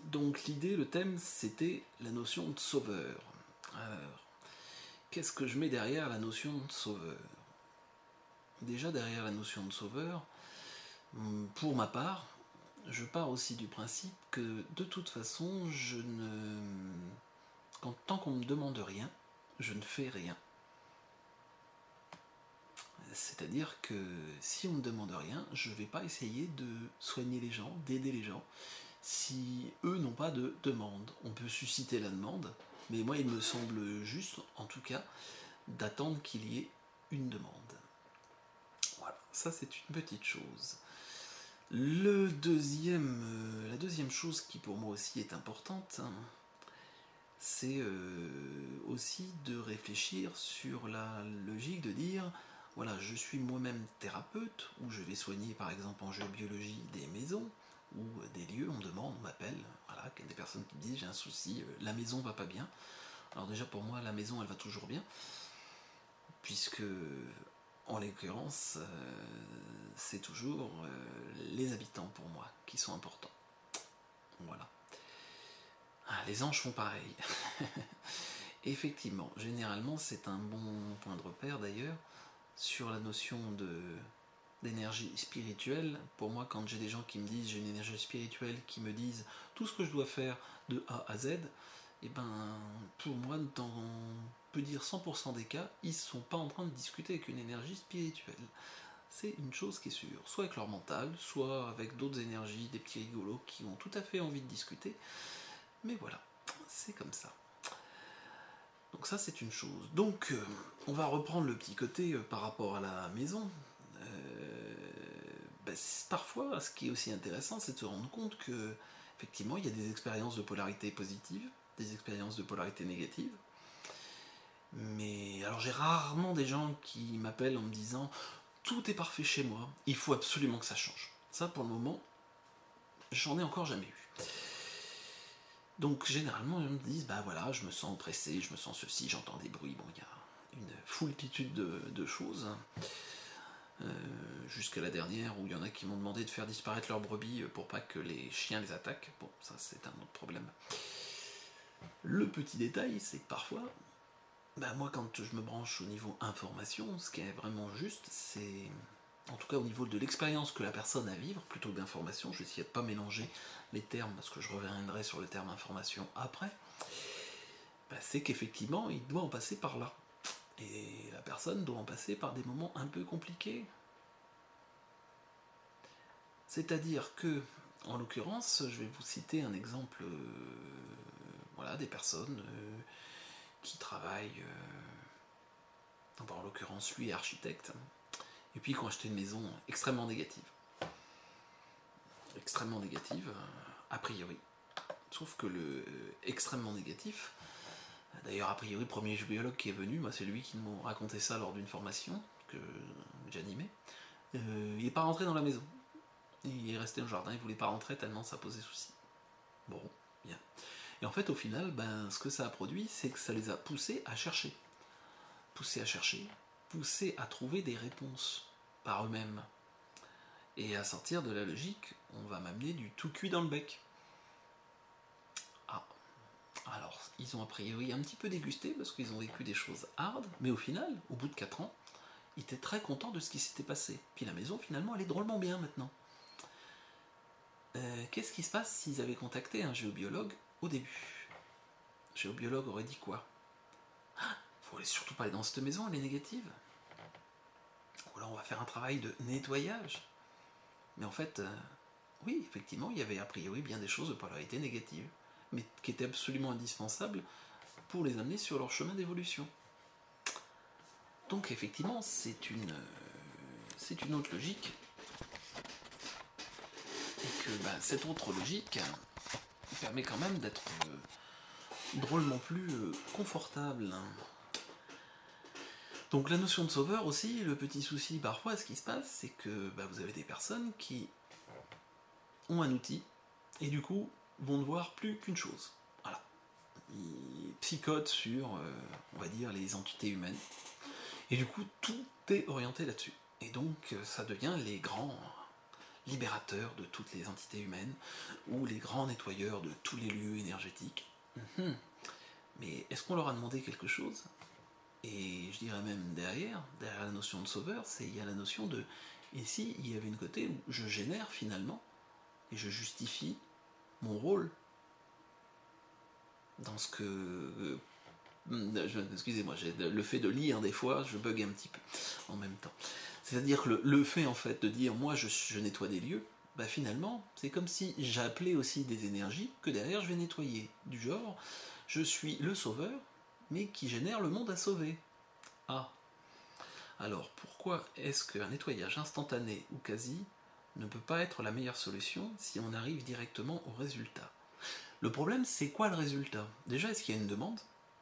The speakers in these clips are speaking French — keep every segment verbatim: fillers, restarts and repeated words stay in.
Donc l'idée, le thème, c'était la notion de sauveur. Alors, qu'est-ce que je mets derrière la notion de sauveur? Déjà derrière la notion de sauveur, pour ma part, je pars aussi du principe que de toute façon, je ne... Quand, tant qu'on ne me demande rien, je ne fais rien. C'est-à-dire que si on ne me demande rien, je ne vais pas essayer de soigner les gens, d'aider les gens, si eux n'ont pas de demande. On peut susciter la demande, mais moi il me semble juste, en tout cas, d'attendre qu'il y ait une demande. Voilà, ça c'est une petite chose. Le deuxième, euh, la deuxième chose qui pour moi aussi est importante, hein, c'est euh, aussi de réfléchir sur la logique de dire, voilà, je suis moi-même thérapeute, ou je vais soigner par exemple en géobiologie des maisons, ou des lieux, on me demande, on m'appelle, voilà, qu'il y a des personnes qui me disent j'ai un souci, euh, la maison va pas bien. Alors déjà pour moi la maison elle va toujours bien, puisque en l'occurrence euh, c'est toujours euh, les habitants pour moi qui sont importants. Voilà. Ah, les anges font pareil. Effectivement, généralement c'est un bon point de repère d'ailleurs sur la notion de d'énergie spirituelle. Pour moi, quand j'ai des gens qui me disent j'ai une énergie spirituelle, qui me disent tout ce que je dois faire de A à Z, et ben pour moi, dans on peut dire cent pour cent des cas, ils ne sont pas en train de discuter avec une énergie spirituelle. C'est une chose qui est sûre, soit avec leur mental, soit avec d'autres énergies, des petits rigolos qui ont tout à fait envie de discuter. Mais voilà, c'est comme ça. Donc ça c'est une chose. Donc euh, on va reprendre le petit côté euh, par rapport à la maison. Euh, bah, parfois ce qui est aussi intéressant c'est de se rendre compte que effectivement il y a des expériences de polarité positive, des expériences de polarité négative. Mais alors j'ai rarement des gens qui m'appellent en me disant tout est parfait chez moi, il faut absolument que ça change. Ça pour le moment, j'en ai encore jamais eu. Donc généralement ils me disent bah voilà, je me sens oppressé, je me sens ceci, j'entends des bruits, bon il y a une foultitude de, de choses. Euh, jusqu'à la dernière où il y en a qui m'ont demandé de faire disparaître leurs brebis pour pas que les chiens les attaquent. Bon, ça c'est un autre problème. Le petit détail, c'est que parfois, bah moi quand je me branche au niveau information, ce qui est vraiment juste, c'est, en tout cas au niveau de l'expérience que la personne a à vivre, plutôt que d'information, je vais essayer de pas mélanger les termes, parce que je reviendrai sur le terme information après, bah c'est qu'effectivement, il doit en passer par là. Et la personne doit en passer par des moments un peu compliqués. C'est-à-dire que, en l'occurrence, je vais vous citer un exemple, euh, voilà, des personnes euh, qui travaillent, euh, bon, en l'occurrence, lui est architecte, et puis qui ont acheté une maison extrêmement négative. Extrêmement négative, a priori. Sauf que le euh, extrêmement négatif, d'ailleurs, a priori, le premier géologue qui est venu, moi, c'est lui qui m'a raconté ça lors d'une formation que j'animais. Euh, il n'est pas rentré dans la maison. Il est resté au jardin, il voulait pas rentrer tellement ça posait souci. Bon, bien. Et en fait, au final, ben, ce que ça a produit, c'est que ça les a poussés à chercher. Poussés à chercher, poussés à trouver des réponses par eux-mêmes. Et à sortir de la logique, on va m'amener du tout cuit dans le bec. Ah. Alors, ils ont a priori un petit peu dégusté parce qu'ils ont vécu des choses hard, mais au final, au bout de quatre ans, ils étaient très contents de ce qui s'était passé. Puis la maison, finalement, elle est drôlement bien maintenant. Euh, Qu'est-ce qui se passe s'ils avaient contacté un géobiologue au début? Le géobiologue aurait dit quoi? Ah, faut aller surtout pas aller dans cette maison, elle est négative. Ou alors on va faire un travail de nettoyage. Mais en fait, euh, oui, effectivement, il y avait a priori bien des choses de polarité négative, mais qui étaient absolument indispensables pour les amener sur leur chemin d'évolution. Donc effectivement, c'est une, euh, c'est une autre logique. Et que bah, cette autre logique permet quand même d'être euh, drôlement plus euh, confortable. Donc la notion de sauveur aussi, le petit souci parfois, ce qui se passe, c'est que bah, vous avez des personnes qui ont un outil, et du coup vont ne voir plus qu'une chose. Voilà. Ils psychotent sur, euh, on va dire, les entités humaines. Et du coup, tout est orienté là-dessus. Et donc, ça devient les grands, libérateur de toutes les entités humaines, ou les grands nettoyeurs de tous les lieux énergétiques. Mm-hmm. Mais est-ce qu'on leur a demandé quelque chose? Et je dirais même derrière, derrière la notion de sauveur, c'est il y a la notion de ici il y avait une côté où je génère finalement et je justifie mon rôle dans ce que euh, excusez-moi, le fait de lire des fois, je bug un petit peu en même temps. C'est-à-dire que le, le fait en fait de dire moi je, je nettoie des lieux, bah finalement c'est comme si j'appelais aussi des énergies que derrière je vais nettoyer. Du genre, je suis le sauveur, mais qui génère le monde à sauver. Ah. Alors pourquoi est-ce qu'un nettoyage instantané ou quasi ne peut pas être la meilleure solution si on arrive directement au résultat? Le problème, c'est quoi le résultat? Déjà, est-ce qu'il y a une demande?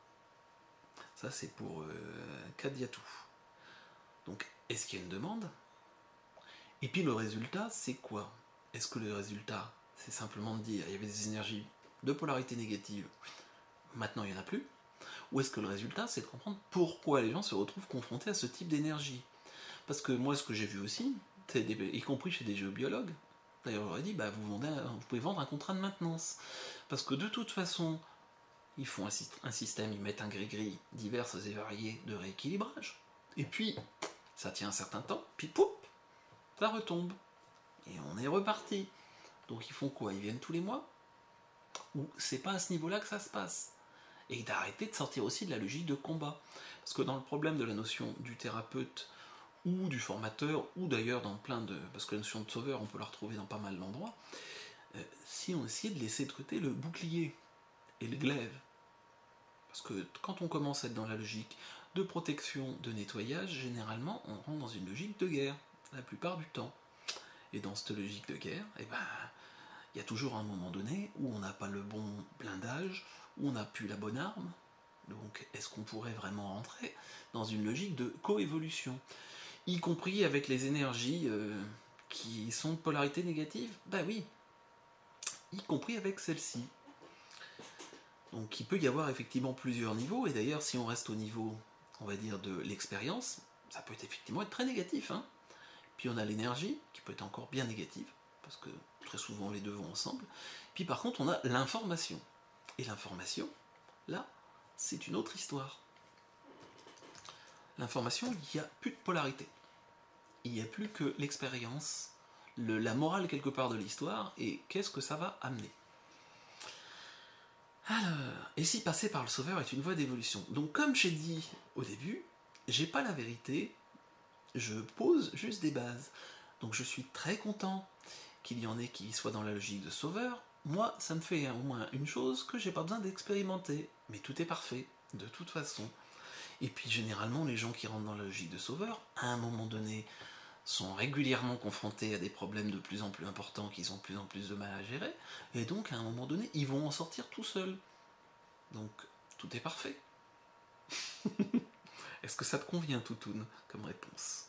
Ça, c'est pour euh, Kadiatou. Donc, est-ce qu'il y a une demande? Et puis, le résultat, c'est quoi? Est-ce que le résultat, c'est simplement de dire il y avait des énergies de polarité négative, maintenant il n'y en a plus? Ou est-ce que le résultat, c'est de comprendre pourquoi les gens se retrouvent confrontés à ce type d'énergie? Parce que moi, ce que j'ai vu aussi, des, y compris chez des géobiologues, d'ailleurs, j'aurais dit, bah, vous, vendez un, vous pouvez vendre un contrat de maintenance. Parce que de toute façon, ils font un, un système, ils mettent un gris-gris divers et variés de rééquilibrage. Et puis, ça tient un certain temps, puis pouf, ça retombe. Et on est reparti. Donc ils font quoi? Ils viennent tous les mois? Ou c'est pas à ce niveau-là que ça se passe? Et d'arrêter de sortir aussi de la logique de combat. Parce que dans le problème de la notion du thérapeute ou du formateur, ou d'ailleurs dans plein de... Parce que la notion de sauveur, on peut la retrouver dans pas mal d'endroits, euh, si on essayait de laisser de côté le bouclier et le glaive. Parce que quand on commence à être dans la logique de protection, de nettoyage, généralement, on rentre dans une logique de guerre, la plupart du temps. Et dans cette logique de guerre, eh ben, il y a toujours un moment donné où on n'a pas le bon blindage, où on n'a plus la bonne arme. Donc, est-ce qu'on pourrait vraiment rentrer dans une logique de coévolution, y compris avec les énergies euh, qui sont de polarité négative? Ben oui, y compris avec celle-ci. Donc il peut y avoir effectivement plusieurs niveaux, et d'ailleurs si on reste au niveau, on va dire, de l'expérience, ça peut effectivement être très négatif. Hein. Puis on a l'énergie, qui peut être encore bien négative, parce que très souvent les deux vont ensemble. Puis par contre on a l'information. Et l'information, là, c'est une autre histoire. L'information, il n'y a plus de polarité. Il n'y a plus que l'expérience, le, la morale quelque part de l'histoire, et qu'est-ce que ça va amener. Alors, et si passer par le sauveur est une voie d'évolution? Donc comme j'ai dit au début, j'ai pas la vérité, je pose juste des bases. Donc je suis très content qu'il y en ait qui soient dans la logique de sauveur. Moi, ça me fait au moins une chose que j'ai pas besoin d'expérimenter. Mais tout est parfait, de toute façon. Et puis généralement, les gens qui rentrent dans la logique de sauveur, à un moment donné, sont régulièrement confrontés à des problèmes de plus en plus importants qu'ils ont de plus en plus de mal à gérer, et donc à un moment donné, ils vont en sortir tout seuls. Donc, tout est parfait. Est-ce que ça te convient, Toutoun, comme réponse?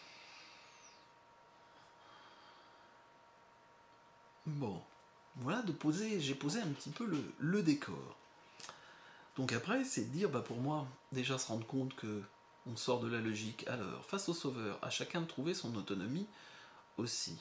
Bon, voilà, de poser, j'ai posé un petit peu le, le décor. Donc après, c'est de dire, bah pour moi, déjà se rendre compte que on sort de la logique. Alors, face au sauveur, à chacun de trouver son autonomie aussi.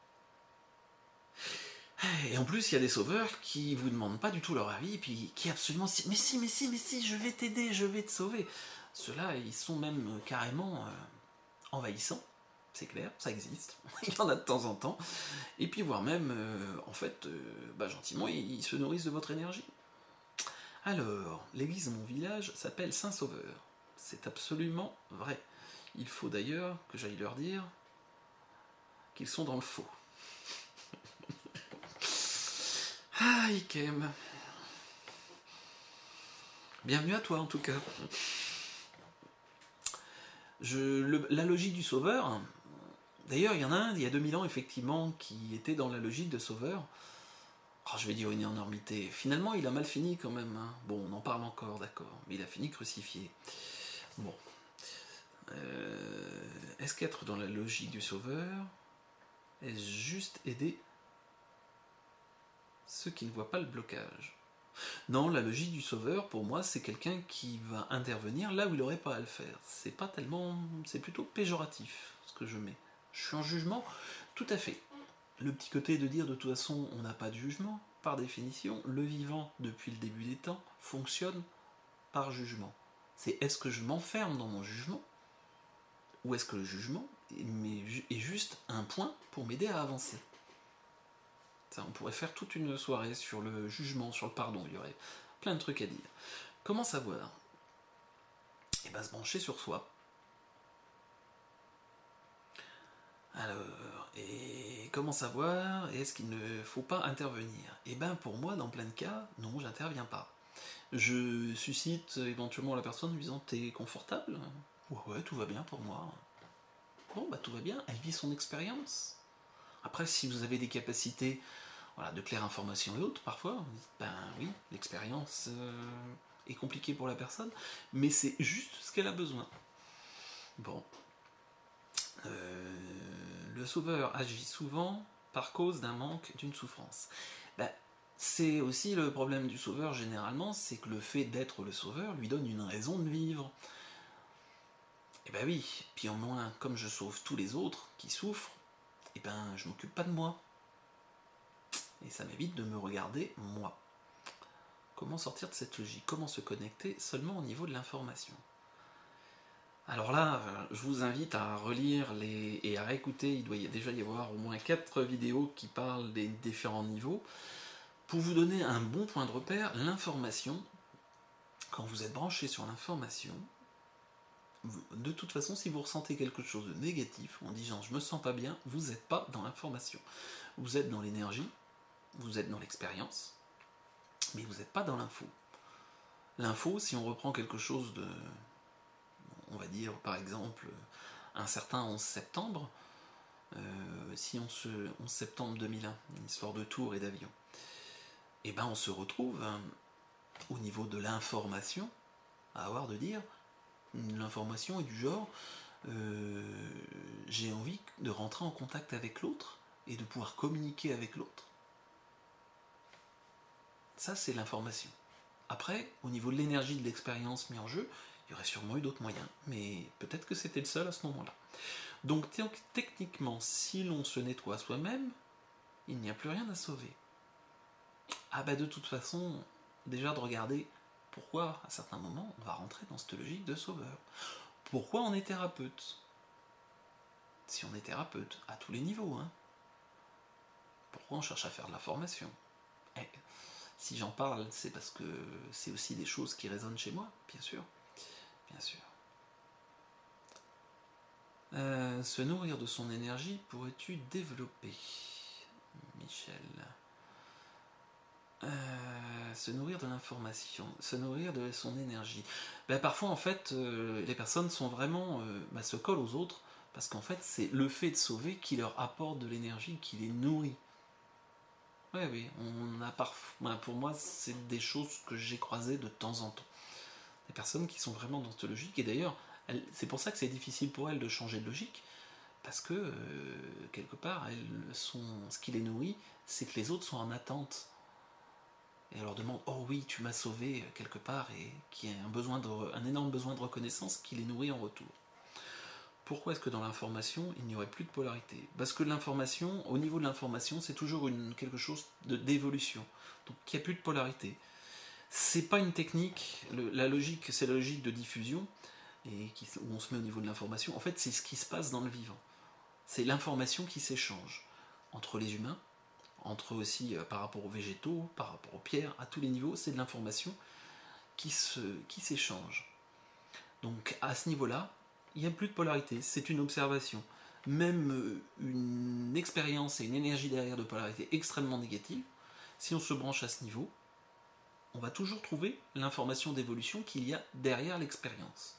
Et en plus, il y a des sauveurs qui vous demandent pas du tout leur avis, et puis qui absolument mais si, mais si, mais si, je vais t'aider, je vais te sauver. Ceux-là, ils sont même carrément euh, envahissants, c'est clair, ça existe, il y en a de temps en temps. Et puis voire même, euh, en fait, euh, bah, gentiment, ils, ils se nourrissent de votre énergie. Alors, l'église de mon village s'appelle Saint-Sauveur. C'est absolument vrai. Il faut d'ailleurs que j'aille leur dire qu'ils sont dans le faux. Ah, Ikem. Bienvenue à toi, en tout cas. Je, le, la logique du sauveur, d'ailleurs, il y en a un, il y a deux mille ans, effectivement, qui était dans la logique de sauveur. Oh, je vais dire une énormité. Finalement, il a mal fini quand même. Hein. Bon, on en parle encore, d'accord. Mais il a fini crucifié. Bon. Euh, est-ce qu'être dans la logique du sauveur, est-ce juste aider ceux qui ne voient pas le blocage? Non, la logique du sauveur, pour moi, c'est quelqu'un qui va intervenir là où il n'aurait pas à le faire. C'est pas tellement... C'est plutôt péjoratif, ce que je mets. Je suis en jugement, tout à fait. le petit côté de dire de toute façon on n'a pas de jugement, par définition, le vivant depuis le début des temps fonctionne par jugement. C'est est-ce que je m'enferme dans mon jugement ou est-ce que le jugement est juste un point pour m'aider à avancer. Ça, on pourrait faire toute une soirée sur le jugement, sur le pardon, il y aurait plein de trucs à dire. Comment savoir? Et bien se brancher sur soi. Alors, et comment savoir? Est-ce qu'il ne faut pas intervenir? Et bien pour moi, dans plein de cas, non, j'interviens pas. Je suscite éventuellement la personne en lui disant t'es confortable? Ouais, ouais, tout va bien pour moi. Bon, bah tout va bien, elle vit son expérience. Après, si vous avez des capacités voilà, de claire information et autres, parfois, on dit, ben oui, l'expérience euh, est compliquée pour la personne, mais c'est juste ce qu'elle a besoin. Bon. Euh, le sauveur agit souvent par cause d'un manque, d'une souffrance. Ben, c'est aussi le problème du sauveur, généralement, c'est que le fait d'être le sauveur lui donne une raison de vivre. Et ben oui, puis au moins, comme je sauve tous les autres qui souffrent, et ben je m'occupe pas de moi. Et ça m'évite de me regarder moi. Comment sortir de cette logique? Comment se connecter seulement au niveau de l'information? Alors là, je vous invite à relire les, et à réécouter, il doit y déjà y avoir au moins quatre vidéos qui parlent des différents niveaux. Pour vous donner un bon point de repère, l'information, quand vous êtes branché sur l'information, de toute façon, si vous ressentez quelque chose de négatif, en disant je me sens pas bien, vous n'êtes pas dans l'information. Vous êtes dans l'énergie, vous êtes dans l'expérience, mais vous n'êtes pas dans l'info. L'info, si on reprend quelque chose de, on va dire par exemple, un certain onze septembre, euh, si on se, onze septembre deux mille un, une histoire de tour et d'avion, et ben on se retrouve hein, au niveau de l'information, à avoir de dire, l'information est du genre, euh, j'ai envie de rentrer en contact avec l'autre et de pouvoir communiquer avec l'autre. Ça, c'est l'information. Après, au niveau de l'énergie, de l'expérience mis en jeu, il y aurait sûrement eu d'autres moyens, mais peut-être que c'était le seul à ce moment-là. Donc, techniquement, si l'on se nettoie soi-même, il n'y a plus rien à sauver. Ah bah de toute façon, déjà de regarder pourquoi, à certains moments, on va rentrer dans cette logique de sauveur. Pourquoi on est thérapeute? Si on est thérapeute, à tous les niveaux, hein. Pourquoi on cherche à faire de la formation? Eh, si j'en parle, c'est parce que c'est aussi des choses qui résonnent chez moi, bien sûr. Bien sûr. Euh, se nourrir de son énergie, pourrais-tu développer? Michel. Euh, se nourrir de l'information, se nourrir de son énergie. Ben, parfois, en fait, euh, les personnes sont vraiment euh, ben, se collent aux autres parce qu'en fait, c'est le fait de sauver qui leur apporte de l'énergie, qui les nourrit. Oui, oui, on a parfois, ben, pour moi, c'est des choses que j'ai croisées de temps en temps. Des personnes qui sont vraiment dans cette logique, et d'ailleurs, c'est pour ça que c'est difficile pour elles de changer de logique, parce que, euh, quelque part, elles sont, ce qui les nourrit, c'est que les autres sont en attente. Et elle leur demande « Oh oui, tu m'as sauvé quelque part » et qui a un, besoin de, un énorme besoin de reconnaissance qui les nourrit en retour. Pourquoi est-ce que dans l'information, il n'y aurait plus de polarité? Parce que l'information, au niveau de l'information, c'est toujours une, quelque chose d'évolution. Donc il n'y a plus de polarité. C'est pas une technique, le, la logique, c'est la logique de diffusion, et qui, où on se met au niveau de l'information. En fait, c'est ce qui se passe dans le vivant. C'est l'information qui s'échange entre les humains, entre aussi euh, par rapport aux végétaux, par rapport aux pierres, à tous les niveaux, c'est de l'information qui se, qui s'échange. Donc à ce niveau-là, il n'y a plus de polarité, c'est une observation. Même euh, une expérience et une énergie derrière de polarité extrêmement négative, si on se branche à ce niveau, on va toujours trouver l'information d'évolution qu'il y a derrière l'expérience.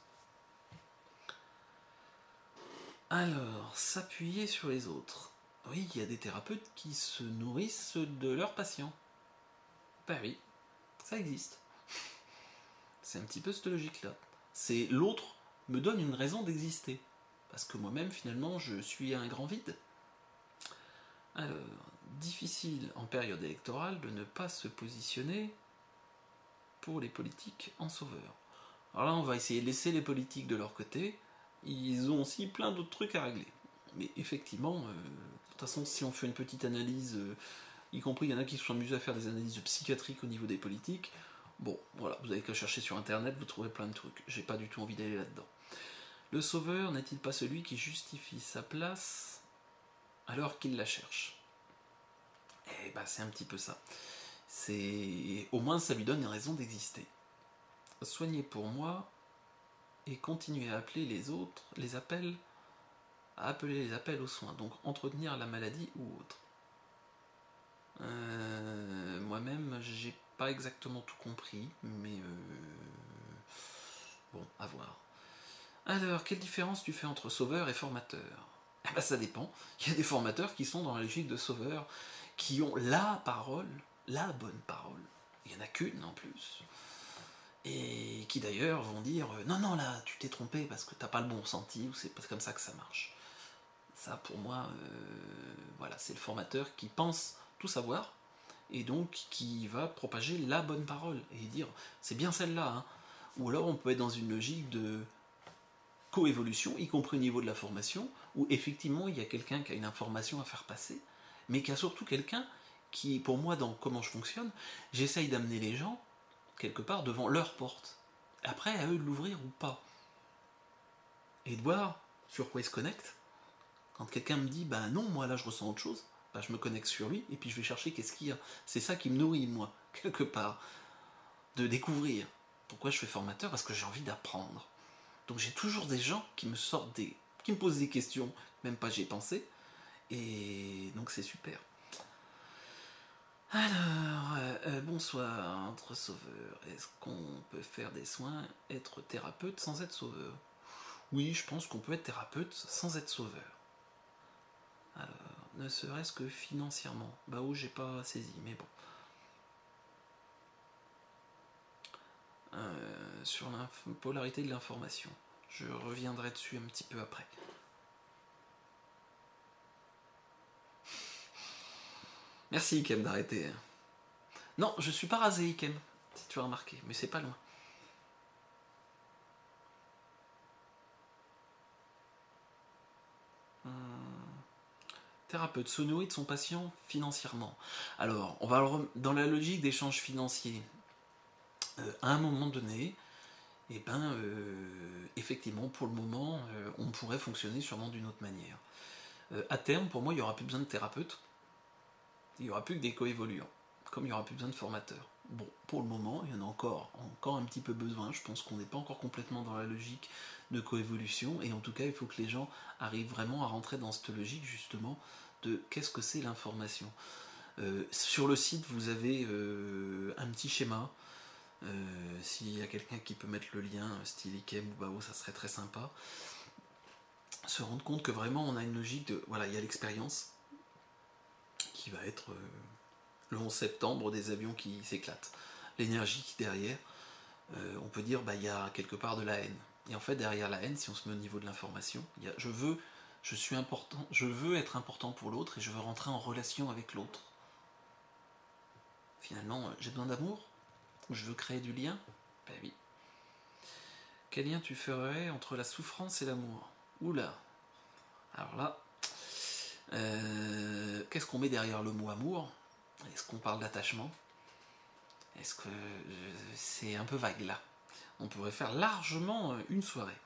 Alors, s'appuyer sur les autres. Oui, il y a des thérapeutes qui se nourrissent de leurs patients. Ben oui, ça existe. C'est un petit peu cette logique-là. C'est l'autre me donne une raison d'exister. Parce que moi-même, finalement, je suis à un grand vide. Alors, difficile en période électorale de ne pas se positionner pour les politiques en sauveur. Alors là, on va essayer de laisser les politiques de leur côté. Ils ont aussi plein d'autres trucs à régler. Mais effectivement, euh, toute façon, si on fait une petite analyse, euh, y compris il y en a qui se sont amusés à faire des analyses psychiatriques au niveau des politiques, bon, voilà, vous avez qu'à chercher sur internet, vous trouverez plein de trucs. J'ai pas du tout envie d'aller là-dedans. Le sauveur n'est-il pas celui qui justifie sa place alors qu'il la cherche? Eh ben, c'est un petit peu ça. C'est au moins ça lui donne une raison d'exister. Soigner pour moi et continuer à appeler les autres, les appels, à appeler les appels aux soins, donc entretenir la maladie ou autre. Euh, moi-même, j'ai pas exactement tout compris, mais euh, bon, à voir. Alors, quelle différence tu fais entre sauveur et formateur? Eh ben, ça dépend. Il y a des formateurs qui sont dans la logique de sauveur, qui ont la parole, la bonne parole. Il n'y en a qu'une en plus. Et qui d'ailleurs vont dire euh, non, non, là, tu t'es trompé parce que t'as pas le bon ressenti, ou c'est comme ça que ça marche. Ça, pour moi, euh, voilà, c'est le formateur qui pense tout savoir, et donc qui va propager la bonne parole, et dire c'est bien celle-là. Hein. Ou alors on peut être dans une logique de coévolution, y compris au niveau de la formation, où effectivement il y a quelqu'un qui a une information à faire passer, mais qui a surtout quelqu'un qui, pour moi, dans comment je fonctionne, j'essaye d'amener les gens quelque part devant leur porte. Après, à eux de l'ouvrir ou pas. Et de voir sur quoi ils se connectent. Quand quelqu'un me dit, bah non, moi là je ressens autre chose, bah je me connecte sur lui et puis je vais chercher qu'est-ce qu'il y a. C'est ça qui me nourrit, moi, quelque part. De découvrir. Pourquoi je fais formateur? Parce que j'ai envie d'apprendre. Donc j'ai toujours des gens qui me sortent des. qui me posent des questions, même pas j'y ai pensé. Et donc c'est super. Alors, euh, euh, bonsoir, entre sauveurs. Est-ce qu'on peut faire des soins, être thérapeute sans être sauveur? Oui, je pense qu'on peut être thérapeute sans être sauveur. Alors, ne serait-ce que financièrement. Bah oh, j'ai pas saisi, mais bon. Euh, sur la polarité de l'information. Je reviendrai dessus un petit peu après. Merci Ikem d'arrêter. Non, je suis pas rasé Ikem, si tu as remarqué, mais c'est pas loin. Hum. Thérapeute se nourrit de son patient financièrement. Alors, on va dans la logique d'échange financier. Euh, à un moment donné, et eh ben, euh, effectivement, pour le moment, euh, on pourrait fonctionner sûrement d'une autre manière. Euh, à terme, pour moi, il n'y aura plus besoin de thérapeutes. Il n'y aura plus que des coévoluants, comme il n'y aura plus besoin de formateurs. Bon, pour le moment, il y en a encore, encore un petit peu besoin. Je pense qu'on n'est pas encore complètement dans la logique de coévolution, et en tout cas, il faut que les gens arrivent vraiment à rentrer dans cette logique, justement, de qu'est-ce que c'est l'information. Euh, sur le site, vous avez euh, un petit schéma. Euh, S'il y a quelqu'un qui peut mettre le lien, style Ikem ou Bao, ça serait très sympa. Se rendre compte que vraiment, on a une logique de... Voilà, il y a l'expérience, qui va être... Euh, le onze septembre, des avions qui s'éclatent. L'énergie qui derrière, euh, on peut dire, bah, il y a quelque part de la haine. Et en fait, derrière la haine, si on se met au niveau de l'information, il y a, je veux, je suis important, je veux être important pour l'autre et je veux rentrer en relation avec l'autre. Finalement, j'ai besoin d'amour, je veux créer du lien. Ben oui. Quel lien tu ferais entre la souffrance et l'amour? Oula. Alors là, euh, qu'est-ce qu'on met derrière le mot amour? Est-ce qu'on parle d'attachement? Est-ce que c'est un peu vague là? On pourrait faire largement une soirée.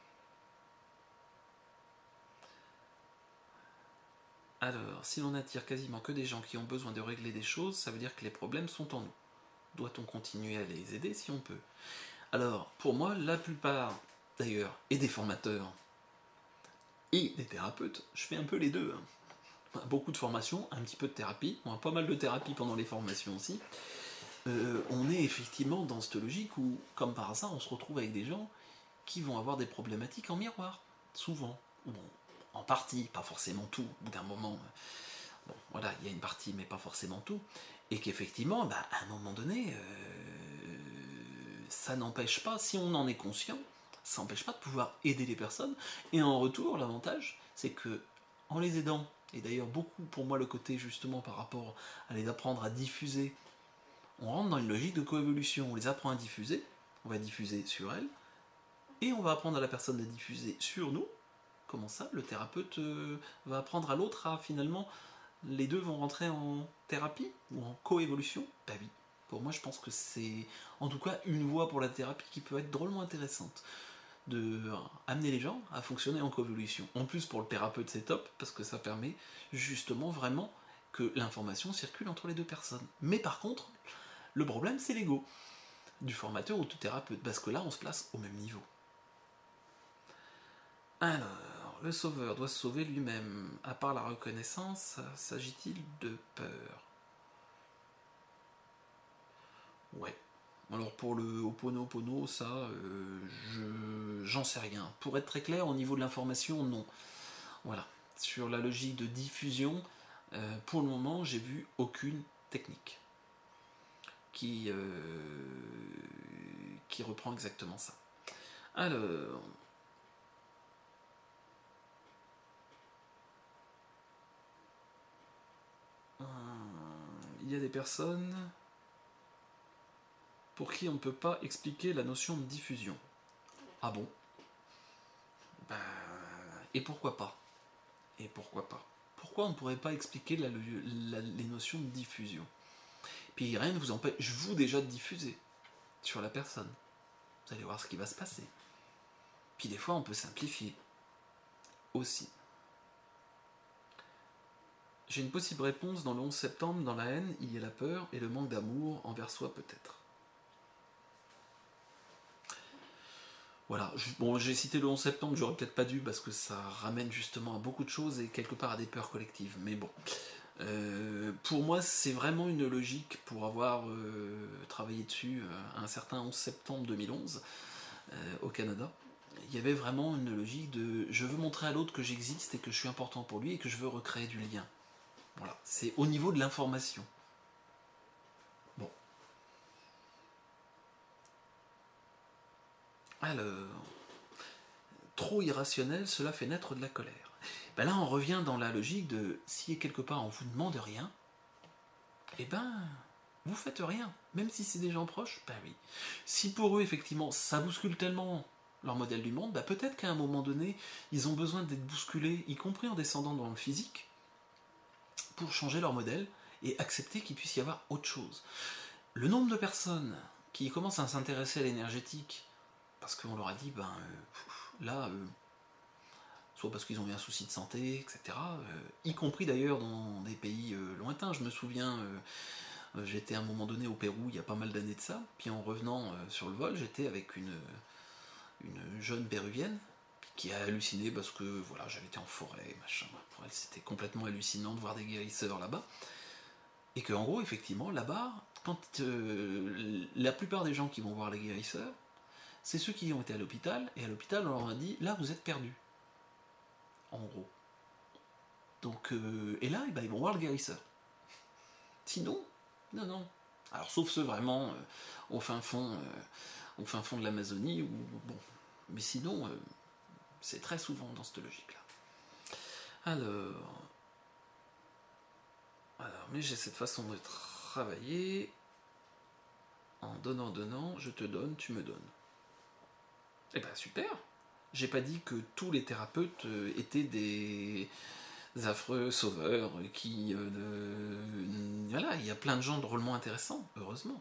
Alors, si l'on attire quasiment que des gens qui ont besoin de régler des choses, ça veut dire que les problèmes sont en nous. Doit-on continuer à les aider si on peut? Alors, pour moi, la plupart, d'ailleurs, et des formateurs, et des thérapeutes, je fais un peu les deux. Hein. Beaucoup de formations, un petit peu de thérapie, on a pas mal de thérapie pendant les formations aussi. Euh, on est effectivement dans cette logique où, comme par hasard, on se retrouve avec des gens qui vont avoir des problématiques en miroir, souvent. Bon, en partie, pas forcément tout, au bout d'un moment. Bon, voilà, il y a une partie, mais pas forcément tout. Et qu'effectivement, bah, à un moment donné, euh, ça n'empêche pas, si on en est conscient, ça n'empêche pas de pouvoir aider les personnes. Et en retour, l'avantage, c'est que, en les aidant, et d'ailleurs beaucoup pour moi le côté justement par rapport à les apprendre à diffuser, on rentre dans une logique de coévolution, on les apprend à diffuser, on va diffuser sur elles, et on va apprendre à la personne à diffuser sur nous, comment ça, le thérapeute euh, va apprendre à l'autre à finalement, les deux vont rentrer en thérapie ou en coévolution? Bah oui, pour moi je pense que c'est en tout cas une voie pour la thérapie qui peut être drôlement intéressante. De amener les gens à fonctionner en coévolution. En plus pour le thérapeute c'est top, parce que ça permet justement vraiment que l'information circule entre les deux personnes. Mais par contre, le problème c'est l'ego du formateur ou du thérapeute, parce que là on se place au même niveau. Alors, le sauveur doit se sauver lui-même. À part la reconnaissance, s'agit-il de peur? Ouais. Alors pour le Ho'oponopono, ça, euh, je, j'en sais rien. Pour être très clair, au niveau de l'information, non. Voilà. Sur la logique de diffusion, euh, pour le moment, j'ai vu aucune technique qui, euh, qui reprend exactement ça. Alors, il y a des personnes pour qui on ne peut pas expliquer la notion de diffusion. Ah bon? Ben, et pourquoi pas? Et pourquoi pas? Pourquoi on ne pourrait pas expliquer la, la, les notions de diffusion? Puis rien ne vous empêche, vous déjà, de diffuser sur la personne. Vous allez voir ce qui va se passer. Puis des fois, on peut simplifier aussi. J'ai une possible réponse dans le onze septembre. Dans la haine, il y a la peur et le manque d'amour envers soi, peut-être. Voilà, bon, j'ai cité le onze septembre, j'aurais peut-être pas dû, parce que ça ramène justement à beaucoup de choses et quelque part à des peurs collectives. Mais bon, euh, pour moi, c'est vraiment une logique pour avoir euh, travaillé dessus euh, un certain onze septembre deux mille onze euh, au Canada. Il y avait vraiment une logique de je veux montrer à l'autre que j'existe et que je suis important pour lui et que je veux recréer du lien. Voilà, c'est au niveau de l'information. Bon. Alors, trop irrationnel, cela fait naître de la colère. Ben là, on revient dans la logique de si quelque part on vous demande rien, eh ben, vous faites rien. Même si c'est des gens proches, ben oui. Si pour eux, effectivement, ça bouscule tellement leur modèle du monde, ben peut-être qu'à un moment donné, ils ont besoin d'être bousculés, y compris en descendant dans le physique, pour changer leur modèle et accepter qu'il puisse y avoir autre chose. Le nombre de personnes qui commencent à s'intéresser à l'énergétique, parce qu'on leur a dit, ben euh, là, euh, soit parce qu'ils ont eu un souci de santé, et cetera. Euh, y compris d'ailleurs dans des pays euh, lointains. Je me souviens, euh, j'étais à un moment donné au Pérou, il y a pas mal d'années de ça, puis en revenant euh, sur le vol, j'étais avec une, une jeune péruvienne qui a halluciné parce que voilà, j'avais été en forêt, machin. Pour elle, c'était complètement hallucinant de voir des guérisseurs là-bas. Et que, en gros, effectivement, là-bas, quand euh, la plupart des gens qui vont voir les guérisseurs, c'est ceux qui ont été à l'hôpital, et à l'hôpital, on leur a dit là, vous êtes perdus. En gros. Donc, euh, et là, eh ben, ils vont voir le guérisseur. Sinon, non, non. Alors, sauf ceux vraiment euh, au fin fond, euh, au fin fond de l'Amazonie, ou bon. Mais sinon, euh, c'est très souvent dans cette logique-là. Alors, alors, mais j'ai cette façon de travailler. En donnant, donnant, je te donne, tu me donnes. Eh ben super. J'ai pas dit que tous les thérapeutes étaient des affreux sauveurs qui... Euh, voilà, il y a plein de gens drôlement intéressants, heureusement.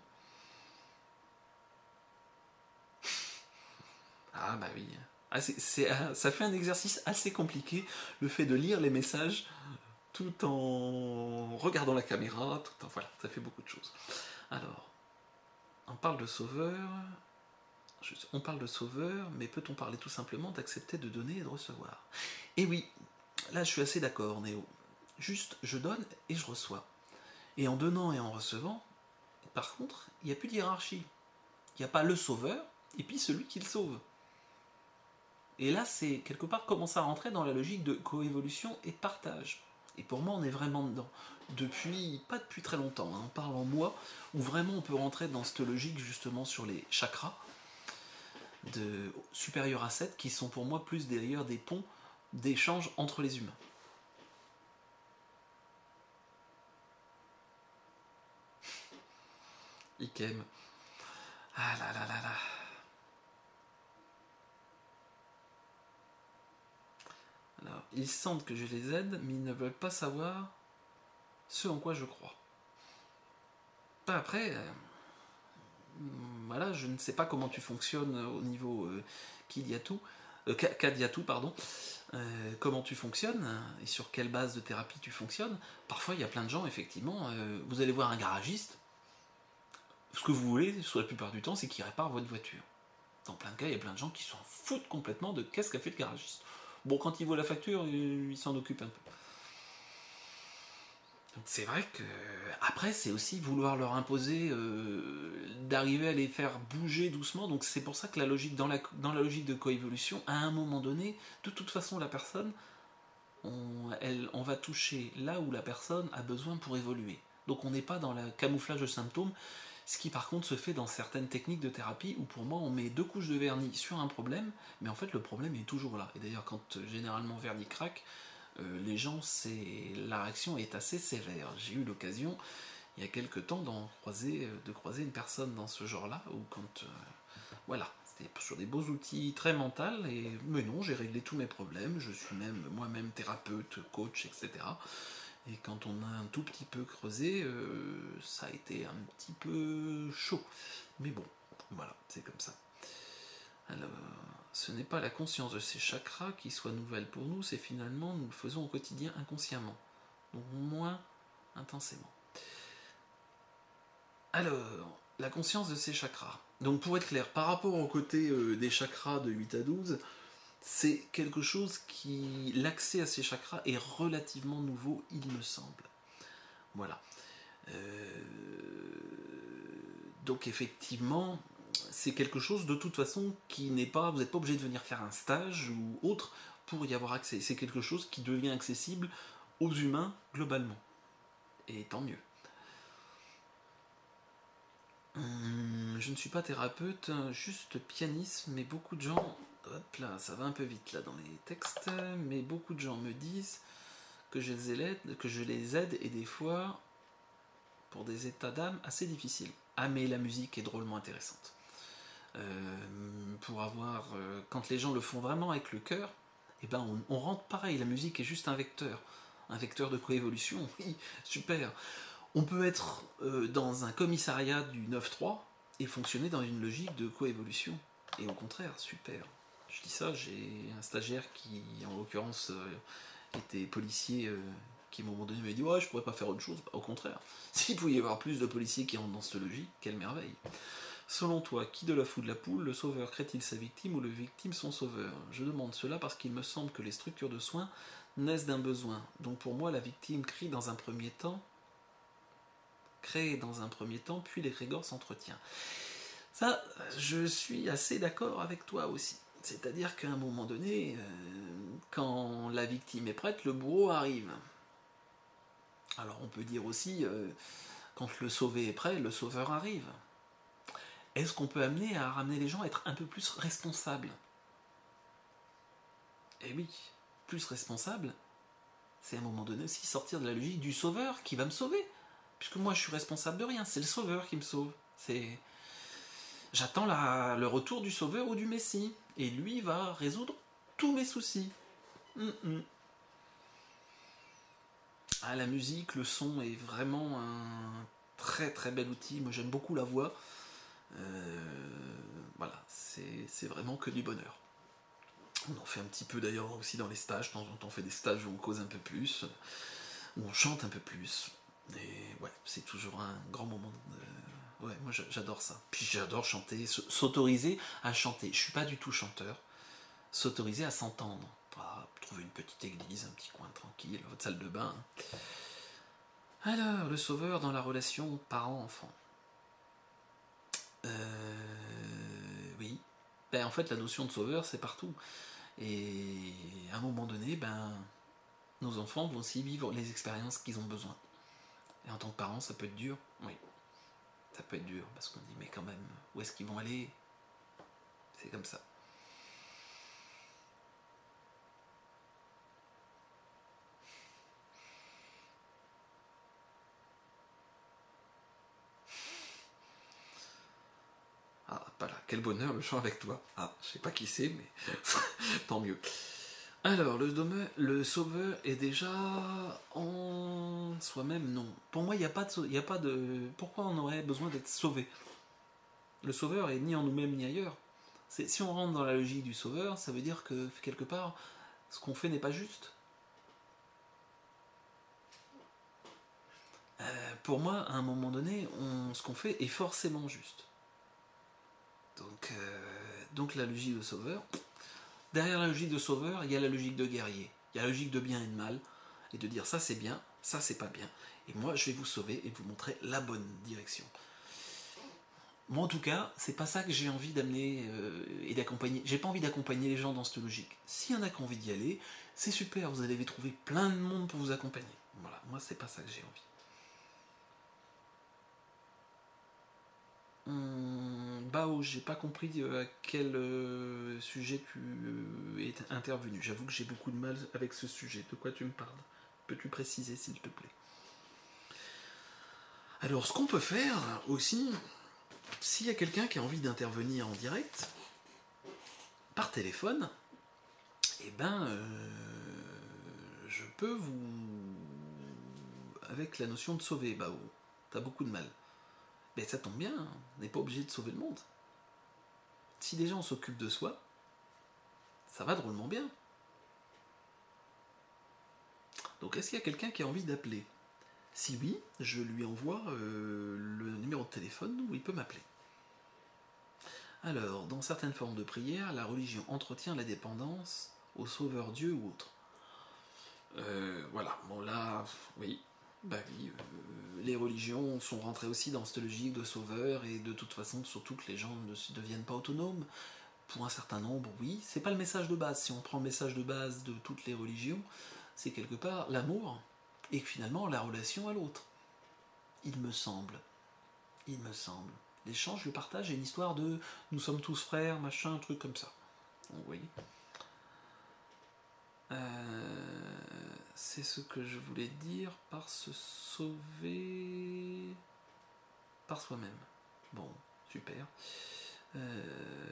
Ah bah oui. Ah, c'est, c'est, ça fait un exercice assez compliqué, le fait de lire les messages tout en regardant la caméra, tout en... Voilà, ça fait beaucoup de choses. Alors, on parle de sauveur... On parle de sauveur, mais peut-on parler tout simplement d'accepter de donner et de recevoir? Et oui, là je suis assez d'accord, Néo. Juste, je donne et je reçois. Et en donnant et en recevant, par contre, il n'y a plus de hiérarchie. Il n'y a pas le sauveur et puis celui qui le sauve. Et là, c'est quelque part commencer à rentrer dans la logique de coévolution et de partage. Et pour moi, on est vraiment dedans. Depuis, pas depuis très longtemps, hein, on parle en moi, où vraiment on peut rentrer dans cette logique justement sur les chakras, de supérieurs à sept, qui sont pour moi plus d'ailleurs des ponts d'échange entre les humains. Ikem. Ah là là là là. ils sentent que je les aide, mais ils ne veulent pas savoir ce en quoi je crois. Ben après, euh, voilà, je ne sais pas comment tu fonctionnes au niveau euh, Kadiatou, euh, Kadiatou, pardon, euh, comment tu fonctionnes et sur quelle base de thérapie tu fonctionnes. Parfois, il y a plein de gens, effectivement, euh, vous allez voir un garagiste, ce que vous voulez, soit la plupart du temps, c'est qu'il répare votre voiture. Dans plein de cas, il y a plein de gens qui s'en foutent complètement de qu'est-ce qu'a fait le garagiste. Bon, quand il voit la facture, il s'en occupe un peu. Donc c'est vrai que après c'est aussi vouloir leur imposer euh, d'arriver à les faire bouger doucement. Donc c'est pour ça que la logique dans la, dans la logique de coévolution, à un moment donné, de toute façon la personne, on, elle, on va toucher là où la personne a besoin pour évoluer. Donc on n'est pas dans le camouflage de symptômes, ce qui par contre se fait dans certaines techniques de thérapie où pour moi on met deux couches de vernis sur un problème, mais en fait le problème est toujours là. Et d'ailleurs quand euh, généralement vernis craque, euh, les gens, c'est la réaction est assez sévère. J'ai eu l'occasion il y a quelques temps d'en croiser, de croiser une personne dans ce genre-là, où quand euh, voilà, c'était sur des beaux outils très mentaux, et mais non, j'ai réglé tous mes problèmes, je suis même moi-même thérapeute, coach, et cetera. Et quand on a un tout petit peu creusé, euh, ça a été un petit peu chaud. Mais bon, voilà, c'est comme ça. Alors, ce n'est pas la conscience de ces chakras qui soit nouvelle pour nous, c'est finalement nous le faisons au quotidien inconsciemment, donc moins intensément. Alors, la conscience de ces chakras. Donc pour être clair, par rapport au côté euh, des chakras de huit à douze, c'est quelque chose qui... L'accès à ces chakras est relativement nouveau, il me semble. Voilà. Euh, donc effectivement, c'est quelque chose de toute façon qui n'est pas... Vous n'êtes pas obligé de venir faire un stage ou autre pour y avoir accès. C'est quelque chose qui devient accessible aux humains globalement. Et tant mieux. Hum, je ne suis pas thérapeute, juste pianiste, mais beaucoup de gens... Hop là, ça va un peu vite là dans les textes, mais beaucoup de gens me disent que je les aide, que je les aide et des fois pour des états d'âme assez difficiles. Ah mais la musique est drôlement intéressante. Euh, pour avoir... Euh, quand les gens le font vraiment avec le cœur, eh ben on, on rentre pareil, la musique est juste un vecteur. Un vecteur de coévolution, oui, super. On peut être euh, dans un commissariat du neuf trois et fonctionner dans une logique de coévolution. Et au contraire, super. Je dis ça, j'ai un stagiaire qui, en l'occurrence, euh, était policier, euh, qui à un moment donné m'a dit « Ouais, je pourrais pas faire autre chose. » Au contraire, s'il pouvait y avoir plus de policiers qui rentrent dans cette logique, quelle merveille. Selon toi, qui de l'œuf ou de la poule, le sauveur crée-t-il sa victime ou le victime son sauveur? Je demande cela parce qu'il me semble que les structures de soins naissent d'un besoin. Donc pour moi, la victime crie dans un premier temps, crée dans un premier temps, puis l'égrégore s'entretient. Ça, je suis assez d'accord avec toi aussi. C'est-à-dire qu'à un moment donné, euh, quand la victime est prête, le bourreau arrive. Alors on peut dire aussi, euh, quand le sauvé est prêt, le sauveur arrive. Est-ce qu'on peut amener à ramener les gens à être un peu plus responsables? Eh oui, plus responsable, c'est à un moment donné aussi sortir de la logique du sauveur qui va me sauver. Puisque moi je suis responsable de rien, c'est le sauveur qui me sauve. C'est... J'attends la, le retour du sauveur ou du messie. Et lui va résoudre tous mes soucis. Mm -mm. Ah, la musique, le son est vraiment un très très bel outil. Moi j'aime beaucoup la voix. Euh, voilà, c'est vraiment que du bonheur. On en fait un petit peu d'ailleurs aussi dans les stages. De temps en temps on fait des stages où on cause un peu plus, où on chante un peu plus. Et ouais, c'est toujours un grand moment de... Ouais, moi j'adore ça. Puis j'adore chanter, s'autoriser à chanter. Je suis pas du tout chanteur. S'autoriser à s'entendre. Trouver une petite église, un petit coin tranquille, votre salle de bain. Alors, le sauveur dans la relation parent-enfant. Euh, oui. Ben, en fait, la notion de sauveur, c'est partout. Et à un moment donné, ben, nos enfants vont aussi vivre les expériences qu'ils ont besoin. Et en tant que parent, ça peut être dur. Oui. Ça peut être dur, parce qu'on dit, mais quand même, où est-ce qu'ils vont aller? C'est comme ça. Ah, voilà, quel bonheur le chant avec toi. Ah, je sais pas qui c'est, mais tant mieux. Alors, le, dome- le sauveur est déjà en soi-même, non. Pour moi, il n'y a, pas de sau- il y a pas de... Pourquoi on aurait besoin d'être sauvé? Le sauveur est ni en nous-mêmes ni ailleurs. C'est- Si on rentre dans la logique du sauveur, ça veut dire que, quelque part, ce qu'on fait n'est pas juste. Euh, pour moi, à un moment donné, on- ce qu'on fait est forcément juste. Donc, euh, donc la logique de sauveur... Derrière la logique de sauveur, il y a la logique de guerrier. Il y a la logique de bien et de mal. Et de dire ça c'est bien, ça c'est pas bien. Et moi je vais vous sauver et vous montrer la bonne direction. Moi en tout cas, c'est pas ça que j'ai envie d'amener euh, et d'accompagner. J'ai pas envie d'accompagner les gens dans cette logique. S'il y en a qui ont envie d'y aller, c'est super, vous allez trouver plein de monde pour vous accompagner. Voilà, moi c'est pas ça que j'ai envie. Hum, Bao, j'ai pas compris euh, à quel euh, sujet tu euh, es intervenu. J'avoue que j'ai beaucoup de mal avec ce sujet. De quoi tu me parles? Peux-tu préciser s'il te plaît? Alors, ce qu'on peut faire aussi, s'il y a quelqu'un qui a envie d'intervenir en direct, par téléphone, eh ben, euh, je peux vous... Avec la notion de sauver, Bao, t'as beaucoup de mal. Mais ça tombe bien, hein, on n'est pas obligé de sauver le monde. Si déjà on s'occupe de soi, ça va drôlement bien. Donc est-ce qu'il y a quelqu'un qui a envie d'appeler? Si oui, je lui envoie euh, le numéro de téléphone où il peut m'appeler. Alors, dans certaines formes de prière, la religion entretient la dépendance au sauveur Dieu ou autre. Euh, voilà, bon là, oui, bah oui, euh, les religions sont rentrées aussi dans cette logique de sauveur et de toute façon, surtout que les gens ne deviennent pas autonomes. Pour un certain nombre, oui, c'est pas le message de base. Si on prend le message de base de toutes les religions, c'est quelque part l'amour et finalement la relation à l'autre. Il me semble, il me semble. L'échange, le partage est une histoire de nous sommes tous frères, machin, un truc comme ça. Vous voyez. Euh, c'est ce que je voulais dire par se sauver par soi-même. Bon, super. Euh,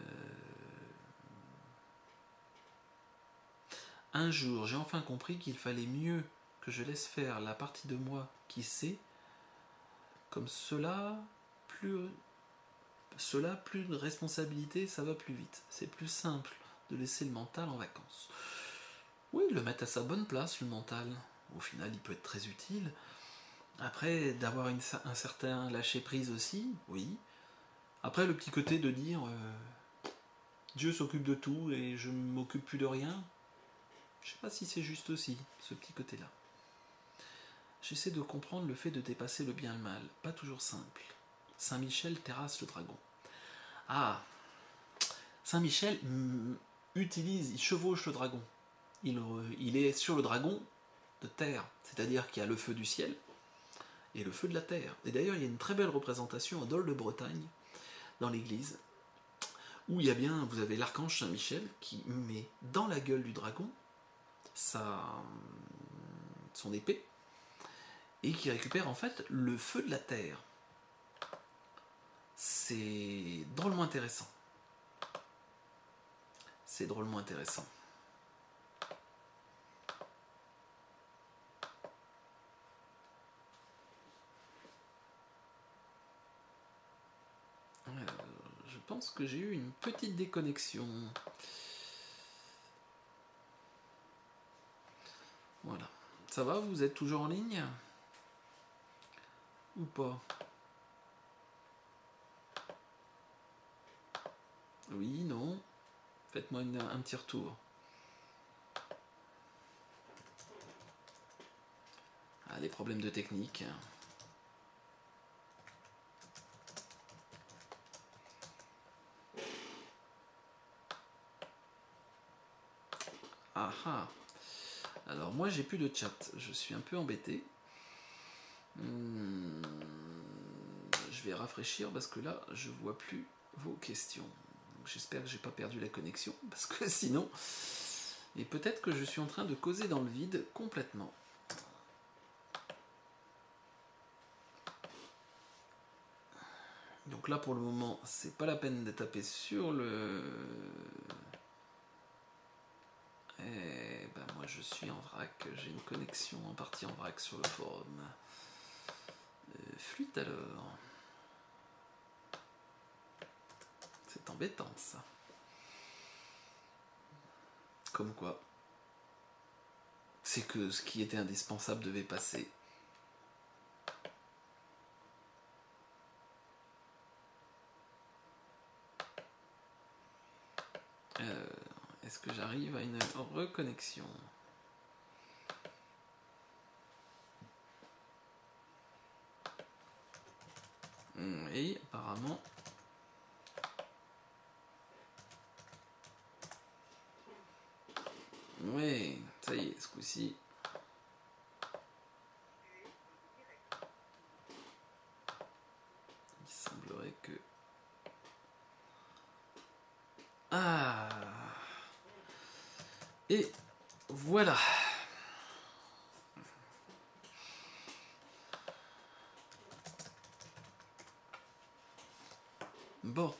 Un jour, j'ai enfin compris qu'il fallait mieux que je laisse faire la partie de moi qui sait, comme cela, plus, cela, plus de responsabilité, ça va plus vite. C'est plus simple de laisser le mental en vacances. Oui, le mettre à sa bonne place, le mental. Au final, il peut être très utile. Après, d'avoir une, un certain lâcher-prise aussi, oui. Après, le petit côté de dire euh, Dieu s'occupe de tout et je ne m'occupe plus de rien, je sais pas si c'est juste aussi, ce petit côté-là. J'essaie de comprendre le fait de dépasser le bien et le mal, pas toujours simple. Saint Michel terrasse le dragon. Ah, Saint Michel mm, utilise, il chevauche le dragon. Il, il est sur le dragon de terre, c'est-à-dire qu'il y a le feu du ciel et le feu de la terre. Et d'ailleurs, il y a une très belle représentation à Dol de Bretagne, dans l'église, où il y a bien, vous avez l'archange Saint Michel qui met dans la gueule du dragon sa, son épée et qui récupère en fait le feu de la terre. C'est drôlement intéressant. C'est drôlement intéressant. Euh, je pense que j'ai eu une petite déconnexion. Voilà. Ça va, vous êtes toujours en ligne? Ou pas? Oui, non. Faites-moi une, un petit retour. Ah, des problèmes de technique. Ah ah. Alors moi j'ai plus de chat. Je suis un peu embêté. Hmm, je vais rafraîchir parce que là je vois plus vos questions. J'espère que j'ai pas perdu la connexion parce que sinon, et peut-être que je suis en train de causer dans le vide complètement. Donc là pour le moment c'est pas la peine de taper sur le Eh ben moi je suis en vrac, j'ai une connexion en partie en vrac sur le forum. Euh, flûte alors. C'est embêtant ça. Comme quoi. C'est que ce qui était indispensable devait passer. Euh, Est-ce que j'arrive à une reconnexion? Oui, apparemment. Ouais, ça y est, ce coup-ci. Il semblerait que... Ah. Et voilà. Bon.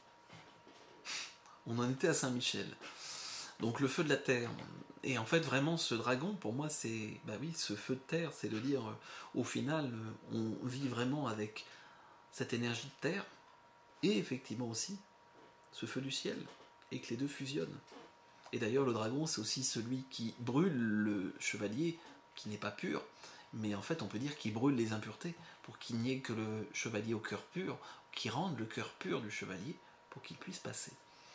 On en était à Saint-Michel. Donc le feu de la terre. Et en fait, vraiment, ce dragon, pour moi, c'est... Bah oui, ce feu de terre, c'est de dire, euh, au final, euh, on vit vraiment avec cette énergie de terre, et effectivement aussi, ce feu du ciel, et que les deux fusionnent. Et d'ailleurs, le dragon, c'est aussi celui qui brûle le chevalier, qui n'est pas pur, mais en fait, on peut dire qu'il brûle les impuretés, pour qu'il n'y ait que le chevalier au cœur pur, qui rende le cœur pur du chevalier, pour qu'il puisse passer.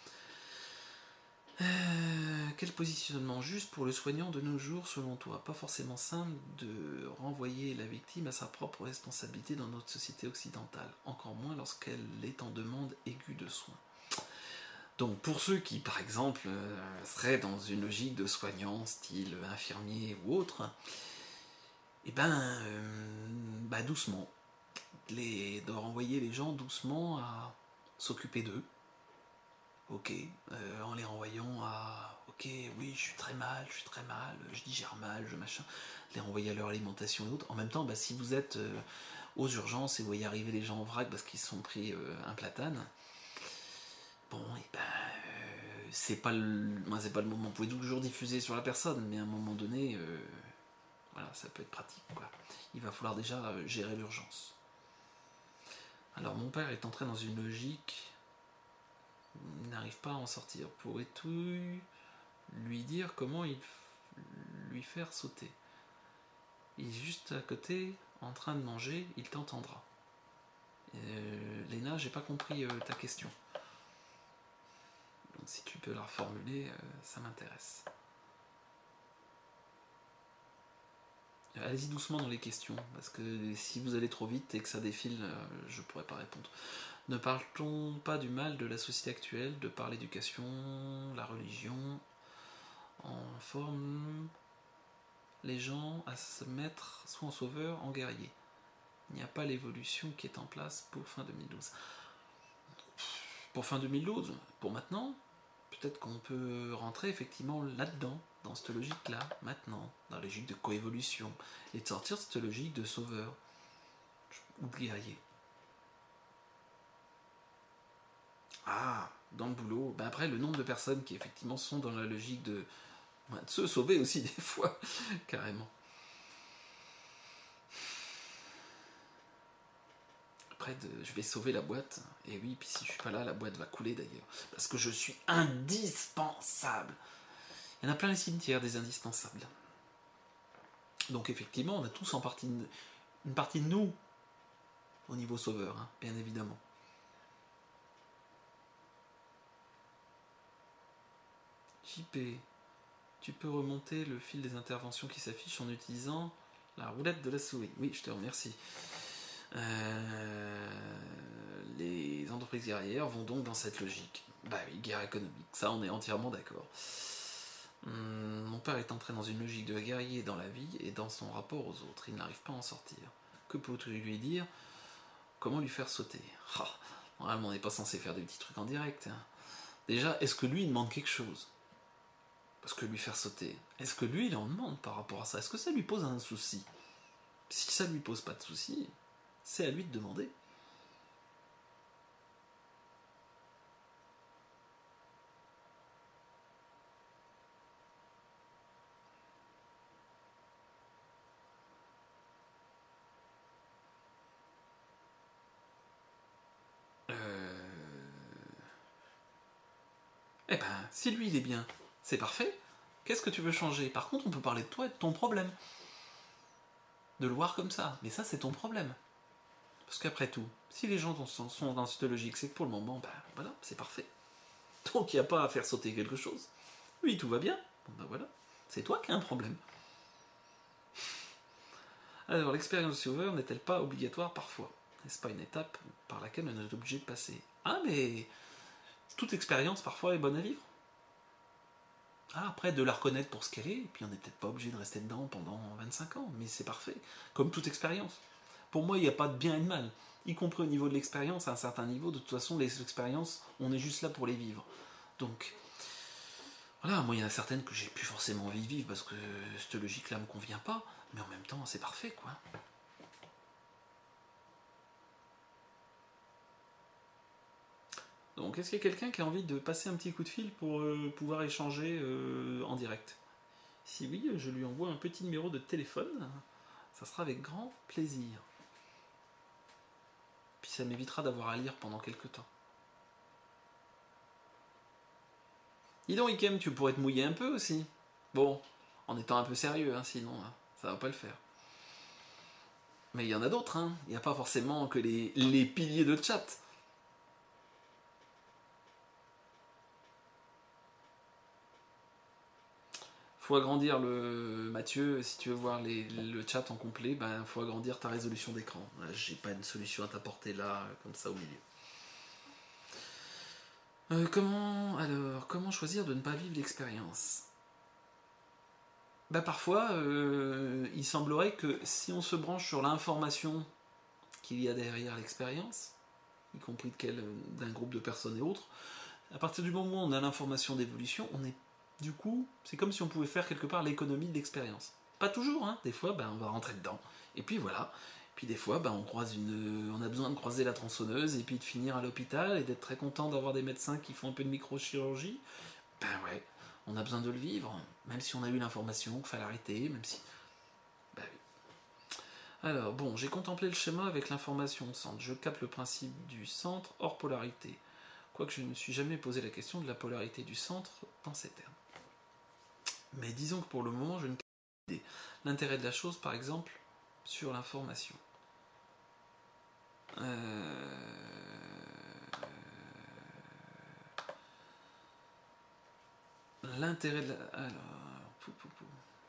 Euh, quel positionnement juste pour le soignant de nos jours selon toi? Pas forcément simple de renvoyer la victime à sa propre responsabilité dans notre société occidentale, encore moins lorsqu'elle est en demande aiguë de soins. Donc pour ceux qui par exemple euh, seraient dans une logique de soignant style infirmier ou autre, eh ben euh, bah doucement, les, de renvoyer les gens doucement à s'occuper d'eux. Ok, euh, en les renvoyant à ok, oui, je suis très mal, je suis très mal, je digère mal, je machin, les renvoyer à leur alimentation et autres. En même temps, bah, si vous êtes euh, aux urgences et vous voyez arriver les gens en vrac parce qu'ils se sont pris euh, un platane, bon, et ben, euh, c'est pas le, moi, c'est pas le moment. Vous pouvez toujours diffuser sur la personne, mais à un moment donné, euh, voilà, ça peut être pratique, quoi. Il va falloir déjà euh, gérer l'urgence. Alors, mon père est entré dans une logique. Il n'arrive pas à en sortir. Pourrais-tu lui dire comment il lui faire sauter? Il est juste à côté, en train de manger, il t'entendra. Euh, Léna, j'ai pas compris euh, ta question. Donc si tu peux la reformuler, euh, ça m'intéresse. Allez-y doucement dans les questions, parce que si vous allez trop vite et que ça défile, euh, je pourrais pas répondre. Ne parle-t-on pas du mal de la société actuelle, de par l'éducation, la religion, en forme les gens à se mettre soit en sauveur, en guerrier? Il n'y a pas l'évolution qui est en place pour fin deux mille douze. Pour fin deux mille douze, pour maintenant, peut-être qu'on peut rentrer effectivement là-dedans, dans cette logique-là, maintenant, dans la logique de coévolution, et de sortir de cette logique de sauveur ou de guerrier. Ah, dans le boulot, ben après le nombre de personnes qui effectivement sont dans la logique de, de se sauver aussi des fois, carrément. Après, de, je vais sauver la boîte, et oui, puis si je suis pas là, la boîte va couler d'ailleurs, parce que je suis indispensable. Il y en a plein les cimetières des indispensables. Donc effectivement, on a tous en partie une, une partie de nous au niveau sauveur, hein, bien évidemment. J P, tu peux remonter le fil des interventions qui s'affichent en utilisant la roulette de la souris. Oui, je te remercie. Euh, les entreprises guerrières vont donc dans cette logique. Bah oui, guerre économique, ça on est entièrement d'accord. Hum, mon père est entré dans une logique de guerrier dans la vie et dans son rapport aux autres. Il n'arrive pas à en sortir. Que peux-tu lui dire? Comment lui faire sauter? Ah, normalement, on n'est pas censé faire des petits trucs en direct. Hein. Déjà, est-ce que lui il demande quelque chose? Parce que lui faire sauter, est-ce que lui il en demande par rapport à ça? Est-ce que ça lui pose un souci? Si ça lui pose pas de souci, c'est à lui de demander. Eh ben, si lui il est bien, c'est parfait. Qu'est-ce que tu veux changer? Par contre, on peut parler de toi et de ton problème. De le voir comme ça. Mais ça, c'est ton problème. Parce qu'après tout, si les gens sont dans cette logique, c'est que pour le moment, ben voilà, c'est parfait. Donc il n'y a pas à faire sauter quelque chose. Oui, tout va bien. Bon ben voilà. C'est toi qui as un problème. Alors, l'expérience sauveur n'est-elle pas obligatoire parfois? N'est-ce pas une étape par laquelle on est obligé de passer? Ah, mais toute expérience parfois est bonne à vivre. Ah, après, de la reconnaître pour ce qu'elle est, et puis on n'est peut-être pas obligé de rester dedans pendant vingt-cinq ans, mais c'est parfait. Comme toute expérience. Pour moi, il n'y a pas de bien et de mal. Y compris au niveau de l'expérience, à un certain niveau, de toute façon, les expériences, on est juste là pour les vivre. Donc, voilà, moi, il y en a certaines que j'ai plus forcément envie de vivre parce que cette logique-là me convient pas, mais en même temps, c'est parfait, quoi. Donc, est-ce qu'il y a quelqu'un qui a envie de passer un petit coup de fil pour euh, pouvoir échanger euh, en direct? Si oui, je lui envoie un petit numéro de téléphone. Ça sera avec grand plaisir. Puis ça m'évitera d'avoir à lire pendant quelques temps. Dis donc, Ikem, tu pourrais te mouiller un peu aussi. Bon, en étant un peu sérieux, hein, sinon, hein, ça va pas le faire. Mais il y en a d'autres, hein. Il n'y a pas forcément que les, les piliers de chat. Faut agrandir le Mathieu, si tu veux voir les, le chat en complet, ben faut agrandir ta résolution d'écran. J'ai pas une solution à t'apporter là, comme ça au milieu. Euh, comment alors comment choisir de ne pas vivre l'expérience? Bah parfois, euh, il semblerait que si on se branche sur l'information qu'il y a derrière l'expérience, y compris d'un groupe de personnes et autres, à partir du moment où on a l'information d'évolution, on est du coup, c'est comme si on pouvait faire quelque part l'économie de l'expérience. Pas toujours, hein. Des fois, ben, on va rentrer dedans. Et puis voilà. Puis des fois, ben, on croise une, on a besoin de croiser la tronçonneuse et puis de finir à l'hôpital et d'être très content d'avoir des médecins qui font un peu de microchirurgie. Ben ouais, on a besoin de le vivre, même si on a eu l'information qu'il fallait arrêter, même si. Ben oui. Alors bon, j'ai contemplé le schéma avec l'information au centre. Je capte le principe du centre hors polarité. Quoique je ne me suis jamais posé la question de la polarité du centre dans ces termes. Mais disons que pour le moment, je ne capte pas l'idée. L'intérêt de la chose, par exemple, sur l'information. Euh... L'intérêt de la... Alors... Pou, pou, pou.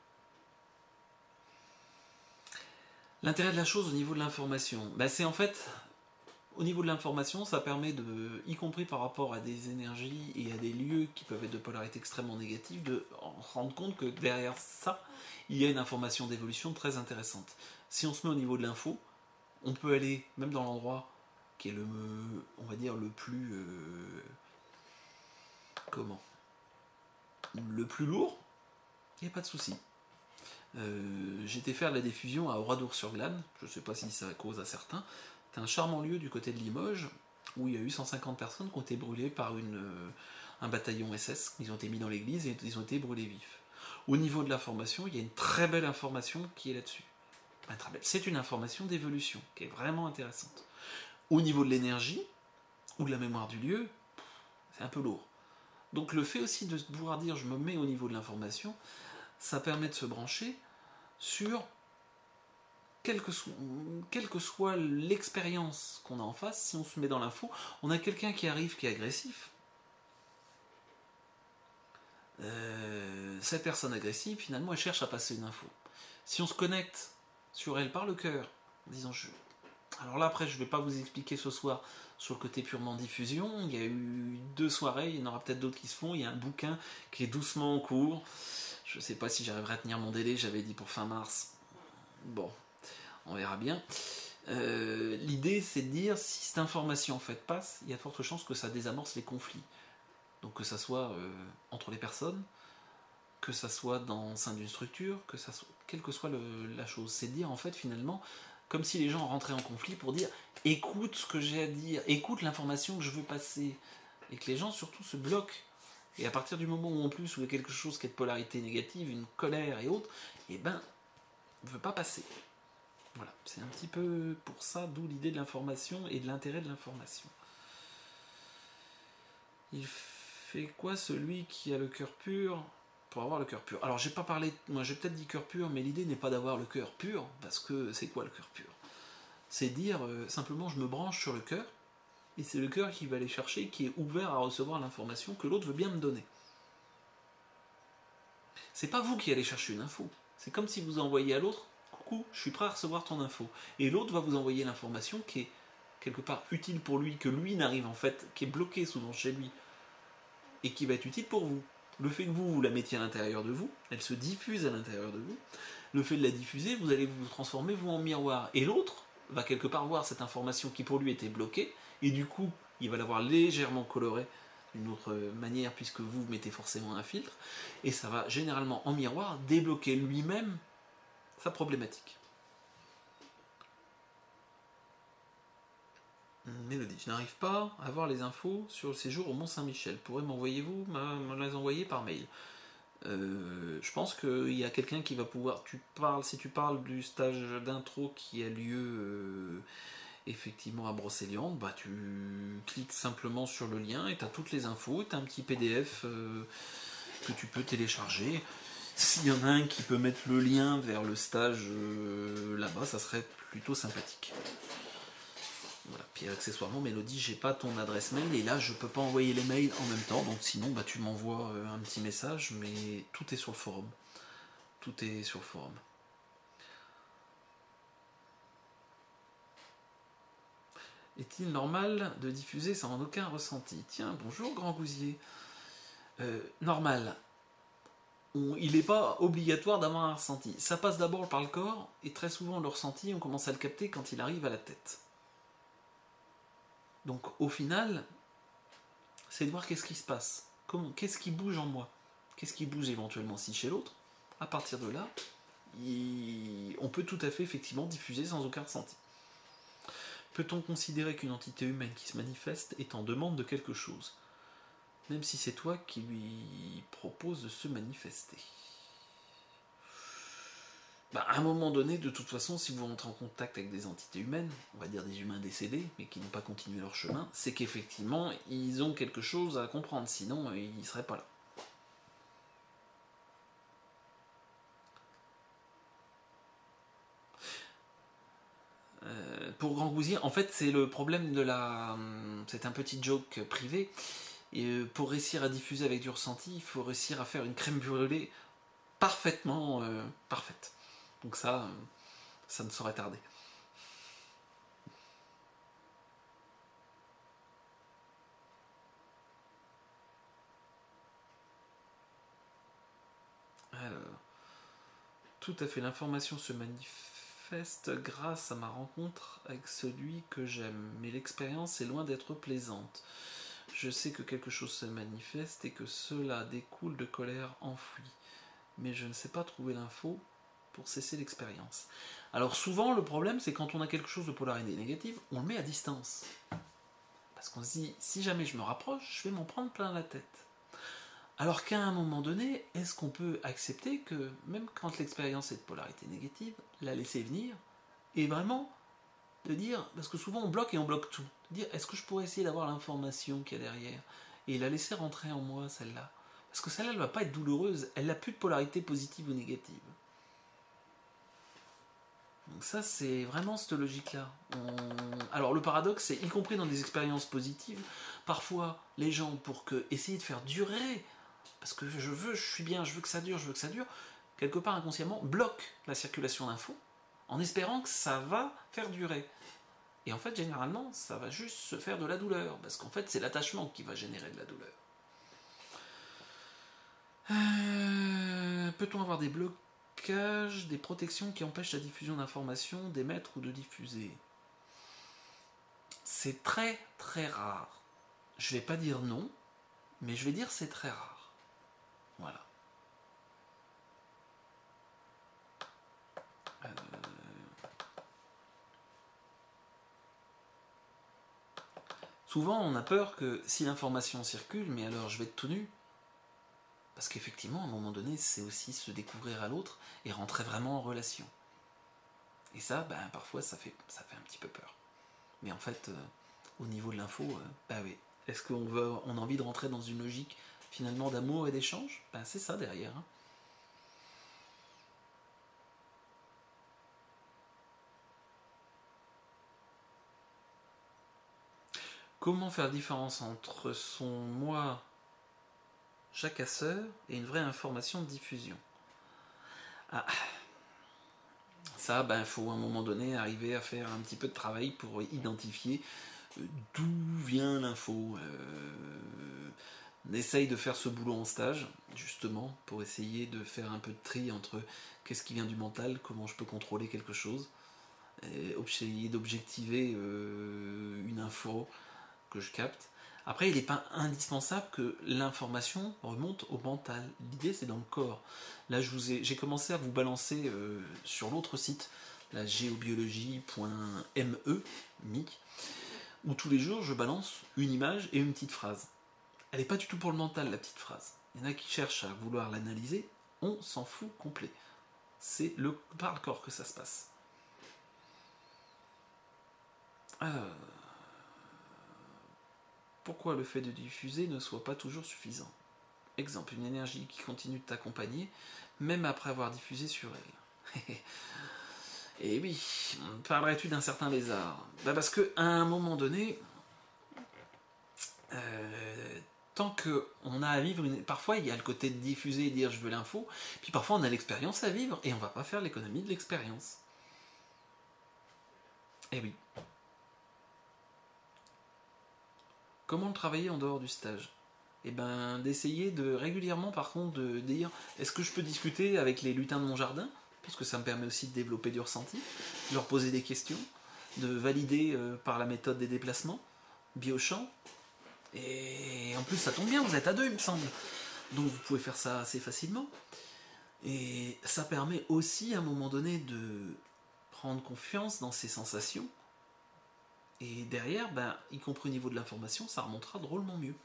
L'intérêt de la chose au niveau de l'information, bah c'est en fait, au niveau de l'information, ça permet de, y compris par rapport à des énergies et à des lieux qui peuvent être de polarité extrêmement négative, de rendre compte que derrière ça, il y a une information d'évolution très intéressante. Si on se met au niveau de l'info, on peut aller même dans l'endroit qui est le, on va dire le plus, euh, comment, le plus lourd, il n'y a pas de souci. Euh, J'étais faire de la diffusion à Oradour-sur-Glane, je ne sais pas si ça cause à certains. C'est un charmant lieu du côté de Limoges où il y a eu cent cinquante personnes qui ont été brûlées par une, euh, un bataillon S S. Ils ont été mis dans l'église et ils ont été brûlés vifs. Au niveau de l'information, il y a une très belle information qui est là-dessus. Enfin, c'est une information d'évolution qui est vraiment intéressante. Au niveau de l'énergie ou de la mémoire du lieu, c'est un peu lourd. Donc le fait aussi de pouvoir dire je me mets au niveau de l'information, ça permet de se brancher sur quelle que soit, quelle que soit l'expérience qu'on a en face. Si on se met dans l'info, on a quelqu'un qui arrive qui est agressif. Euh, cette personne agressive, finalement, elle cherche à passer une info. Si on se connecte sur elle par le cœur, en disant je... Alors là, après, je ne vais pas vous expliquer ce soir sur le côté purement diffusion. Il y a eu deux soirées, il y en aura peut-être d'autres qui se font. Il y a un bouquin qui est doucement en cours. Je ne sais pas si j'arriverai à tenir mon délai, j'avais dit pour fin mars. Bon, on verra bien. Euh, L'idée, c'est de dire, si cette information en fait passe, il y a de fortes chances que ça désamorce les conflits. Donc que ça soit euh, entre les personnes, que ça soit dans le sein d'une structure, que ça soit, quelle que soit le, la chose. C'est de dire, en fait, finalement, comme si les gens rentraient en conflit pour dire, écoute ce que j'ai à dire, écoute l'information que je veux passer. Et que les gens, surtout, se bloquent. Et à partir du moment où en plus où il y a quelque chose qui est de polarité négative, une colère et autres, eh ben, on ne veut pas passer. Voilà, c'est un petit peu pour ça, d'où l'idée de l'information et de l'intérêt de l'information. Il fait quoi celui qui a le cœur pur pour avoir le cœur pur? Alors j'ai pas parlé, moi j'ai peut-être dit cœur pur, mais l'idée n'est pas d'avoir le cœur pur, parce que c'est quoi le cœur pur? C'est dire euh, simplement je me branche sur le cœur, et c'est le cœur qui va aller chercher, qui est ouvert à recevoir l'information que l'autre veut bien me donner. C'est pas vous qui allez chercher une info, c'est comme si vous envoyez à l'autre, coucou, je suis prêt à recevoir ton info, et l'autre va vous envoyer l'information qui est quelque part utile pour lui, que lui n'arrive en fait, qui est bloqué souvent chez lui, et qui va être utile pour vous. Le fait que vous, vous la mettiez à l'intérieur de vous, elle se diffuse à l'intérieur de vous, le fait de la diffuser, vous allez vous transformer vous en miroir. Et l'autre va quelque part voir cette information qui pour lui était bloquée, et du coup, il va l'avoir légèrement colorée d'une autre manière, puisque vous mettez forcément un filtre, et ça va généralement en miroir débloquer lui-même sa problématique. Mélodie, je n'arrive pas à avoir les infos sur le séjour au Mont-Saint-Michel. Pourrez m'envoyez-vous me les envoyer par mail? euh, Je pense qu'il y a quelqu'un qui va pouvoir. Tu parles, si tu parles du stage d'intro qui a lieu euh, effectivement à Brocéliande, bah tu cliques simplement sur le lien et tu as toutes les infos. Tu as un petit P D F euh, que tu peux télécharger. S'il y en a un qui peut mettre le lien vers le stage euh, là-bas, ça serait plutôt sympathique. Voilà. Puis accessoirement, Mélodie, j'ai pas ton adresse mail et là je peux pas envoyer les mails en même temps, donc sinon bah, tu m'envoies euh, un petit message, mais tout est sur le forum. Tout est sur le forum. Est-il normal de diffuser sans aucun ressenti? Tiens, bonjour Grand Gousier. Euh, normal. On, il n'est pas obligatoire d'avoir un ressenti. Ça passe d'abord par le corps, et très souvent le ressenti, on commence à le capter quand il arrive à la tête. Donc au final, c'est de voir qu'est-ce qui se passe, comment, qu'est-ce qui bouge en moi, qu'est-ce qui bouge éventuellement si chez l'autre. À partir de là, il, on peut tout à fait effectivement diffuser sans aucun ressenti. Peut-on considérer qu'une entité humaine qui se manifeste est en demande de quelque chose, même si c'est toi qui lui proposes de se manifester? Bah, à un moment donné, de toute façon, si vous rentrez en contact avec des entités humaines, on va dire des humains décédés, mais qui n'ont pas continué leur chemin, c'est qu'effectivement, ils ont quelque chose à comprendre, sinon ils ne seraient pas là. Euh, pour Grand Gousier, en fait, c'est le problème de la... C'est un petit joke privé, et pour réussir à diffuser avec du ressenti, il faut réussir à faire une crème brûlée parfaitement euh, parfaite. Donc ça, ça ne saurait tarder. Alors, tout à fait, l'information se manifeste grâce à ma rencontre avec celui que j'aime, mais l'expérience est loin d'être plaisante. Je sais que quelque chose se manifeste et que cela découle de colère enfouie, mais je ne sais pas trouver l'info pour cesser l'expérience. Alors souvent, le problème, c'est quand on a quelque chose de polarité négative, on le met à distance. Parce qu'on se dit, si jamais je me rapproche, je vais m'en prendre plein la tête. Alors qu'à un moment donné, est-ce qu'on peut accepter que, même quand l'expérience est de polarité négative, la laisser venir, et vraiment de dire, parce que souvent on bloque et on bloque tout, de dire, est-ce que je pourrais essayer d'avoir l'information qu'il y a derrière, et la laisser rentrer en moi, celle-là. Parce que celle-là, elle ne va pas être douloureuse, elle n'a plus de polarité positive ou négative. Donc ça, c'est vraiment cette logique-là. On... Alors le paradoxe, c'est, y compris dans des expériences positives, parfois les gens, pour que, essayer de faire durer, parce que je veux, je suis bien, je veux que ça dure, je veux que ça dure, quelque part inconsciemment, bloquent la circulation d'infos, en espérant que ça va faire durer. Et en fait, généralement, ça va juste se faire de la douleur, parce qu'en fait, c'est l'attachement qui va générer de la douleur. Euh... Peut-on avoir des blocages, des protections qui empêchent la diffusion d'informations, d'émettre ou de diffuser? C'est très très rare. Je vais pas dire non, mais je vais dire c'est très rare. Voilà. Euh... Souvent, on a peur que si l'information circule, mais alors je vais être tout nu. Parce qu'effectivement, à un moment donné, c'est aussi se découvrir à l'autre et rentrer vraiment en relation. Et ça, ben, parfois, ça fait, ça fait un petit peu peur. Mais en fait, euh, au niveau de l'info, euh, bah oui, Est-ce qu'on veut, on a envie de rentrer dans une logique finalement d'amour et d'échange? Ben, c'est ça derrière. Hein. Comment faire la différence entre son moi jacasseur et une vraie information de diffusion? Ah, ça, ben, faut à un moment donné arriver à faire un petit peu de travail pour identifier d'où vient l'info. Euh, on essaye de faire ce boulot en stage, justement, pour essayer de faire un peu de tri entre qu'est-ce qui vient du mental, comment je peux contrôler quelque chose, et essayer d'objectiver euh, une info que je capte. Après, il n'est pas indispensable que l'information remonte au mental. L'idée, c'est dans le corps. Là, je vous ai, j'ai commencé à vous balancer euh, sur l'autre site, la géobiologie point me, mic, où tous les jours, je balance une image et une petite phrase. Elle n'est pas du tout pour le mental, la petite phrase. Il y en a qui cherchent à vouloir l'analyser. On s'en fout complet. C'est le, par le corps que ça se passe. Alors, pourquoi le fait de diffuser ne soit pas toujours suffisant? Exemple, une énergie qui continue de t'accompagner, même après avoir diffusé sur elle. Et oui, parlerais-tu d'un certain lézard? Bah parce qu'à un moment donné, euh, tant qu'on a à vivre, une... parfois il y a le côté de diffuser et dire je veux l'info, puis parfois on a l'expérience à vivre et on va pas faire l'économie de l'expérience. Et oui. Comment le travailler en dehors du stage? Et ben d'essayer de régulièrement par contre de dire est-ce que je peux discuter avec les lutins de mon jardin, parce que ça me permet aussi de développer du ressenti, de leur poser des questions, de valider euh, par la méthode des déplacements, biochamp, et en plus ça tombe bien, vous êtes à deux il me semble, donc vous pouvez faire ça assez facilement, et ça permet aussi à un moment donné de prendre confiance dans ses sensations, et derrière, ben, y compris au niveau de l'information, ça remontera drôlement mieux.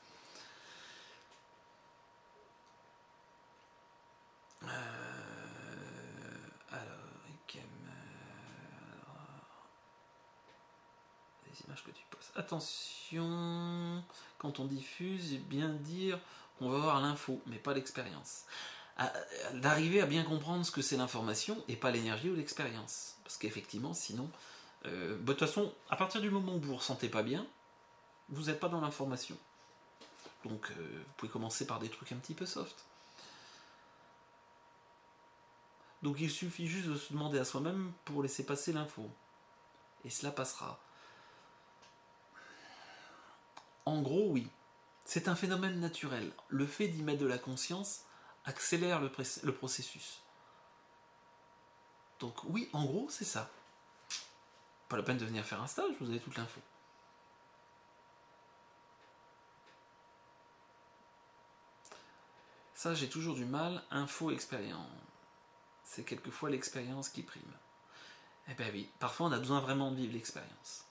Euh, alors, alors, les images que tu poses. Attention, quand on diffuse, bien dire qu'on va avoir l'info, mais pas l'expérience. D'arriver à bien comprendre ce que c'est l'information et pas l'énergie ou l'expérience. Parce qu'effectivement, sinon, euh, bah, de toute façon, à partir du moment où vous ne vous ressentez pas bien, vous n'êtes pas dans l'information. Donc, euh, vous pouvez commencer par des trucs un petit peu soft. Donc il suffit juste de se demander à soi-même pour laisser passer l'info. Et cela passera. En gros, oui. C'est un phénomène naturel. Le fait d'y mettre de la conscience accélère le, le processus. Donc oui, en gros, c'est ça. Pas la peine de venir faire un stage, vous avez toute l'info. Ça, j'ai toujours du mal. Info, expérience. C'est quelquefois l'expérience qui prime. Eh bien oui, parfois on a besoin vraiment de vivre l'expérience.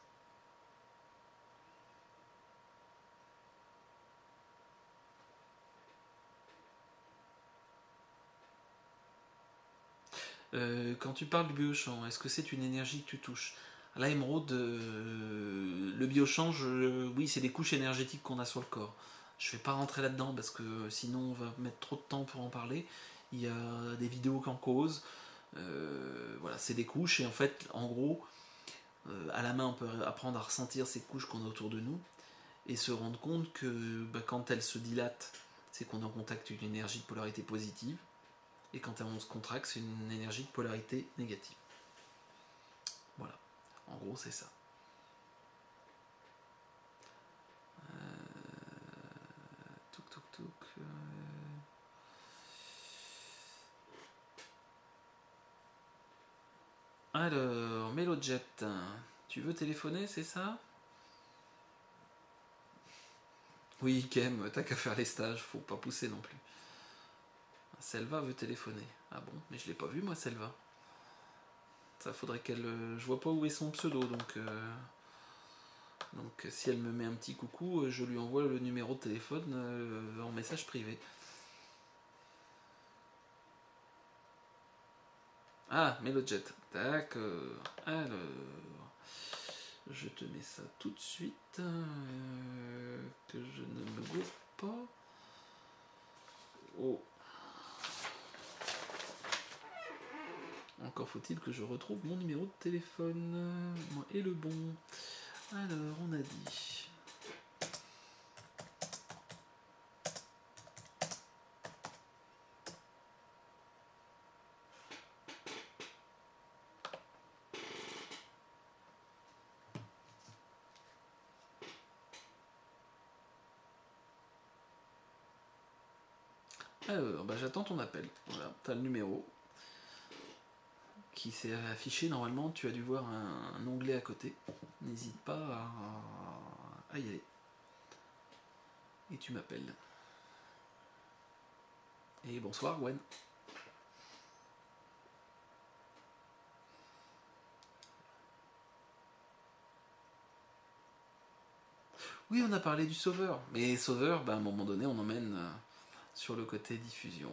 Euh, quand tu parles du biochamp, est-ce que c'est une énergie que tu touches? Là, émeraude, euh, le biochamp, je, oui, c'est des couches énergétiques qu'on a sur le corps. Je ne vais pas rentrer là-dedans parce que sinon on va mettre trop de temps pour en parler. Il y a des vidéos qu'en cause. Euh, voilà, c'est des couches et en fait, en gros, euh, à la main, on peut apprendre à ressentir ces couches qu'on a autour de nous et se rendre compte que bah, quand elles se dilatent, c'est qu'on est en contact avec une énergie de polarité positive. Et quand on se contracte, c'est une énergie de polarité négative. Voilà. En gros, c'est ça. Euh... Touk touk touk. Euh... Alors, Melojet, tu veux téléphoner, c'est ça? Oui, Kem, t'as qu'à faire les stages, faut pas pousser non plus. Selva veut téléphoner. Ah bon, mais je l'ai pas vu moi, Selva. Ça faudrait qu'elle. Je vois pas où est son pseudo, donc. Euh... Donc si elle me met un petit coucou, je lui envoie le numéro de téléphone euh, en message privé. Ah, Melojet. D'accord. Alors. je te mets ça tout de suite, euh, que je ne me gourre pas. Oh. Encore faut-il que je retrouve mon numéro de téléphone. Moi et le bon. Alors, on a dit... Alors, bah, j'attends ton appel. Voilà, t'as le numéro qui s'est affiché. Normalement, tu as dû voir un, un onglet à côté. N'hésite pas à, à y aller. Et tu m'appelles. Et bonsoir, Gwen. Oui, on a parlé du sauveur. Mais sauveur, bah, à un moment donné, on emmène euh, sur le côté diffusion.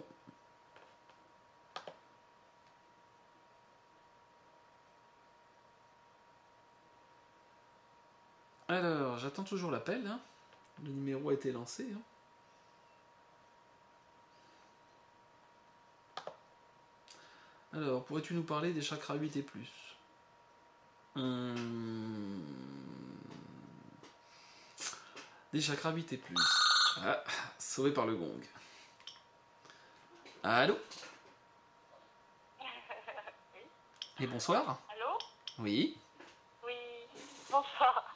Alors, j'attends toujours l'appel. Hein. Le numéro a été lancé. Hein. Alors, pourrais-tu nous parler des chakras huit et plus? hum... Des chakras huit et plus. Ah, sauvé par le gong. Allô? Oui. Et bonsoir. Allô? Oui. Oui, bonsoir.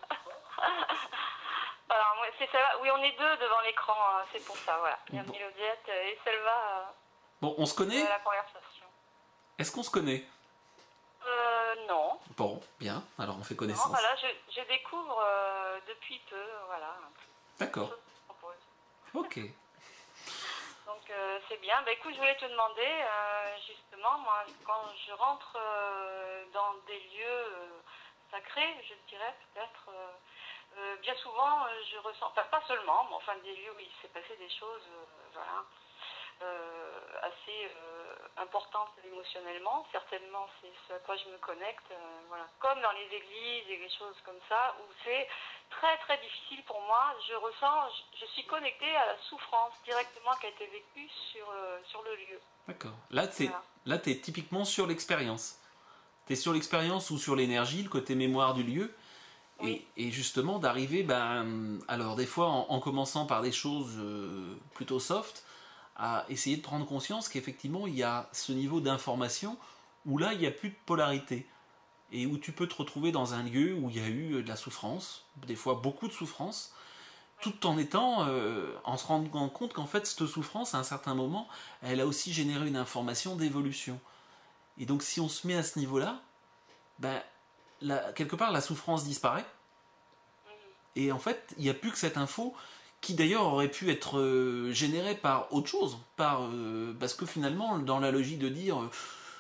Alors, moi, c'est Selva. Oui, on est deux devant l'écran, hein, c'est pour ça, voilà. Il y a Bon. Mélodiette et Selva euh, Bon, on se connaît? à la conversation. Est-ce qu'on se connaît? Euh, non. Bon, bien. Alors on fait Non, connaissance. voilà, je, je découvre euh, depuis peu, voilà. D'accord. Chose que je propose. Ok. Donc, euh, c'est bien. Bah, écoute, je voulais te demander, euh, justement, moi, quand je rentre euh, dans des lieux euh, sacrés, je dirais, peut-être... euh, Euh, bien souvent, euh, je ressens, enfin pas seulement, mais enfin des lieux où il s'est passé des choses, euh, voilà, euh, assez euh, importantes émotionnellement. Certainement, c'est ce à quoi je me connecte, euh, voilà. Comme dans les églises et des choses comme ça, où c'est très très difficile pour moi. Je ressens, je, je suis connectée à la souffrance directement qui a été vécue sur euh, sur le lieu. D'accord. Là, t'es Voilà. là, t'es typiquement sur l'expérience. T'es sur l'expérience ou sur l'énergie, le côté mémoire du lieu. Oui. Et, et justement d'arriver, ben, alors des fois en, en commençant par des choses euh, plutôt soft, à essayer de prendre conscience qu'effectivement il y a ce niveau d'information où là il n'y a plus de polarité et où tu peux te retrouver dans un lieu où il y a eu de la souffrance, des fois beaucoup de souffrance, tout en étant, euh, en se rendant compte qu'en fait cette souffrance à un certain moment, elle a aussi généré une information d'évolution. Et donc si on se met à ce niveau-là, ben, la, quelque part la souffrance disparaît. Et en fait, il n'y a plus que cette info qui d'ailleurs aurait pu être euh, générée par autre chose. Par, euh, parce que finalement, dans la logique de dire euh,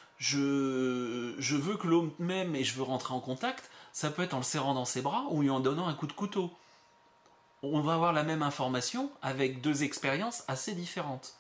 je, je veux que l'homme m'aime et je veux rentrer en contact, ça peut être en le serrant dans ses bras ou en donnant un coup de couteau. On va avoir la même information avec deux expériences assez différentes.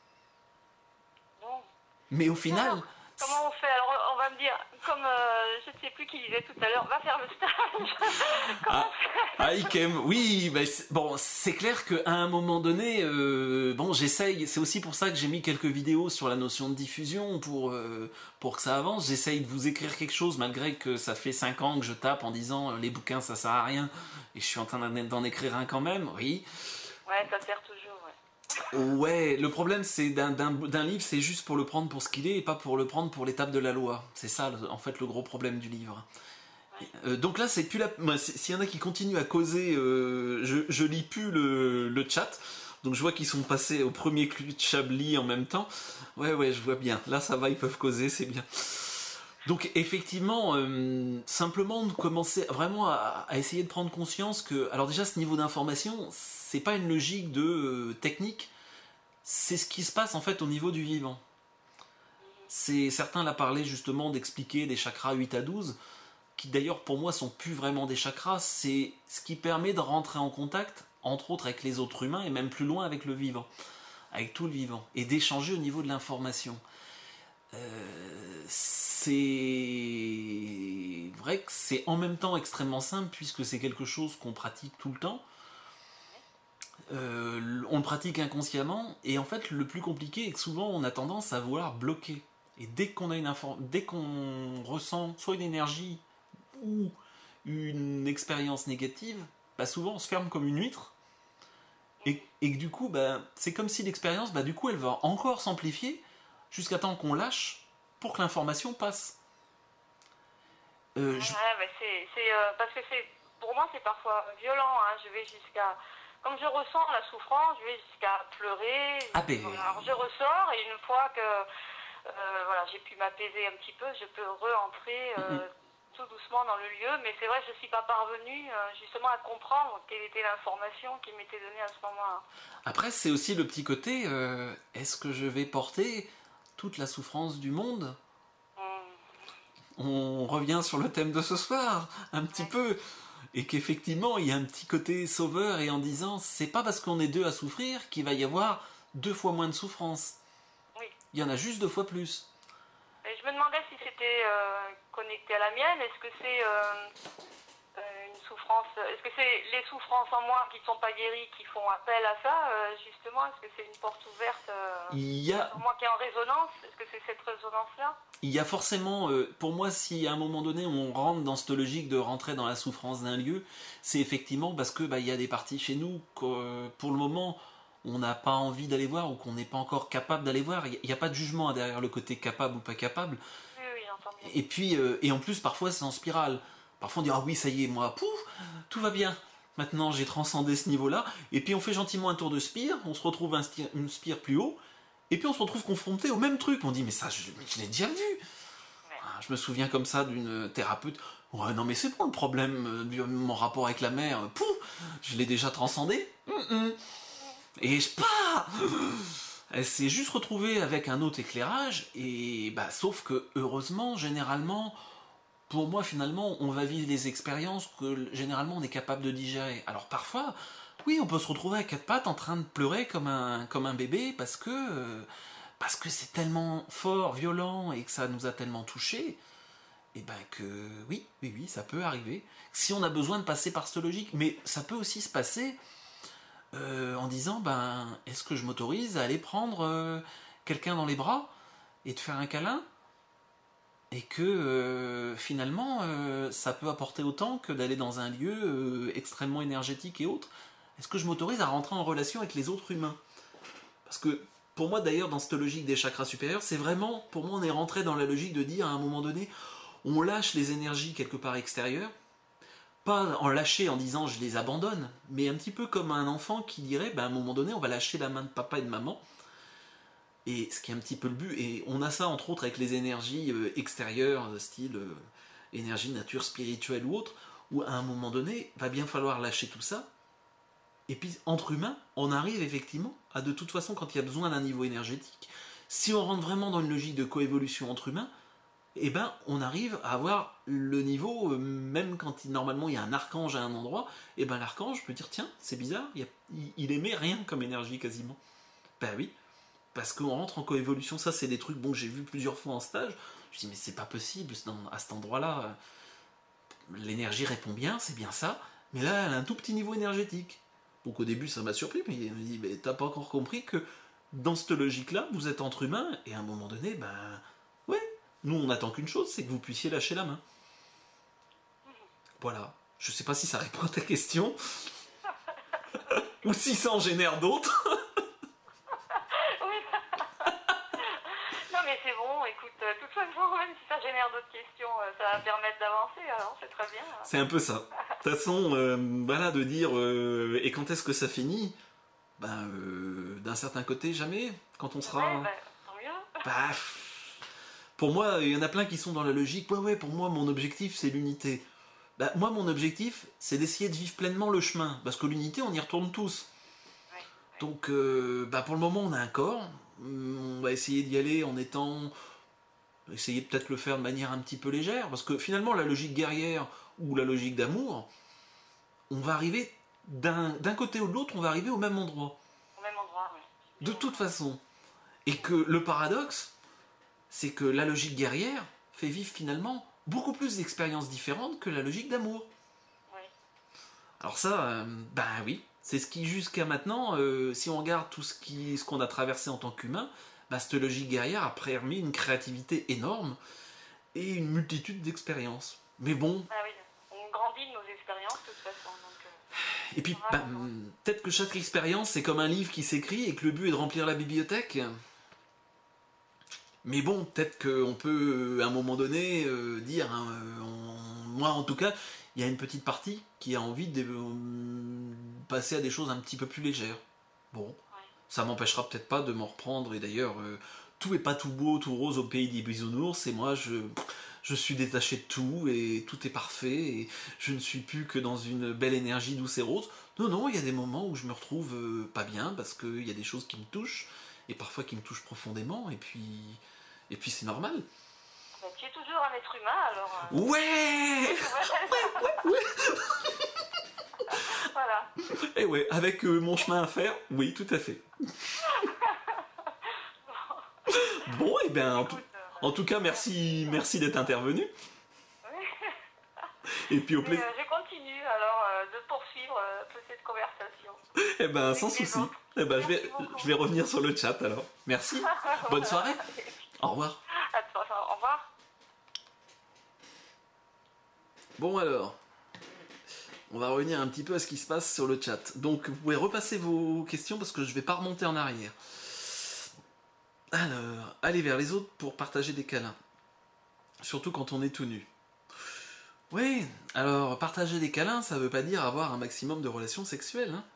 Bon. Mais au final... Alors, comment on fait? Alors on va me dire, comme euh, je ne sais plus qui disait tout à l'heure, va faire le stage. Comment Ah, on fait? ah, Ikem, oui, bah, c'est- bon, c'est clair qu'à un moment donné, euh, bon, j'essaye, c'est aussi pour ça que j'ai mis quelques vidéos sur la notion de diffusion pour, euh, pour que ça avance. J'essaye de vous écrire quelque chose malgré que ça fait cinq ans que je tape en disant euh, les bouquins ça sert à rien et je suis en train d'en d'en écrire un quand même, oui. Ouais, ça sert toujours, ouais. Ouais, le problème c'est d'un d'un- d'un livre, c'est juste pour le prendre pour ce qu'il est et pas pour le prendre pour l'étape de la loi. C'est ça, le- en fait, le gros problème du livre. Ouais. Euh, donc là, c'est plus la. Moi, si- s'il y en a qui continuent à causer, euh, je, je lis plus le, le chat. Donc je vois qu'ils sont passés au premier cul de Chablis en même temps. Ouais, ouais, je vois bien. Là, ça va, ils peuvent causer, c'est bien. Donc effectivement, euh, simplement de commencer vraiment à, à essayer de prendre conscience que, alors déjà, ce niveau d'information, c'est pas une logique de euh, technique. C'est ce qui se passe en fait au niveau du vivant. C'est certains l'ont parlé justement d'expliquer des chakras huit à douze, qui d'ailleurs pour moi sont plus vraiment des chakras, c'est ce qui permet de rentrer en contact, entre autres avec les autres humains et même plus loin avec le vivant, avec tout le vivant, et d'échanger au niveau de l'information. Euh, c'est vrai que c'est en même temps extrêmement simple puisque c'est quelque chose qu'on pratique tout le temps. Euh, on le pratique inconsciemment et en fait le plus compliqué est que souvent on a tendance à vouloir bloquer. Et dès qu'on a une infor- dès qu'on ressent soit une énergie ou une expérience négative, bah souvent on se ferme comme une huître et, et que du coup bah, c'est comme si l'expérience bah, du coup elle va encore s'amplifier jusqu'à temps qu'on lâche pour que l'information passe. Euh, je- Ouais, mais c'est, c'est, euh, parce que c'est, pour moi, c'est parfois violent. Hein. Je vais jusqu'à, comme je ressens la souffrance, je vais jusqu'à pleurer. Ah ben, Voilà. Alors je ressors et une fois que, euh, voilà, j'ai pu m'apaiser un petit peu, je peux re-entrer mm, mm. euh, tout doucement dans le lieu. Mais c'est vrai, je ne suis pas parvenue euh, justement à comprendre quelle était l'information qui m'était donnée à ce moment-là. Après c'est aussi le petit côté, euh, est-ce que je vais porter toute la souffrance du monde? Hum, On revient sur le thème de ce soir, un petit ouais. peu, et qu'effectivement il y a un petit côté sauveur et en disant c'est pas parce qu'on est deux à souffrir qu'il va y avoir deux fois moins de souffrance. Oui. Il y en a juste deux fois plus. Et je me demandais si c'était euh, connecté à la mienne. Est-ce que c'est euh, euh, une souffrance, est-ce que c'est les souffrances en moi qui ne sont pas guéries qui font appel à ça, euh, justement? Est-ce que c'est une porte ouverte euh, Il y a, sur moi qui est en résonance? Est-ce que c'est cette résonance-là? il y a forcément, euh, pour moi, si à un moment donné on rentre dans cette logique de rentrer dans la souffrance d'un lieu, c'est effectivement parce que bah, il y a des parties chez nous que euh, pour le moment on n'a pas envie d'aller voir ou qu'on n'est pas encore capable d'aller voir. Il n'y a pas de jugement derrière le côté capable ou pas capable. Oui, oui, j'entends bien. Et puis, euh, et en plus, parfois, c'est en spirale. Parfois, on dit, ah oui, ça y est, moi, pouf, tout va bien. Maintenant, j'ai transcendé ce niveau-là. Et puis, on fait gentiment un tour de spire, on se retrouve un sti- une spire plus haut, et puis on se retrouve confronté au même truc. On dit, mais ça, je, mais je l'ai déjà vu. Ouais. Ah, je me souviens comme ça d'une thérapeute. Ouais, non, mais c'est bon le problème euh, de mon rapport avec la mère. Pouf, je l'ai déjà transcendé. Hum, hum. Et je pas. Elle s'est juste retrouvée avec un autre éclairage, et bah, sauf que, heureusement, généralement, pour moi, finalement, on va vivre des expériences que généralement on est capable de digérer. Alors parfois, oui, on peut se retrouver à quatre pattes en train de pleurer comme un, comme un bébé parce que euh, parce que c'est tellement fort, violent et que ça nous a tellement touchés. Et ben que oui, oui, oui, ça peut arriver. Si on a besoin de passer par cette logique, mais ça peut aussi se passer euh, en disant ben est-ce que je m'autorise à aller prendre euh, quelqu'un dans les bras et de faire un câlin? Et que euh, finalement, euh, ça peut apporter autant que d'aller dans un lieu euh, extrêmement énergétique et autres. Est-ce que je m'autorise à rentrer en relation avec les autres humains? Parce que pour moi, d'ailleurs, dans cette logique des chakras supérieurs, c'est vraiment, pour moi, on est rentré dans la logique de dire à un moment donné, on lâche les énergies quelque part extérieures, pas en lâcher en disant je les abandonne, mais un petit peu comme un enfant qui dirait, ben, à un moment donné, on va lâcher la main de papa et de maman. Et ce qui est un petit peu le but, et on a ça entre autres avec les énergies euh, extérieures, style euh, énergie nature spirituelle ou autre, où à un moment donné, va bien falloir lâcher tout ça. Et puis entre humains, on arrive effectivement à de toute façon, quand il y a besoin d'un niveau énergétique, si on rentre vraiment dans une logique de coévolution entre humains, eh ben on arrive à avoir le niveau, euh, même quand il- normalement il y a un archange à un endroit, et ben l'archange peut dire tiens, c'est bizarre, il, y a- il- il émet rien comme énergie quasiment. Ben oui, parce qu'on rentre en coévolution. Ça, c'est des trucs bon, que j'ai vu plusieurs fois en stage. Je dis, mais c'est pas possible, dans- à cet endroit-là, euh, l'énergie répond bien, c'est bien ça, mais là, elle a un tout petit niveau énergétique. Donc au début, ça m'a surpris, mais il me dit, mais t'as pas encore compris que dans cette logique-là, vous êtes entre humains, et à un moment donné, ben, ouais, nous, on attend qu'une chose, c'est que vous puissiez lâcher la main. Voilà. Je sais pas si ça répond à ta question, ou si ça en génère d'autres. Oui. Non, mais c'est bon, écoute, euh, de toute façon, même si ça génère d'autres questions, euh, ça va permettre d'avancer, alors c'est très bien. C'est un peu ça. De toute façon, euh, voilà, de dire euh, et quand est-ce que ça finit? Ben, euh, d'un certain côté, jamais. Quand on Ouais, sera. bah, tant mieux. Bah, pour moi, il y en a plein qui sont dans la logique. Ouais, ouais, pour moi, mon objectif, c'est l'unité. Bah, moi, mon objectif, c'est d'essayer de vivre pleinement le chemin. Parce que l'unité, on y retourne tous. Ouais, ouais. Donc, euh, bah, pour le moment, on a un corps. On va essayer d'y aller en étant. Essayer de peut-être le faire de manière un petit peu légère. Parce que finalement, la logique guerrière ou la logique d'amour, on va arriver d'un d'un côté ou de l'autre, on va arriver au même endroit. Au même endroit, oui. De toute façon. Et que le paradoxe, c'est que la logique guerrière fait vivre finalement beaucoup plus d'expériences différentes que la logique d'amour. Oui. Alors ça, euh, bah oui, c'est ce qui jusqu'à maintenant, euh, si on regarde tout ce qui, ce qu'on a traversé en tant qu'humain, bah, cette logique guerrière a permis une créativité énorme et une multitude d'expériences. Mais bon, Ah oui, on grandit de nos expériences de toute façon. Donc, euh, et puis voilà, bah, bon. peut-être que chaque expérience c'est comme un livre qui s'écrit et que le but est de remplir la bibliothèque. Mais bon, peut-être qu'on peut à un moment donné euh, dire, hein, euh, on- moi en tout cas, il y a une petite partie qui a envie de euh, passer à des choses un petit peu plus légères. Bon, Ouais. ça m'empêchera peut-être pas de m'en reprendre, et d'ailleurs, euh, tout est pas tout beau, tout rose au pays des bisounours, et moi je, je suis détaché de tout, et tout est parfait, et je ne suis plus que dans une belle énergie douce et rose. Non, non, il y a des moments où je me retrouve euh, pas bien, parce qu'il y a des choses qui me touchent, et parfois qui me touchent profondément, et puis, et puis c'est normal. Ben, tu es toujours un être humain, alors... euh, Ouais. Voilà. Et ouais, avec euh, mon chemin à faire, oui, tout à fait. Bon, et bien, en tout, Écoute, euh, en tout cas, merci, merci d'être intervenu. oui. Et puis au Mais, plaisir. euh, je continue alors euh, de poursuivre euh, toute cette conversation. Eh ben, avec sans les souci. autres. Eh ben, je vais, Merci beaucoup. je vais revenir sur le chat alors. Merci. Bonne soirée. Au revoir. À toi, au revoir. Bon alors, on va revenir un petit peu à ce qui se passe sur le chat. Donc, vous pouvez repasser vos questions parce que je vais pas remonter en arrière. Alors, allez vers les autres pour partager des câlins. Surtout quand on est tout nu. Oui, alors partager des câlins, ça veut pas dire avoir un maximum de relations sexuelles. Hein.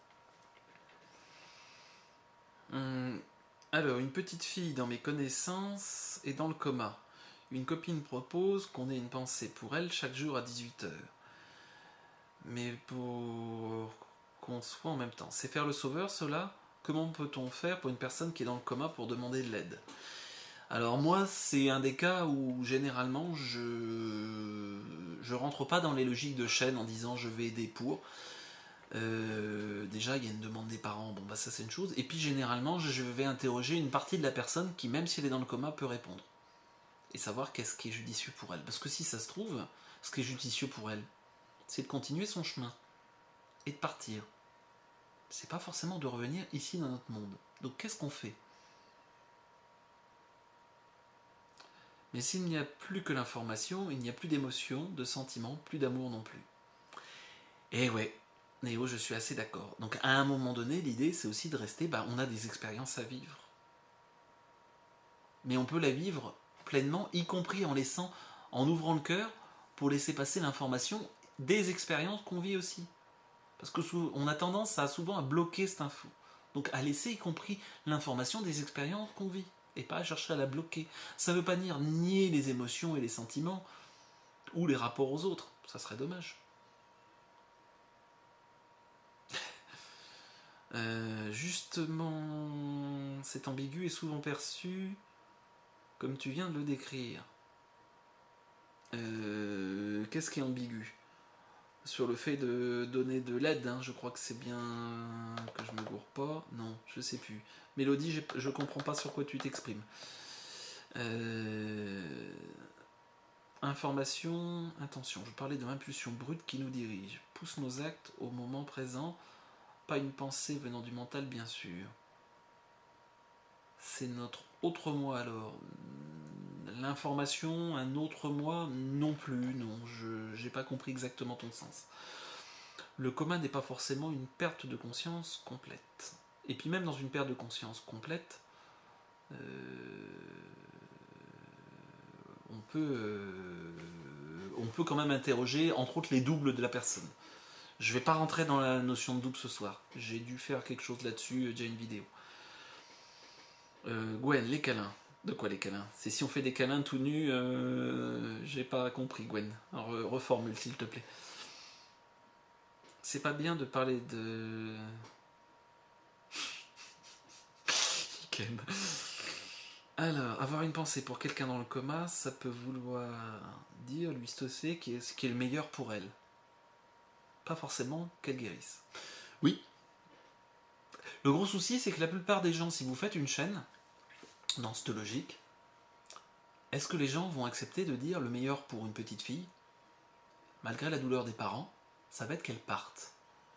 Hum, alors, une petite fille dans mes connaissances est dans le coma. Une copine propose qu'on ait une pensée pour elle chaque jour à dix-huit heures. Mais pour qu'on soit en même temps. C'est faire le sauveur, cela? Comment peut-on faire pour une personne qui est dans le coma pour demander de l'aide? Alors moi, c'est un des cas où généralement je je rentre pas dans les logiques de chaîne en disant je vais aider pour. Euh, déjà, il y a une demande des parents, bon bah ça c'est une chose. Et puis généralement, je vais interroger une partie de la personne qui, même si elle est dans le coma, peut répondre. Et savoir qu'est-ce qui est judicieux pour elle. Parce que si ça se trouve, ce qui est judicieux pour elle, c'est de continuer son chemin et de partir. C'est pas forcément de revenir ici dans notre monde. Donc qu'est-ce qu'on fait? Mais s'il n'y a plus que l'information, il n'y a plus d'émotion, de sentiments, plus d'amour non plus. Et ouais, Néo, je suis assez d'accord. Donc à un moment donné, l'idée c'est aussi de rester, bah, on a des expériences à vivre. Mais on peut la vivre pleinement, y compris en laissant, en ouvrant le cœur, pour laisser passer l'information des expériences qu'on vit aussi. Parce que on a tendance à souvent à bloquer cette info. Donc à laisser y compris l'information des expériences qu'on vit. Et pas à chercher à la bloquer. Ça ne veut pas dire nier les émotions et les sentiments, ou les rapports aux autres. Ça serait dommage. Euh, justement, c'est ambigu et souvent perçu comme tu viens de le décrire. Euh, Qu'est-ce qui est ambigu? Sur le fait de donner de l'aide, hein, je crois que c'est bien que je me gourre pas. Non, je sais plus. Mélodie, je comprends pas sur quoi tu t'exprimes. Euh... Information, attention, je parlais de l'impulsion brute qui nous dirige. Pousse nos actes au moment présent, pas une pensée venant du mental, bien sûr. C'est notre autre moi alors. L'information, un autre moi, non plus, non, je n'ai pas compris exactement ton sens. Le coma n'est pas forcément une perte de conscience complète. Et puis même dans une perte de conscience complète, euh, on, peut, euh, on peut quand même interroger, entre autres, les doubles de la personne. Je ne vais pas rentrer dans la notion de double ce soir. J'ai dû faire quelque chose là-dessus, déjà une vidéo. Euh, Gwen, les câlins. De quoi les câlins? C'est si on fait des câlins tout nus, euh, j'ai pas compris, Gwen. Alors, reformule s'il te plaît. C'est pas bien de parler de... Ken. Alors, avoir une pensée pour quelqu'un dans le coma, ça peut vouloir dire, lui stosser, qui est ce qui est le meilleur pour elle. Pas forcément qu'elle guérisse. Oui. Le gros souci, c'est que la plupart des gens, si vous faites une chaîne, dans cette logique, est-ce que les gens vont accepter de dire le meilleur pour une petite fille, malgré la douleur des parents, ça va être qu'elle parte.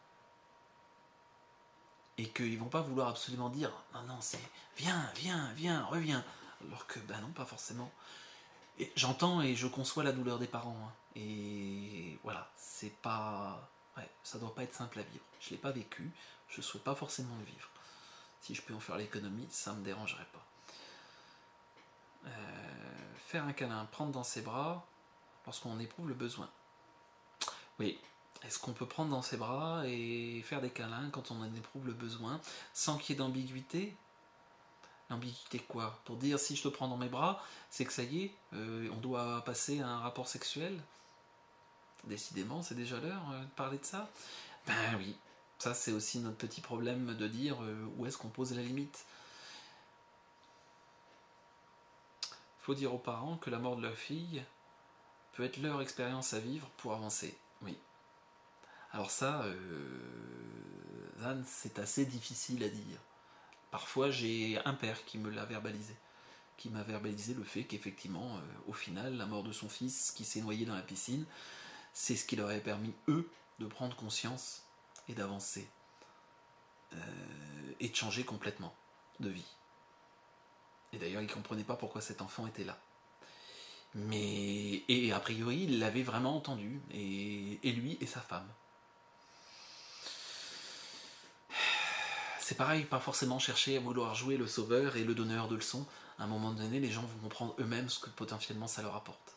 Et qu'ils vont pas vouloir absolument dire non, non, c'est viens, viens, viens, reviens. Alors que, ben non, pas forcément. Et j'entends et je conçois la douleur des parents. Hein. Et voilà, c'est pas. Ouais, ça doit pas être simple à vivre. Je l'ai pas vécu, je souhaite pas forcément le vivre. Si je peux en faire l'économie, ça me dérangerait pas. Euh, faire un câlin, prendre dans ses bras lorsqu'on éprouve le besoin. Oui, est-ce qu'on peut prendre dans ses bras et faire des câlins quand on en éprouve le besoin sans qu'il y ait d'ambiguïté? L'ambiguïté quoi? Pour dire si je te prends dans mes bras, c'est que ça y est, euh, on doit passer à un rapport sexuel? Décidément, c'est déjà l'heure euh, de parler de ça. Ben oui, ça c'est aussi notre petit problème de dire euh, où est-ce qu'on pose la limite. Il faut dire aux parents que la mort de leur fille peut être leur expérience à vivre pour avancer. Oui. Alors ça, euh, Anne, c'est assez difficile à dire. Parfois, j'ai un père qui me l'a verbalisé, qui m'a verbalisé le fait qu'effectivement, euh, au final, la mort de son fils qui s'est noyé dans la piscine, c'est ce qui leur a permis, eux, de prendre conscience et d'avancer. Euh, et de changer complètement de vie. Et d'ailleurs, ils ne comprenaient pas pourquoi cet enfant était là. Mais, et a priori, il l'avait vraiment entendu, et, et lui et sa femme. C'est pareil, pas forcément chercher à vouloir jouer le sauveur et le donneur de leçons. À un moment donné, les gens vont comprendre eux-mêmes ce que potentiellement ça leur apporte.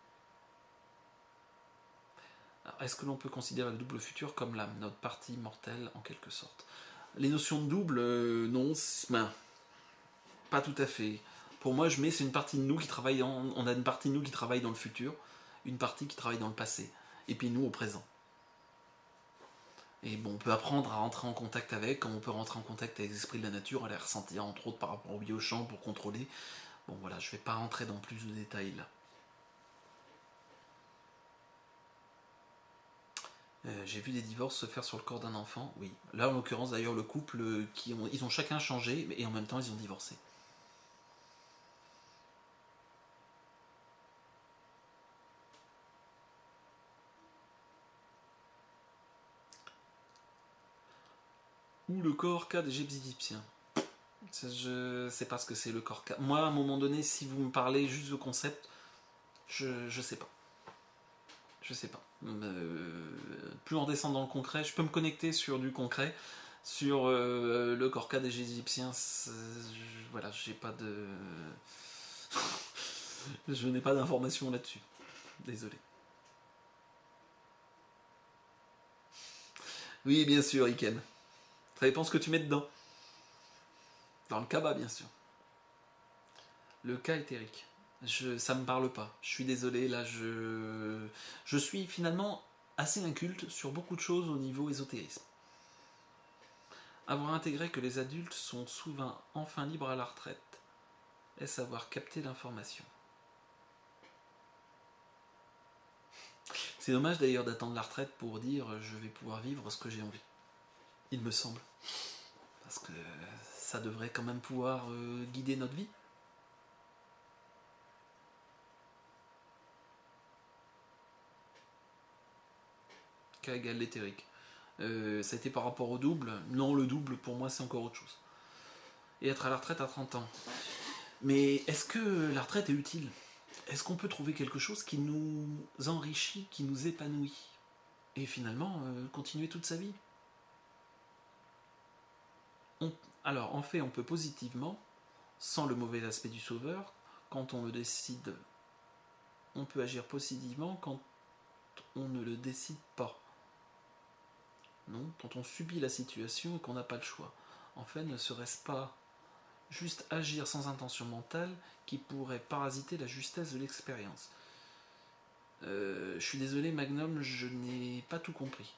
Alors, est-ce que l'on peut considérer le double futur comme l'âme, notre partie mortelle en quelque sorte? Les notions de double, euh, non, ben, pas tout à fait. Pour moi, je mets c'est une partie de nous qui travaille, en, on a une partie de nous qui travaille dans le futur, une partie qui travaille dans le passé, et puis nous au présent. Et bon, on peut apprendre à rentrer en contact avec, comme on peut rentrer en contact avec les esprits de la nature, à les ressentir, entre autres par rapport au biochamp pour contrôler. Bon voilà, je ne vais pas rentrer dans plus de détails là. Euh, j'ai vu des divorces se faire sur le corps d'un enfant, oui. Là, en l'occurrence, d'ailleurs, le couple, qui ont, ils ont chacun changé, et en même temps, ils ont divorcé. Ou le corps K des Égyptiens. Je sais pas ce que c'est le corps K. Moi, à un moment donné, si vous me parlez juste de concept, je, je sais pas. Je sais pas. Euh, plus on descend dans le concret, je peux me connecter sur du concret, sur euh, le corps K des Égyptiens. Je, voilà, j'ai pas de. Je n'ai pas d'informations là-dessus. Désolé. Oui, bien sûr, Iken. Ça dépend ce que tu mets dedans. Dans le Kaba, bien sûr. Le cas éthérique. Je, ça me parle pas. Je suis désolé, là, je, je suis finalement assez inculte sur beaucoup de choses au niveau ésotérisme. Avoir intégré que les adultes sont souvent enfin libres à la retraite, est-ce avoir capté l'information? C'est dommage d'ailleurs d'attendre la retraite pour dire je vais pouvoir vivre ce que j'ai envie. Il me semble. Parce que ça devrait quand même pouvoir euh, guider notre vie. K égale l'éthérique. Euh, ça a été par rapport au double. Non, le double, pour moi, c'est encore autre chose. Et être à la retraite à trente ans. Mais est-ce que la retraite est utile? Est-ce qu'on peut trouver quelque chose qui nous enrichit, qui nous épanouit? Et finalement, euh, continuer toute sa vie? on, Alors, en fait, on peut positivement, sans le mauvais aspect du sauveur, quand on le décide, on peut agir positivement quand on ne le décide pas. Non, quand on subit la situation et qu'on n'a pas le choix. En fait, ne serait-ce pas juste agir sans intention mentale qui pourrait parasiter la justesse de l'expérience? euh, Je suis désolé, Magnum, je n'ai pas tout compris.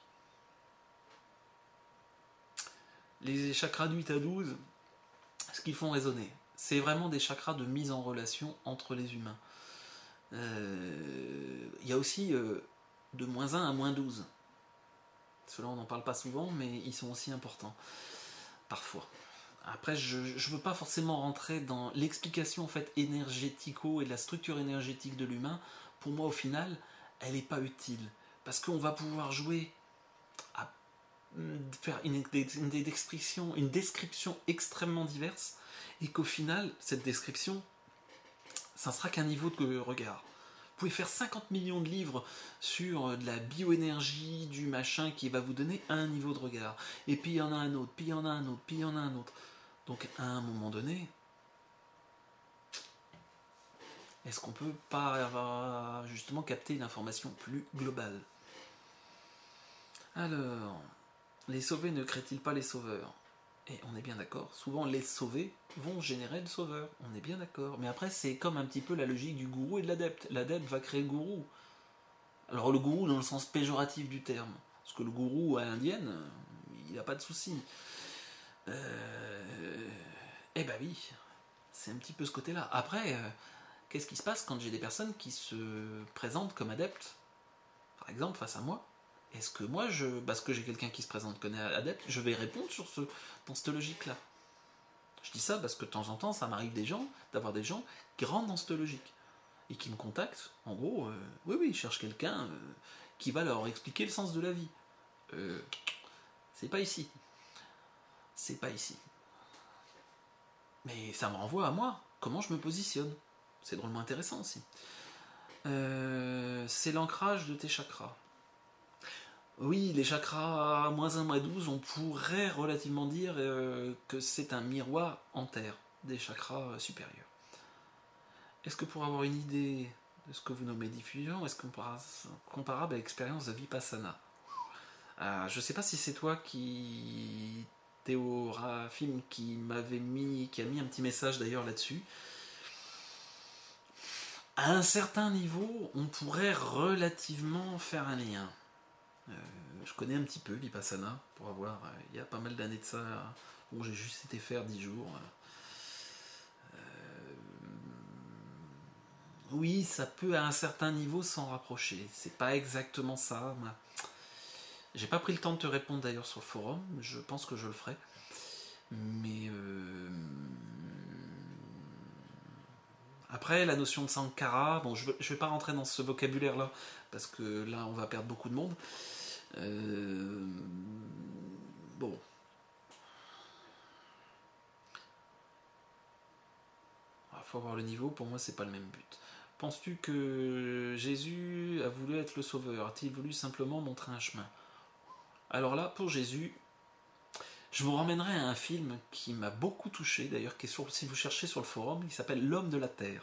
Les chakras de huit à douze, ce qu'ils font résonner, c'est vraiment des chakras de mise en relation entre les humains. Il euh, y a aussi euh, de moins un à moins douze. Ceux-là, on n'en parle pas souvent, mais ils sont aussi importants. Parfois. Après, je ne veux pas forcément rentrer dans l'explication en fait énergético et de la structure énergétique de l'humain. Pour moi, au final, elle n'est pas utile. Parce qu'on va pouvoir jouer à faire une, une, description, une description extrêmement diverse et qu'au final, cette description, ça ne sera qu'un niveau de regard. Vous pouvez faire cinquante millions de livres sur de la bioénergie, du machin qui va vous donner un niveau de regard. Et puis il y en a un autre, puis il y en a un autre, puis il y en a un autre. Donc à un moment donné, est-ce qu'on peut pas avoir justement capter une information plus globale? Alors, les sauvés ne créent-ils pas les sauveurs? Et on est bien d'accord, souvent les sauvés vont générer le sauveur, on est bien d'accord. Mais après, c'est comme un petit peu la logique du gourou et de l'adepte. L'adepte va créer le gourou. Alors le gourou dans le sens péjoratif du terme. Parce que le gourou à l'indienne, il n'a pas de souci. Euh... Eh ben oui, c'est un petit peu ce côté-là. Après, euh, qu'est-ce qui se passe quand j'ai des personnes qui se présentent comme adeptes, par exemple, face à moi? Est-ce que moi, je, parce que j'ai quelqu'un qui se présente comme adepte, je vais répondre sur ce, dans cette logique-là? Je dis ça parce que de temps en temps, ça m'arrive des gens, d'avoir des gens qui rentrent dans cette logique et qui me contactent. En gros, euh, oui, oui, ils cherchent quelqu'un euh, qui va leur expliquer le sens de la vie. Euh, c'est pas ici. C'est pas ici. Mais ça me renvoie à moi, comment je me positionne. C'est drôlement intéressant aussi. Euh, c'est l'ancrage de tes chakras. Oui, les chakras moins un, moins douze, on pourrait relativement dire euh, que c'est un miroir en terre des chakras supérieurs. Est-ce que pour avoir une idée de ce que vous nommez diffusion, est-ce comparable à l'expérience de Vipassana? euh, Je ne sais pas si c'est toi qui... Théo Rafim qui m'avait mis, qui a mis un petit message d'ailleurs là-dessus. À un certain niveau, on pourrait relativement faire un lien. Euh, je connais un petit peu Vipassana, pour avoir, euh, il y a pas mal d'années de ça, bon j'ai juste été faire dix jours. Euh, oui, ça peut à un certain niveau s'en rapprocher. C'est pas exactement ça. Moi. J'ai pas pris le temps de te répondre d'ailleurs sur le forum, je pense que je le ferai. Mais euh... après, la notion de Sankara, bon, je ne vais pas rentrer dans ce vocabulaire-là, parce que là, on va perdre beaucoup de monde. Euh... Bon. Il faut avoir le niveau, pour moi, c'est pas le même but. Penses-tu que Jésus a voulu être le sauveur? A-t-il voulu simplement montrer un chemin? Alors là, pour Jésus, je vous ramènerai à un film qui m'a beaucoup touché, d'ailleurs, qui est sur, si vous cherchez sur le forum, il s'appelle L'Homme de la Terre.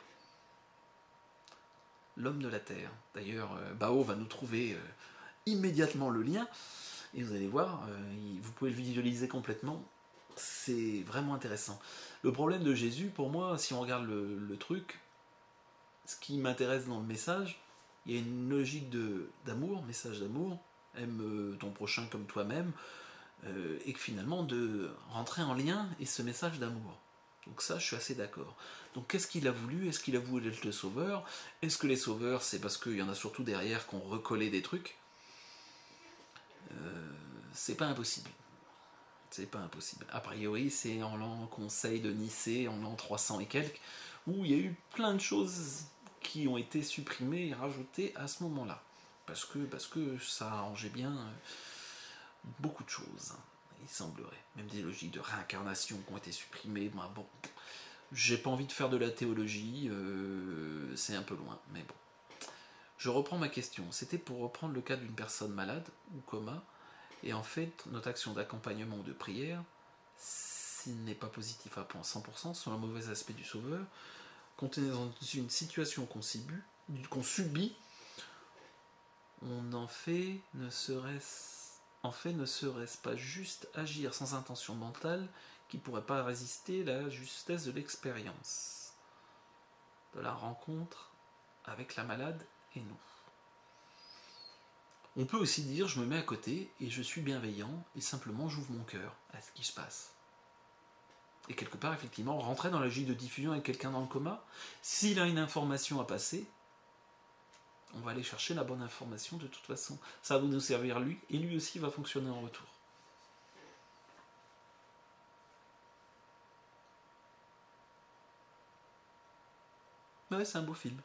L'Homme de la Terre. D'ailleurs, euh, Bao va nous trouver euh, immédiatement le lien, et vous allez voir, euh, vous pouvez le visualiser complètement, c'est vraiment intéressant. Le problème de Jésus, pour moi, si on regarde le, le truc, ce qui m'intéresse dans le message, il y a une logique de, d'amour, message d'amour, aime ton prochain comme toi-même, euh, et que finalement de rentrer en lien et ce message d'amour. Donc ça, je suis assez d'accord. Donc qu'est-ce qu'il a voulu? Est-ce qu'il a voulu être le sauveur? Est-ce que les sauveurs, c'est parce qu'il y en a surtout derrière qu'on recollait des trucs? euh, C'est pas impossible. C'est pas impossible. A priori, c'est en l'an Conseil de Nicée, en l'an trois cents et quelques, où il y a eu plein de choses qui ont été supprimées et rajoutées à ce moment-là. Parce que, parce que ça arrangeait bien beaucoup de choses, il semblerait. Même des logiques de réincarnation qui ont été supprimées. Bon, bon j'ai pas envie de faire de la théologie, euh, c'est un peu loin, mais bon. Je reprends ma question. C'était pour reprendre le cas d'une personne malade ou coma, et en fait, notre action d'accompagnement ou de prière, s'il n'est pas positif à cent pour cent, sur un mauvais aspect du sauveur, quand on est dans une situation qu'on subit, qu'on subit, on en fait ne serait-ce en fait ne serait-ce pas juste agir sans intention mentale qui pourrait pas résister la justesse de l'expérience, de la rencontre avec la malade et nous. On peut aussi dire je me mets à côté et je suis bienveillant et simplement j'ouvre mon cœur à ce qui se passe. Et quelque part, effectivement, rentrer dans la logique de diffusion avec quelqu'un dans le coma, s'il a une information à passer, on va aller chercher la bonne information de toute façon. Ça va nous servir lui, et lui aussi va fonctionner en retour. Ouais, c'est un beau film.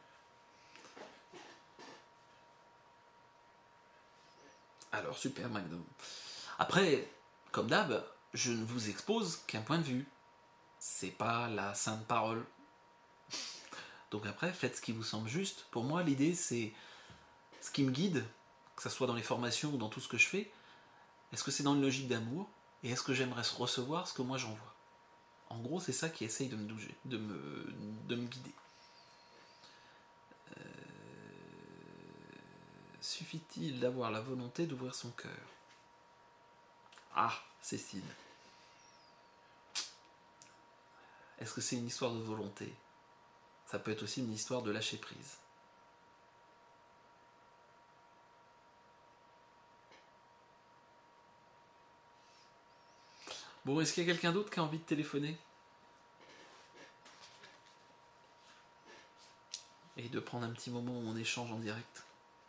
Alors, super, Magnum. Après, comme d'hab, je ne vous expose qu'un point de vue. C'est pas la sainte parole. Donc après, faites ce qui vous semble juste. Pour moi, l'idée, c'est ce qui me guide, que ce soit dans les formations ou dans tout ce que je fais. Est-ce que c'est dans une logique d'amour? Et est-ce que j'aimerais recevoir ce que moi j'envoie? En gros, c'est ça qui essaye de me douger, de me, de me guider. Euh... Suffit-il d'avoir la volonté d'ouvrir son cœur? Ah, Cécile. Est-ce que c'est une histoire de volonté? Ça peut être aussi une histoire de lâcher prise. Bon, est-ce qu'il y a quelqu'un d'autre qui a envie de téléphoner? Et de prendre un petit moment où on échange en direct?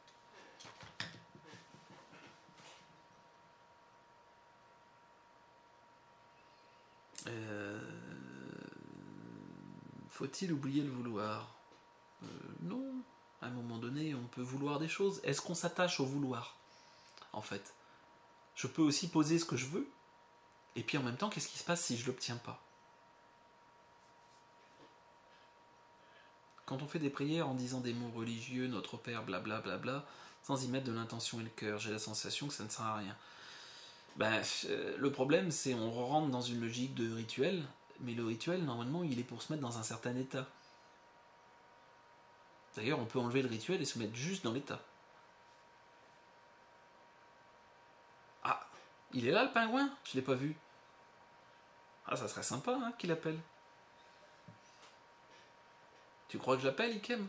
euh... Faut-il oublier le vouloir? euh, Non. À un moment donné, on peut vouloir des choses. Est-ce qu'on s'attache au vouloir? En fait, je peux aussi poser ce que je veux. Et puis en même temps, qu'est-ce qui se passe si je ne l'obtiens pas? Quand on fait des prières en disant des mots religieux, notre Père, blablabla, bla bla bla, sans y mettre de l'intention et le cœur, j'ai la sensation que ça ne sert à rien. Ben, euh, le problème, c'est on rentre dans une logique de rituel, mais le rituel, normalement, il est pour se mettre dans un certain état. D'ailleurs, on peut enlever le rituel et se mettre juste dans l'état. Ah, il est là le pingouin? Je l'ai pas vu. Ah, ça serait sympa hein, qu'il appelle. Tu crois que je l'appelle, Ikem?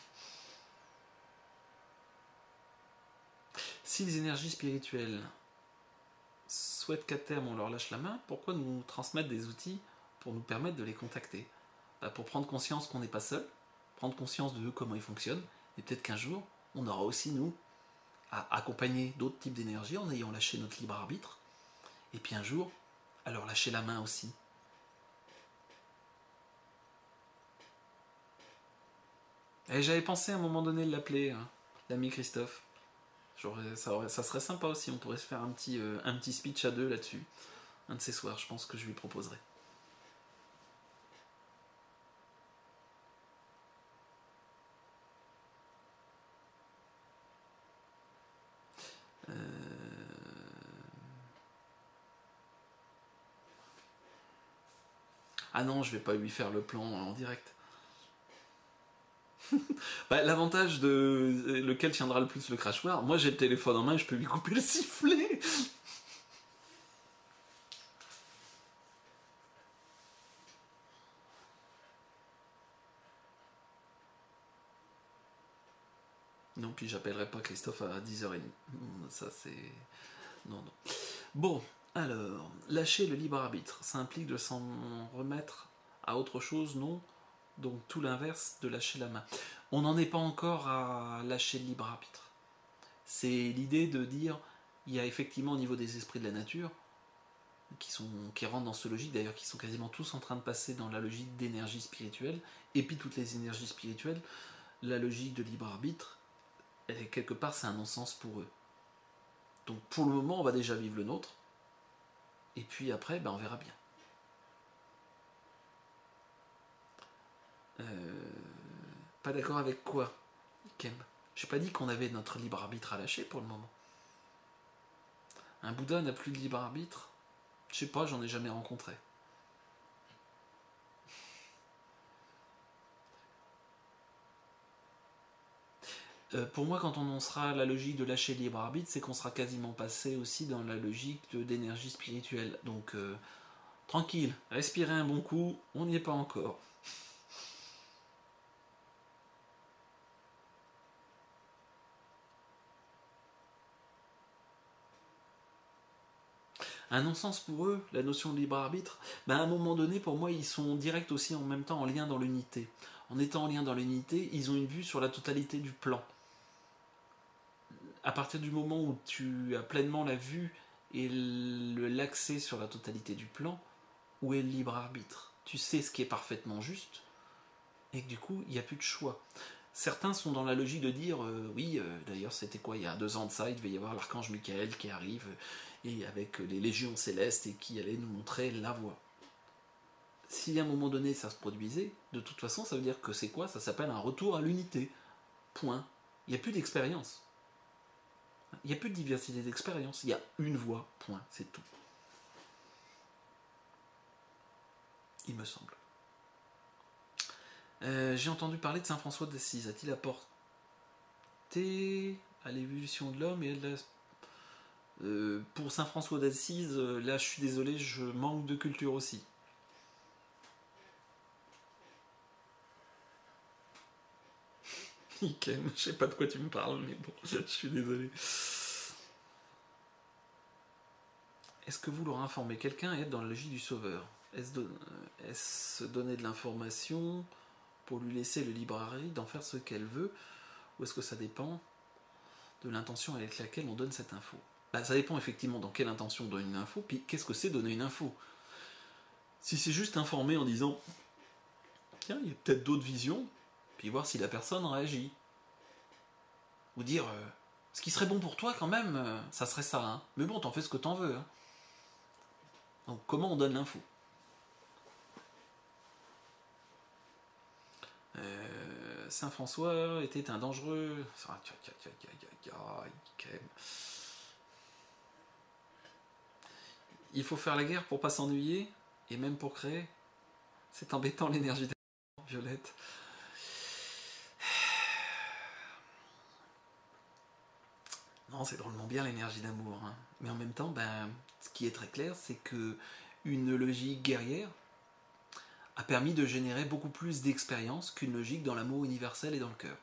Si les énergies spirituelles souhaitent qu'à terme on leur lâche la main, pourquoi nous transmettre des outils pour nous permettre de les contacter? Bah, pour prendre conscience qu'on n'est pas seul, prendre conscience de comment ils fonctionnent, et peut-être qu'un jour, on aura aussi, nous, à accompagner d'autres types d'énergie en ayant lâché notre libre arbitre, et puis un jour, à leur lâcher la main aussi. Et j'avais pensé à un moment donné de l'appeler, hein, l'ami Christophe. Ça, aurait, ça serait sympa aussi, on pourrait se faire un petit, euh, un petit speech à deux là-dessus. Un de ces soirs, je pense que je lui proposerai. Euh... Ah non, je vais pas lui faire le plan en direct. Bah, l'avantage de lequel tiendra le plus le crachoir, moi j'ai le téléphone en main et je peux lui couper le sifflet. Non, puis j'appellerai pas Christophe à dix heures trente. Ça c'est... Non, non. Bon, alors, lâcher le libre arbitre, ça implique de s'en remettre à autre chose, non? Donc tout l'inverse de lâcher la main. On n'en est pas encore à lâcher le libre arbitre. C'est l'idée de dire, il y a effectivement au niveau des esprits de la nature, qui, sont, qui rentrent dans ce logique, d'ailleurs qui sont quasiment tous en train de passer dans la logique d'énergie spirituelle, et puis toutes les énergies spirituelles, la logique de libre arbitre, elle, quelque part c'est un non-sens pour eux. Donc pour le moment on va déjà vivre le nôtre, et puis après ben, on verra bien. Euh, pas d'accord avec quoi, Kem? J'ai pas dit qu'on avait notre libre arbitre à lâcher pour le moment. Un Bouddha n'a plus de libre arbitre? Je sais pas, j'en ai jamais rencontré. Euh, pour moi, quand on en sera à la logique de lâcher le libre arbitre, c'est qu'on sera quasiment passé aussi dans la logique de, d'énergie spirituelle. Donc, euh, tranquille, respirez un bon coup, on n'y est pas encore. Un non-sens pour eux, la notion de libre arbitre, ben à un moment donné, pour moi, ils sont directs aussi en même temps en lien dans l'unité. En étant en lien dans l'unité, ils ont une vue sur la totalité du plan. À partir du moment où tu as pleinement la vue et l'accès sur la totalité du plan, où est le libre arbitre? Tu sais ce qui est parfaitement juste, et que du coup, il n'y a plus de choix. Certains sont dans la logique de dire, euh, oui, euh, d'ailleurs, c'était quoi, il y a deux ans de ça, il devait y avoir l'archange Michael qui arrive, euh, et avec les légions célestes, et qui allait nous montrer la voie. Si à un moment donné, ça se produisait, de toute façon, ça veut dire que c'est quoi? Ça s'appelle un retour à l'unité. Point. Il n'y a plus d'expérience. Il n'y a plus de diversité d'expérience. Il y a une voie. Point. C'est tout. Il me semble. Euh, J'ai entendu parler de Saint François d'Assise. A-t-il apporté à l'évolution de l'homme et à la... euh, pour Saint François d'Assise, euh, là je suis désolé, je manque de culture aussi. Ikem, je sais pas de quoi tu me parles, mais bon, je suis désolé. Est-ce que vouloir informer quelqu'un et être dans la logique du sauveur? Est-ce don... est donner de l'information pour lui laisser le libre arbitre d'en faire ce qu'elle veut? Ou est-ce que ça dépend de l'intention avec laquelle on donne cette info? Bah, ça dépend effectivement dans quelle intention on donne une info, puis qu'est-ce que c'est donner une info? Si c'est juste informer en disant tiens, il y a peut-être d'autres visions, puis voir si la personne réagit. Ou dire euh, ce qui serait bon pour toi quand même, euh, ça serait ça, hein. Mais bon, t'en fais ce que t'en veux. Hein. Donc comment on donne l'info? euh, Saint François était un dangereux... Il faut faire la guerre pour pas s'ennuyer, et même pour créer. C'est embêtant l'énergie d'amour, Violette. Non, c'est drôlement bien l'énergie d'amour. Hein. Mais en même temps, ben, ce qui est très clair, c'est que une logique guerrière a permis de générer beaucoup plus d'expérience qu'une logique dans l'amour universel et dans le cœur.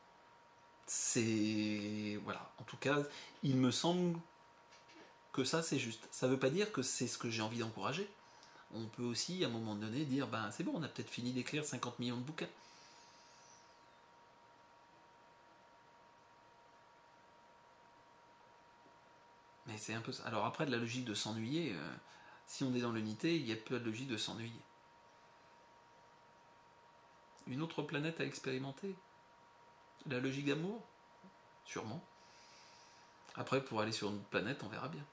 C'est... Voilà. En tout cas, il me semble que ça, c'est juste. Ça ne veut pas dire que c'est ce que j'ai envie d'encourager. On peut aussi, à un moment donné, dire ben, c'est bon, on a peut-être fini d'écrire cinquante millions de bouquins. Mais c'est un peu ça. Alors après, de la logique de s'ennuyer, euh, si on est dans l'unité, il y a peu de logique de s'ennuyer. Une autre planète à expérimenter? La logique d'amour? Sûrement. Après, pour aller sur une autre planète, on verra bien.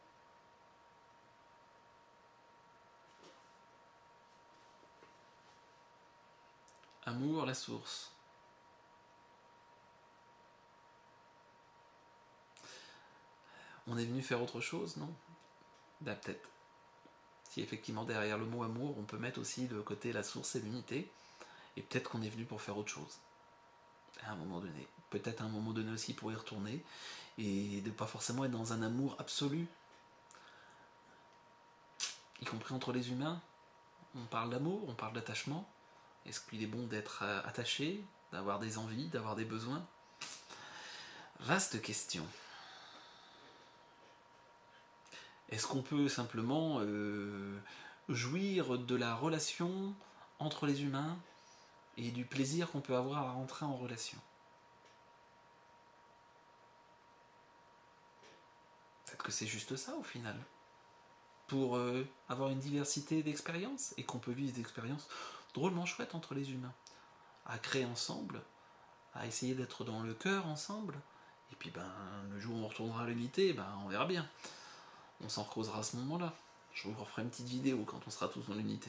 Amour, la source. On est venu faire autre chose, non? Bah, peut-être. Si effectivement derrière le mot amour, on peut mettre aussi le côté la source et l'unité, et peut-être qu'on est venu pour faire autre chose. À un moment donné. Peut-être à un moment donné aussi pour y retourner, et de pas forcément être dans un amour absolu. Y compris entre les humains. On parle d'amour, on parle d'attachement. Est-ce qu'il est bon d'être attaché, d'avoir des envies, d'avoir des besoins? Vaste question. Est-ce qu'on peut simplement euh, jouir de la relation entre les humains et du plaisir qu'on peut avoir à rentrer en relation? Peut-être que c'est juste ça au final. Pour euh, avoir une diversité d'expériences et qu'on peut vivre des expériences drôlement chouettes entre les humains. À créer ensemble, à essayer d'être dans le cœur ensemble. Et puis ben, le jour où on retournera à l'unité, ben, on verra bien. On s'en recausera à ce moment-là. Je vous referai une petite vidéo quand on sera tous dans l'unité.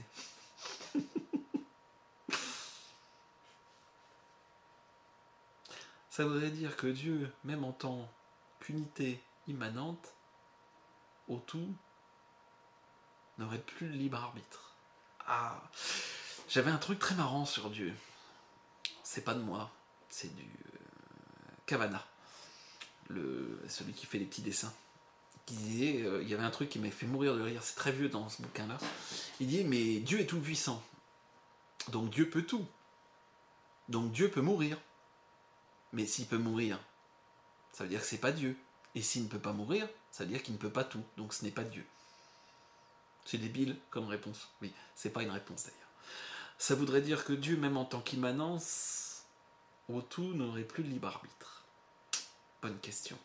Ça voudrait dire que Dieu, même en tant qu'unité immanente, au tout, n'aurait plus le libre arbitre. Ah, j'avais un truc très marrant sur Dieu. C'est pas de moi, c'est du euh, Cavana, le, celui qui fait les petits dessins. Qui disait, euh, il y avait un truc qui m'a fait mourir de rire, c'est très vieux dans ce bouquin-là. Il dit, mais Dieu est tout puissant, donc Dieu peut tout, donc Dieu peut mourir. Mais s'il peut mourir, ça veut dire que c'est pas Dieu. Et s'il ne peut pas mourir, ça veut dire qu'il ne peut pas tout, donc ce n'est pas Dieu. C'est débile comme réponse. Oui, c'est pas une réponse d'ailleurs. Ça voudrait dire que Dieu, même en tant qu'immanence, au tout n'aurait plus de libre arbitre. Bonne question.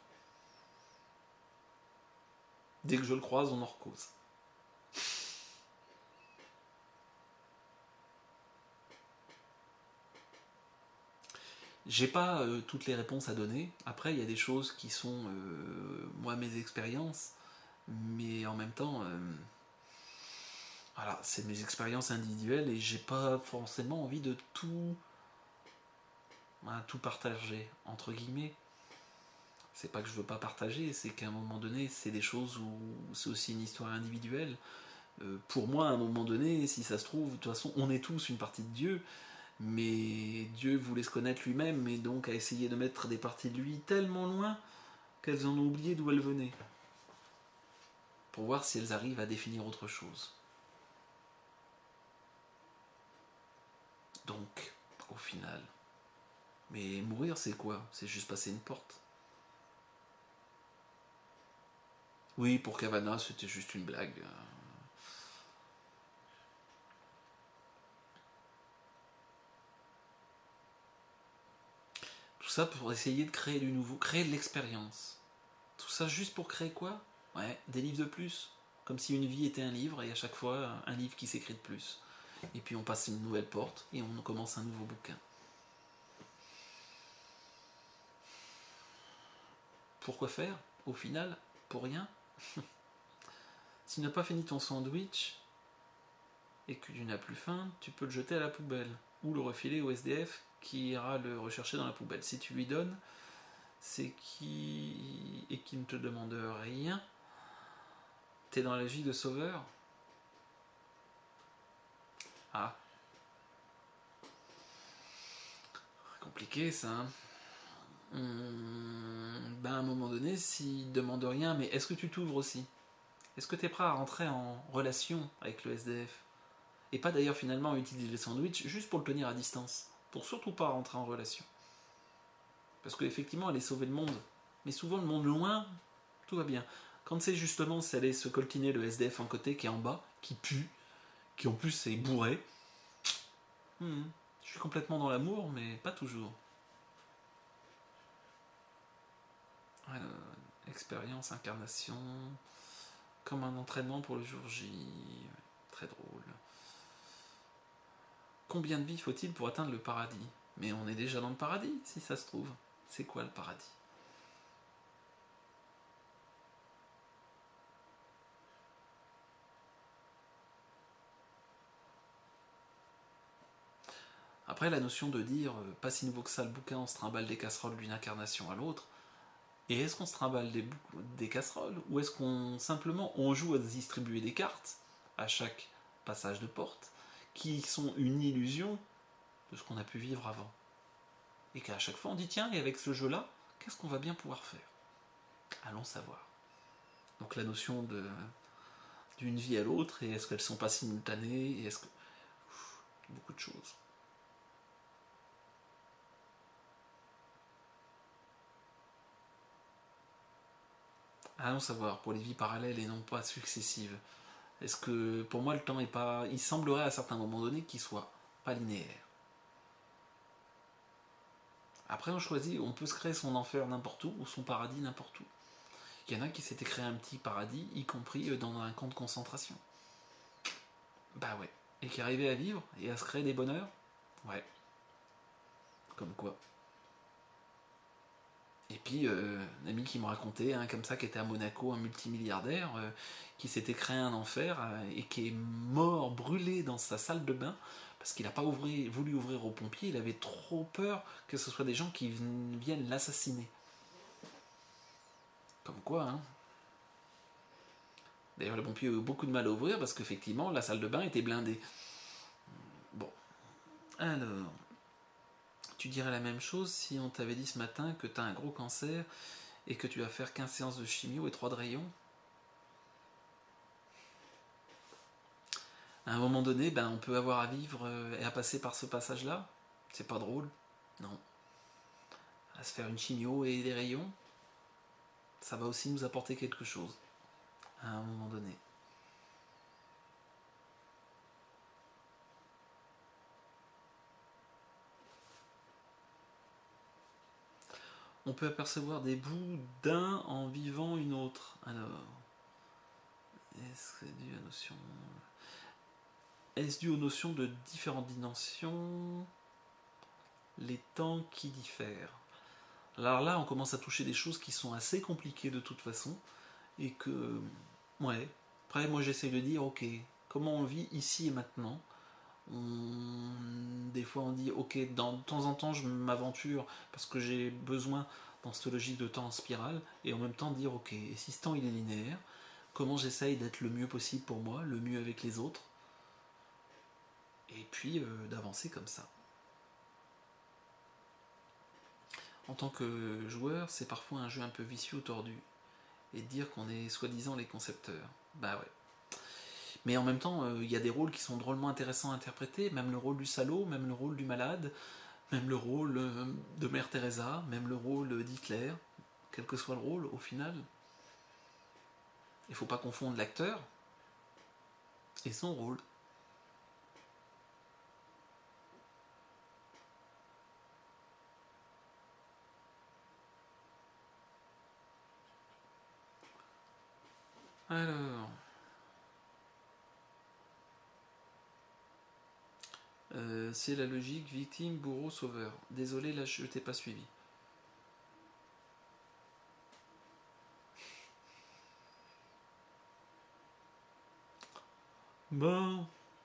Dès que je le croise, on en recause. J'ai pas euh, toutes les réponses à donner. Après, il y a des choses qui sont, euh, moi, mes expériences, mais en même temps, euh, voilà, c'est mes expériences individuelles et j'ai pas forcément envie de tout, hein, tout partager, entre guillemets. C'est pas que je veux pas partager, c'est qu'à un moment donné, c'est des choses où c'est aussi une histoire individuelle. Euh, pour moi, à un moment donné, si ça se trouve, de toute façon, on est tous une partie de Dieu, mais Dieu voulait se connaître lui-même, et donc a essayé de mettre des parties de lui tellement loin qu'elles en ont oublié d'où elles venaient, pour voir si elles arrivent à définir autre chose. Donc, au final, mais mourir, c'est quoi? C'est juste passer une porte. Oui, pour Cavana, c'était juste une blague. Tout ça pour essayer de créer du nouveau, créer de l'expérience. Tout ça juste pour créer quoi? Ouais, des livres de plus. Comme si une vie était un livre et à chaque fois un livre qui s'écrit de plus. Et puis on passe une nouvelle porte et on commence un nouveau bouquin. Pourquoi faire? Au final, pour rien. Si tu n'as pas fini ton sandwich et que tu n'as plus faim, tu peux le jeter à la poubelle ou le refiler au S D F qui ira le rechercher dans la poubelle. Si tu lui donnes, c'est qui et qui ne te demande rien, t'es dans la logique de sauveur. Ah. Compliqué ça. Hein. Hum, ben à un moment donné, s'il ne demande rien, mais est-ce que tu t'ouvres aussi? Est-ce que tu es prêt à rentrer en relation avec le S D F? Et pas d'ailleurs finalement utiliser les sandwichs juste pour le tenir à distance. Pour surtout pas rentrer en relation. Parce qu'effectivement, aller sauver le monde. Mais souvent, le monde loin, tout va bien. Quand c'est justement, c'est aller se coltiner le S D F en côté qui est en bas, qui pue, qui en plus est bourré. Hmm, je suis complètement dans l'amour, mais pas toujours. Alors, expérience, incarnation, comme un entraînement pour le jour J. Très drôle. Combien de vies faut-il pour atteindre le paradis? Mais on est déjà dans le paradis, si ça se trouve. C'est quoi le paradis? Après, la notion de dire euh, pas si nouveau que ça le bouquin, on se trimballe des casseroles d'une incarnation à l'autre. Et est-ce qu'on se trimballe des, des casseroles? Ou est-ce qu'on simplement on joue à distribuer des cartes à chaque passage de porte qui sont une illusion de ce qu'on a pu vivre avant? Et qu'à chaque fois on dit tiens, et avec ce jeu-là, qu'est-ce qu'on va bien pouvoir faire? Allons savoir. Donc la notion de d'une vie à l'autre, et est-ce qu'elles sont pas simultanées, et est-ce que. Beaucoup de choses. Allons savoir, pour les vies parallèles et non pas successives. Est-ce que, pour moi, le temps est pas. Il semblerait à certains moments donnés qu'il soit pas linéaire. Après, on choisit, on peut se créer son enfer n'importe où, ou son paradis n'importe où. Il y en a qui s'étaient créé un petit paradis, y compris dans un camp de concentration. Bah ouais. Et qui arrivaient à vivre et à se créer des bonheurs. Ouais. Comme quoi. Et puis, euh, un ami qui me racontait, hein, comme ça, qui était à Monaco, un multimilliardaire, euh, qui s'était créé un enfer euh, et qui est mort, brûlé dans sa salle de bain, parce qu'il n'a pas ouvri, voulu ouvrir aux pompiers, il avait trop peur que ce soit des gens qui viennent l'assassiner. Comme quoi, hein. D'ailleurs, les pompiers ont eu beaucoup de mal à ouvrir, parce qu'effectivement, la salle de bain était blindée. Bon. Alors... Tu dirais la même chose si on t'avait dit ce matin que tu as un gros cancer et que tu vas faire quinze séances de chimio et trois de rayons? À un moment donné, ben, on peut avoir à vivre et à passer par ce passage-là. C'est pas drôle, non. À se faire une chimio et des rayons, ça va aussi nous apporter quelque chose, à un moment donné. On peut apercevoir des bouts d'un en vivant une autre. Alors, est-ce que c'est dû à notion... Est-ce dû aux notions de différentes dimensions? les temps qui diffèrent. Alors là, on commence à toucher des choses qui sont assez compliquées de toute façon, et que, ouais, après moi j'essaie de dire, ok, comment on vit ici et maintenant. On... Des fois on dit, ok, dans, de temps en temps je m'aventure parce que j'ai besoin dans cette logique de temps en spirale, et en même temps dire, ok, et si ce temps il est linéaire, comment j'essaye d'être le mieux possible pour moi, le mieux avec les autres, et puis euh, d'avancer comme ça. En tant que joueur, c'est parfois un jeu un peu vicieux ou tordu, et de dire qu'on est soi-disant les concepteurs. Bah ouais. Mais en même temps, il euh, y a des rôles qui sont drôlement intéressants à interpréter, même le rôle du salaud, même le rôle du malade, même le rôle euh, de Mère Teresa, même le rôle d'Hitler, quel que soit le rôle, au final. Il ne faut pas confondre l'acteur et son rôle. Alors... Euh, c'est la logique victime, bourreau, sauveur. Désolé, là je t'ai pas suivi. Bon.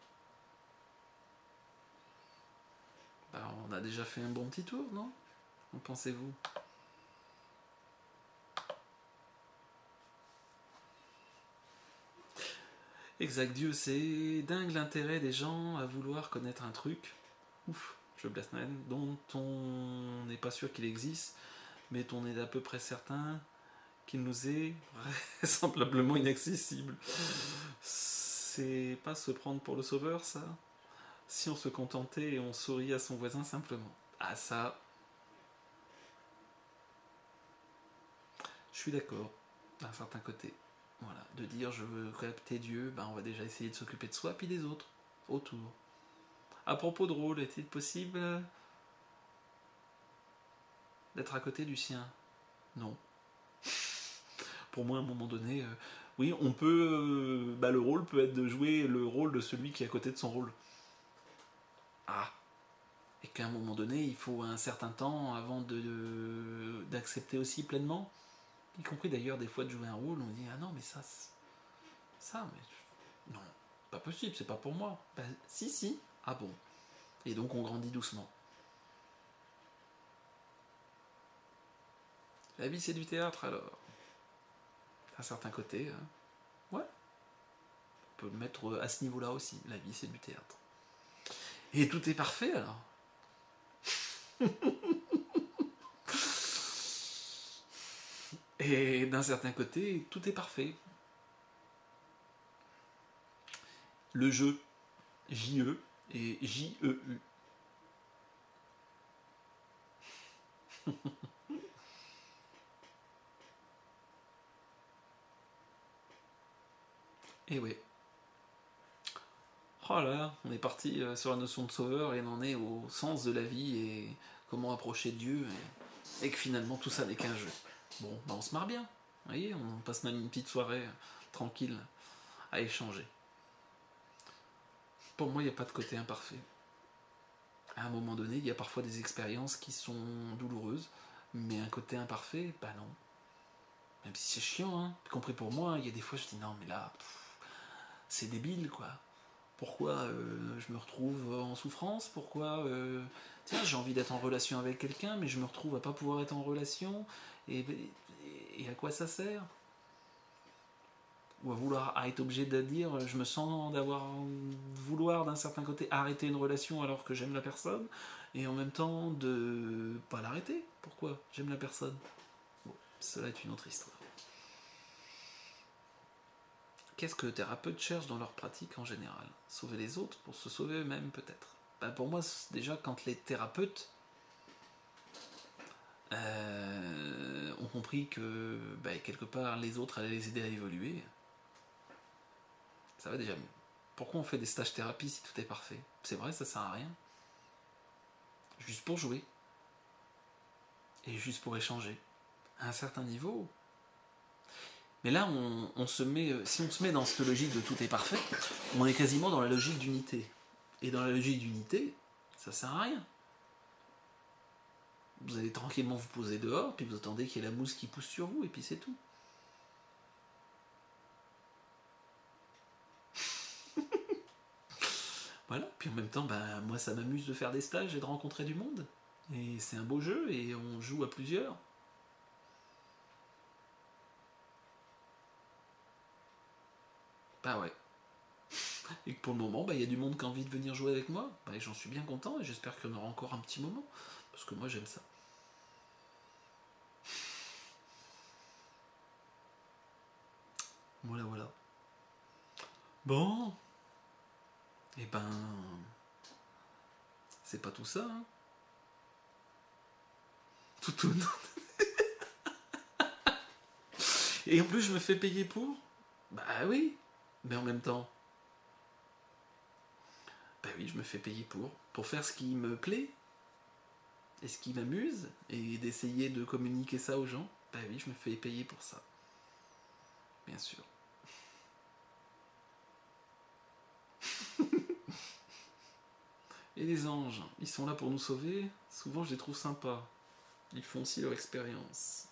Bah, on a déjà fait un bon petit tour, non? Qu'en pensez-vous? Exact, Dieu, c'est dingue l'intérêt des gens à vouloir connaître un truc. Ouf, je blesse même, dont on n'est pas sûr qu'il existe, mais on est à peu près certain qu'il nous est vraisemblablement inaccessible. C'est pas se prendre pour le sauveur, ça? Si on se contentait et on sourit à son voisin simplement. Ah ça... Je suis d'accord, d'un certain côté. Voilà, de dire je veux capter Dieu, ben on va déjà essayer de s'occuper de soi puis des autres, autour. À propos de rôle, est-il possible d'être à côté du sien? Non. Pour moi, à un moment donné, euh, oui, on peut... Euh, bah, le rôle peut être de jouer le rôle de celui qui est à côté de son rôle. Ah. Et qu'à un moment donné, il faut un certain temps avant de, de, d'accepter aussi pleinement, y compris d'ailleurs des fois de jouer un rôle, on dit ah non mais ça, ça, mais non, pas possible, c'est pas pour moi. Bah, si si, ah bon. Et donc on grandit doucement. La vie c'est du théâtre alors. À un certain côté, hein. Ouais. On peut le mettre à ce niveau-là aussi. La vie c'est du théâtre. Et tout est parfait alors. Et d'un certain côté, tout est parfait. Le jeu, J E et J E U. Et ouais. Oh là, on est parti sur la notion de sauveur et on en est au sens de la vie et comment approcher Dieu et, et que finalement tout ça n'est qu'un jeu. Bon, bah on se marre bien. Vous voyez, on passe même une petite soirée tranquille à échanger. Pour moi, il n'y a pas de côté imparfait. À un moment donné, il y a parfois des expériences qui sont douloureuses, mais un côté imparfait, bah non. Même si c'est chiant, hein, y compris pour moi, il y a des fois je dis non mais là, pff, c'est débile quoi. Pourquoi euh, je me retrouve en souffrance? Pourquoi euh, tiens, j'ai envie d'être en relation avec quelqu'un, mais je me retrouve à pas pouvoir être en relation, et, et, et à quoi ça sert? Ou à vouloir à être obligé de dire je me sens d'avoir vouloir d'un certain côté arrêter une relation alors que j'aime la personne, et en même temps de pas l'arrêter. Pourquoi j'aime la personne? Bon, cela est une autre histoire. Qu'est-ce que les thérapeutes cherchent dans leur pratique en général? Sauver les autres pour se sauver eux-mêmes peut-être. Ben pour moi, déjà, quand les thérapeutes euh, ont compris que ben, quelque part les autres allaient les aider à évoluer, ça va déjà mieux. Pourquoi on fait des stages thérapie si tout est parfait? C'est vrai, ça sert à rien. Juste pour jouer. Et juste pour échanger. À un certain niveau. Mais là, on, on se met, si on se met dans cette logique de tout est parfait, on est quasiment dans la logique d'unité. Et dans la logique d'unité, ça sert à rien. Vous allez tranquillement vous poser dehors, puis vous attendez qu'il y ait la mousse qui pousse sur vous, et puis c'est tout. Voilà, puis en même temps, bah, moi ça m'amuse de faire des stages et de rencontrer du monde. Et c'est un beau jeu, et on joue à plusieurs. Bah ouais. Et que pour le moment, bah, y a du monde qui a envie de venir jouer avec moi. Bah, et j'en suis bien content, et j'espère qu'il y en aura encore un petit moment. Parce que moi j'aime ça. Voilà, voilà. Bon. Et ben... C'est pas tout ça, hein. Tout, tout. Et en plus, je me fais payer pour. Bah oui. Mais en même temps... Bah oui, je me fais payer pour. Pour faire ce qui me plaît. Et ce qui m'amuse. Et d'essayer de communiquer ça aux gens. Bah oui, je me fais payer pour ça. Bien sûr. Et les anges, ils sont là pour nous sauver. Souvent, je les trouve sympas. Ils font aussi leur expérience.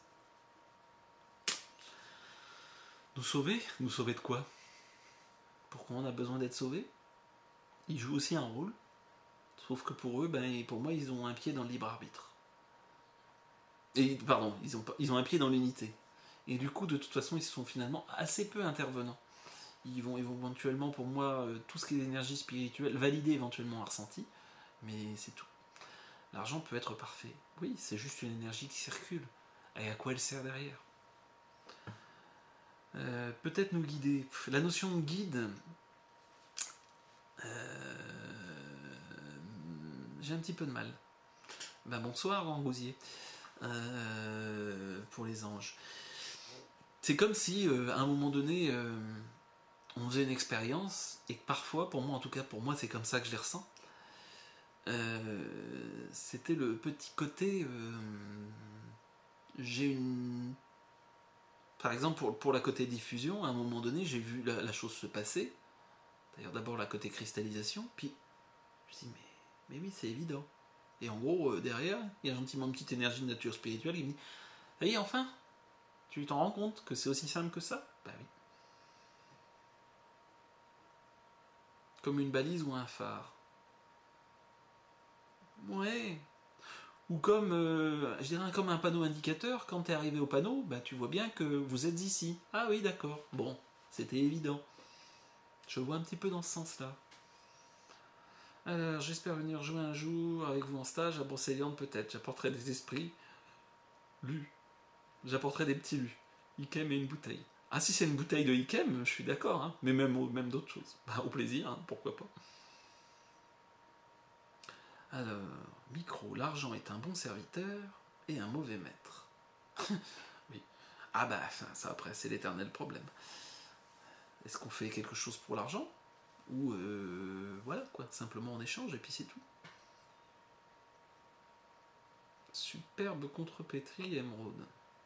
Nous sauver? Nous sauver de quoi? Pourquoi on a besoin d'être sauvés? Ils jouent aussi un rôle. Sauf que pour eux, ben, pour moi, ils ont un pied dans le libre arbitre. Et, pardon, ils ont, ils ont un pied dans l'unité. Et du coup, de toute façon, ils sont finalement assez peu intervenants. Ils vont, ils vont éventuellement, pour moi, tout ce qui est énergie spirituelle, valider éventuellement un ressenti, mais c'est tout. L'argent peut être parfait. Oui, c'est juste une énergie qui circule. Et à quoi elle sert derrière? euh, Peut-être nous guider. La notion de guide, euh, j'ai un petit peu de mal. Ben bonsoir, Rangousier. Euh, pour les anges. C'est comme si, euh, à un moment donné, euh, on faisait une expérience, et que parfois, pour moi, en tout cas pour moi, c'est comme ça que je les ressens, euh, c'était le petit côté... Euh, j'ai une... Par exemple, pour, pour la côté diffusion, à un moment donné, j'ai vu la, la chose se passer. D'ailleurs, d'abord la côté cristallisation, puis je me dis, mais, mais oui, c'est évident. Et en gros, euh, derrière, il y a gentiment une petite énergie de nature spirituelle qui me dit, ça y est, enfin, tu t'en rends compte que c'est aussi simple que ça? Bah oui. Comme une balise ou un phare. Ouais. Ou comme, euh, je dirais comme un panneau indicateur, quand tu es arrivé au panneau, bah, tu vois bien que vous êtes ici. Ah oui, d'accord. Bon, c'était évident. Je vois un petit peu dans ce sens-là. Alors, j'espère venir jouer un jour avec vous en stage à Brocéliande peut-être. J'apporterai des esprits. Lus. J'apporterai des petits lus. Ikem et une bouteille. Ah, si c'est une bouteille de Ikem, je suis d'accord, hein. Mais même, même d'autres choses. Bah, au plaisir, hein, pourquoi pas. Alors, micro, l'argent est un bon serviteur et un mauvais maître. Oui. Ah bah, ça après, c'est l'éternel problème. Est-ce qu'on fait quelque chose pour l'argent? Ou, euh, voilà, quoi, simplement en échange, et puis c'est tout. Superbe contrepétrie émeraude.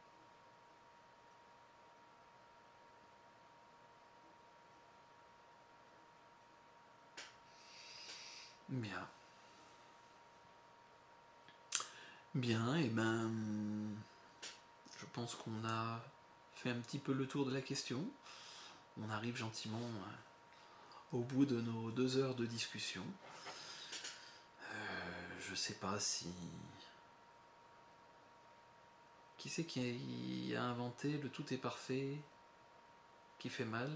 Bien. Bien, et ben... Je pense qu'on a fait un petit peu le tour de la question. On arrive gentiment au bout de nos deux heures de discussion. Euh, je sais pas si... Qui c'est qui a inventé le tout est parfait qui fait mal?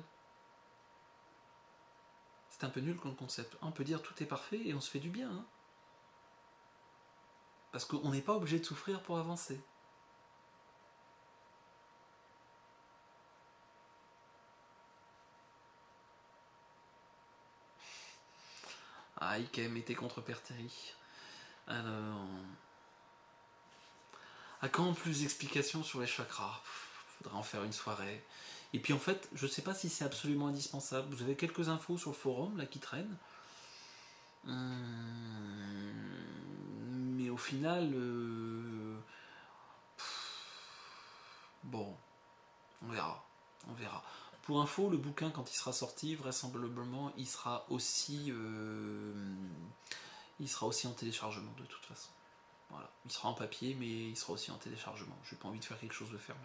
C'est un peu nul comme concept. On peut dire tout est parfait et on se fait du bien. Hein, parce qu'on n'est pas obligé de souffrir pour avancer. Ah, Ikem était contre Perteri. Alors... À quand plus d'explications sur les chakras? Faudrait en faire une soirée. Et puis en fait, je sais pas si c'est absolument indispensable. Vous avez quelques infos sur le forum là qui traînent. Hum, mais au final, euh, bon, on verra, on verra. Pour info, le bouquin quand il sera sorti, vraisemblablement, il sera aussi, euh, il sera aussi en téléchargement de toute façon. Voilà. Il sera en papier, mais il sera aussi en téléchargement. Je n'ai pas envie de faire quelque chose de fermé.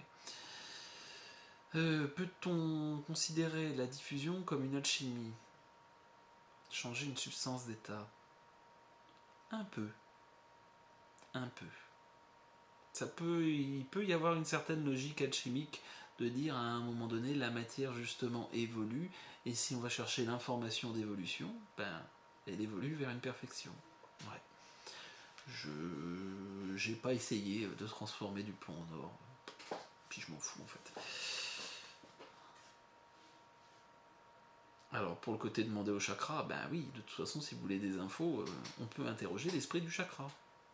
Euh, peut-on considérer la diffusion comme une alchimie? Changer une substance d'état? Un peu. Un peu. Ça peut, il peut y avoir une certaine logique alchimique de dire à un moment donné la matière justement évolue, et si on va chercher l'information d'évolution, ben elle évolue vers une perfection. Ouais. Je j'ai pas essayé de transformer du plomb en or, puis je m'en fous en fait. Alors pour le côté demander au chakra, ben oui, de toute façon si vous voulez des infos, euh, on peut interroger l'esprit du chakra.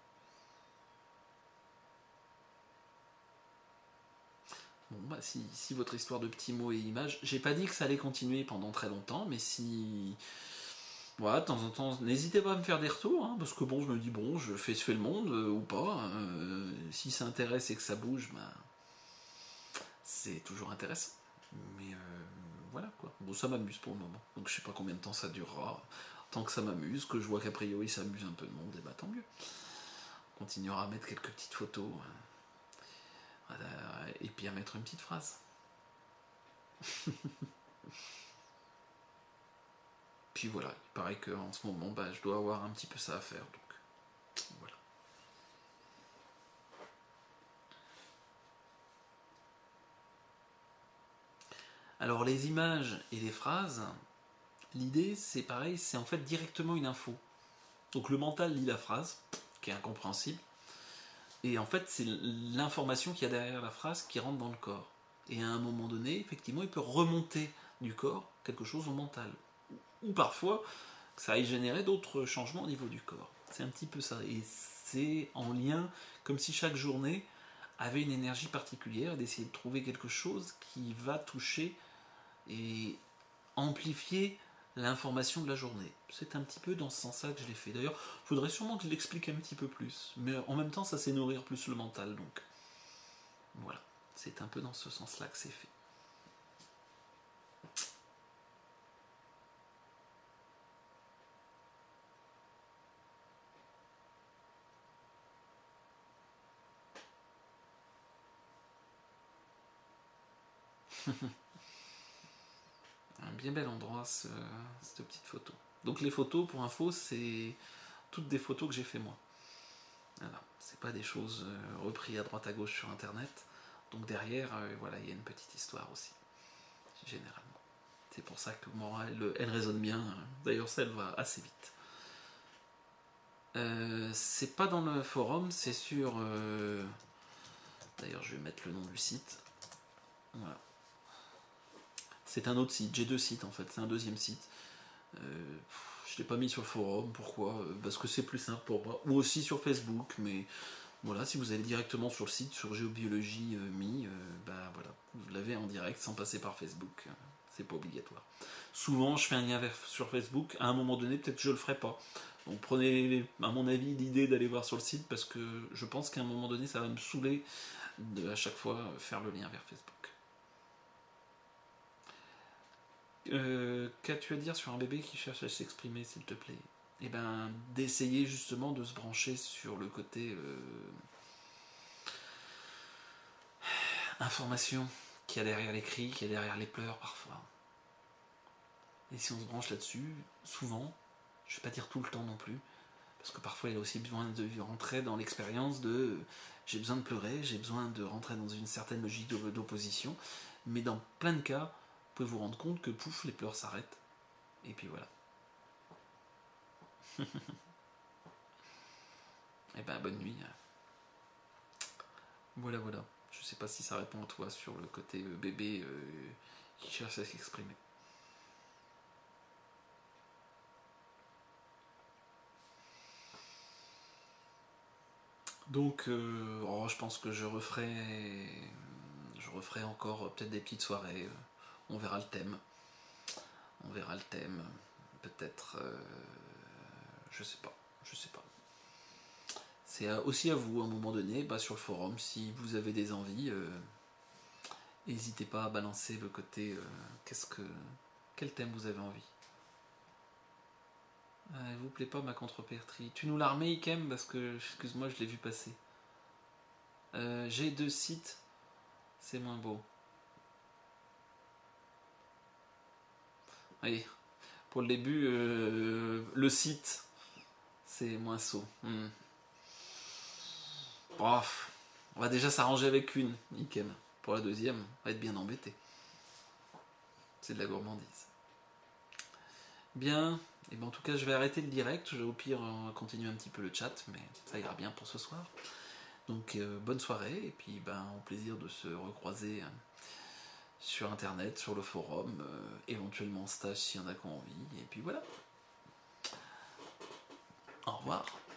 Bon, bah, si, si votre histoire de petits mots et images, j'ai pas dit que ça allait continuer pendant très longtemps, mais si. Voilà, de temps en temps, n'hésitez pas à me faire des retours, hein, parce que bon, je me dis, bon, je fais, je fais le monde euh, ou pas. Euh, si ça intéresse et que ça bouge, bah, c'est toujours intéressant. Mais euh, voilà quoi. Bon, ça m'amuse pour le moment, donc je sais pas combien de temps ça durera. Tant que ça m'amuse, que je vois qu'a priori ça amuse un peu de monde, et bah tant mieux. On continuera à mettre quelques petites photos. Hein. Et puis à mettre une petite phrase. Puis voilà, il paraît qu'en ce moment, bah, je dois avoir un petit peu ça à faire. Donc voilà. Alors les images et les phrases, l'idée c'est pareil, c'est en fait directement une info. Donc le mental lit la phrase, qui est incompréhensible, et en fait c'est l'information qu'il y a derrière la phrase qui rentre dans le corps. Et à un moment donné, effectivement, il peut remonter du corps quelque chose au mental. Ou parfois, ça aille générer d'autres changements au niveau du corps. C'est un petit peu ça. Et c'est en lien, comme si chaque journée avait une énergie particulière, d'essayer de trouver quelque chose qui va toucher et amplifier l'information de la journée. C'est un petit peu dans ce sens-là que je l'ai fait. D'ailleurs, il faudrait sûrement que je l'explique un petit peu plus. Mais en même temps, ça c'est nourrir plus le mental. Donc voilà, c'est un peu dans ce sens-là que c'est fait. Un bien bel endroit, ce, cette petite photo. Donc les photos, pour info, c'est toutes des photos que j'ai fait moi. Voilà. C'est pas des choses euh, reprises à droite à gauche sur internet. Donc derrière, euh, voilà, il y a une petite histoire aussi, généralement. C'est pour ça que moi, elle, elle résonne bien. D'ailleurs, ça, elle va assez vite. Euh, c'est pas dans le forum, c'est sur... Euh... D'ailleurs, je vais mettre le nom du site. Voilà. C'est un autre site, j'ai deux sites en fait, c'est un deuxième site. Euh, je ne l'ai pas mis sur le forum, pourquoi? Parce que c'est plus simple pour moi. Ou aussi sur Facebook, mais voilà, si vous allez directement sur le site, sur Géobiologie euh, Mi, euh, bah voilà, vous l'avez en direct sans passer par Facebook. C'est pas obligatoire. Souvent, je fais un lien vers, sur Facebook, à un moment donné, peut-être que je le ferai pas. Donc prenez, à mon avis, l'idée d'aller voir sur le site, parce que je pense qu'à un moment donné, ça va me saouler de à chaque fois faire le lien vers Facebook. Euh, Qu'as-tu à dire sur un bébé qui cherche à s'exprimer, s'il te plaît? Eh ben, d'essayer justement de se brancher sur le côté euh, information qu'il y a derrière les cris, qu'il y a derrière les pleurs parfois. Et si on se branche là-dessus, souvent, je vais pas dire tout le temps non plus, parce que parfois il a aussi besoin de rentrer dans l'expérience de j'ai besoin de pleurer, j'ai besoin de rentrer dans une certaine logique d'opposition, mais dans plein de cas, vous pouvez vous rendre compte que pouf, les pleurs s'arrêtent. Et puis voilà. Et ben bonne nuit. Voilà, voilà. Je sais pas si ça répond à toi sur le côté euh, bébé euh, qui cherche à s'exprimer. Donc, euh, oh, je pense que je referai, je referai encore euh, peut-être des petites soirées. On verra le thème. On verra le thème. Peut-être, euh, je sais pas, je sais pas. C'est aussi à vous, à un moment donné, bah, sur le forum, si vous avez des envies, n'hésitez euh, pas à balancer le côté, euh, qu'est-ce que, quel thème vous avez envie. Ah, elle vous plaît pas ma contre-pétrie. Tu nous l'as remis, Ikem, parce que, excuse-moi, je l'ai vu passer. Euh, J'ai deux sites, c'est moins beau. Oui, pour le début, euh, le site, c'est moins saut. Hmm. Bref, on va déjà s'arranger avec une, Ikem. Pour la deuxième, on va être bien embêté. C'est de la gourmandise. Bien, et ben en tout cas, je vais arrêter le direct. Je vais au pire continuer un petit peu le chat, mais ça ira bien pour ce soir. Donc, euh, bonne soirée, et puis ben, au plaisir de se recroiser. Euh, sur internet, sur le forum, euh, éventuellement en stage s'il y en a qui ont envie, et puis voilà. Au revoir.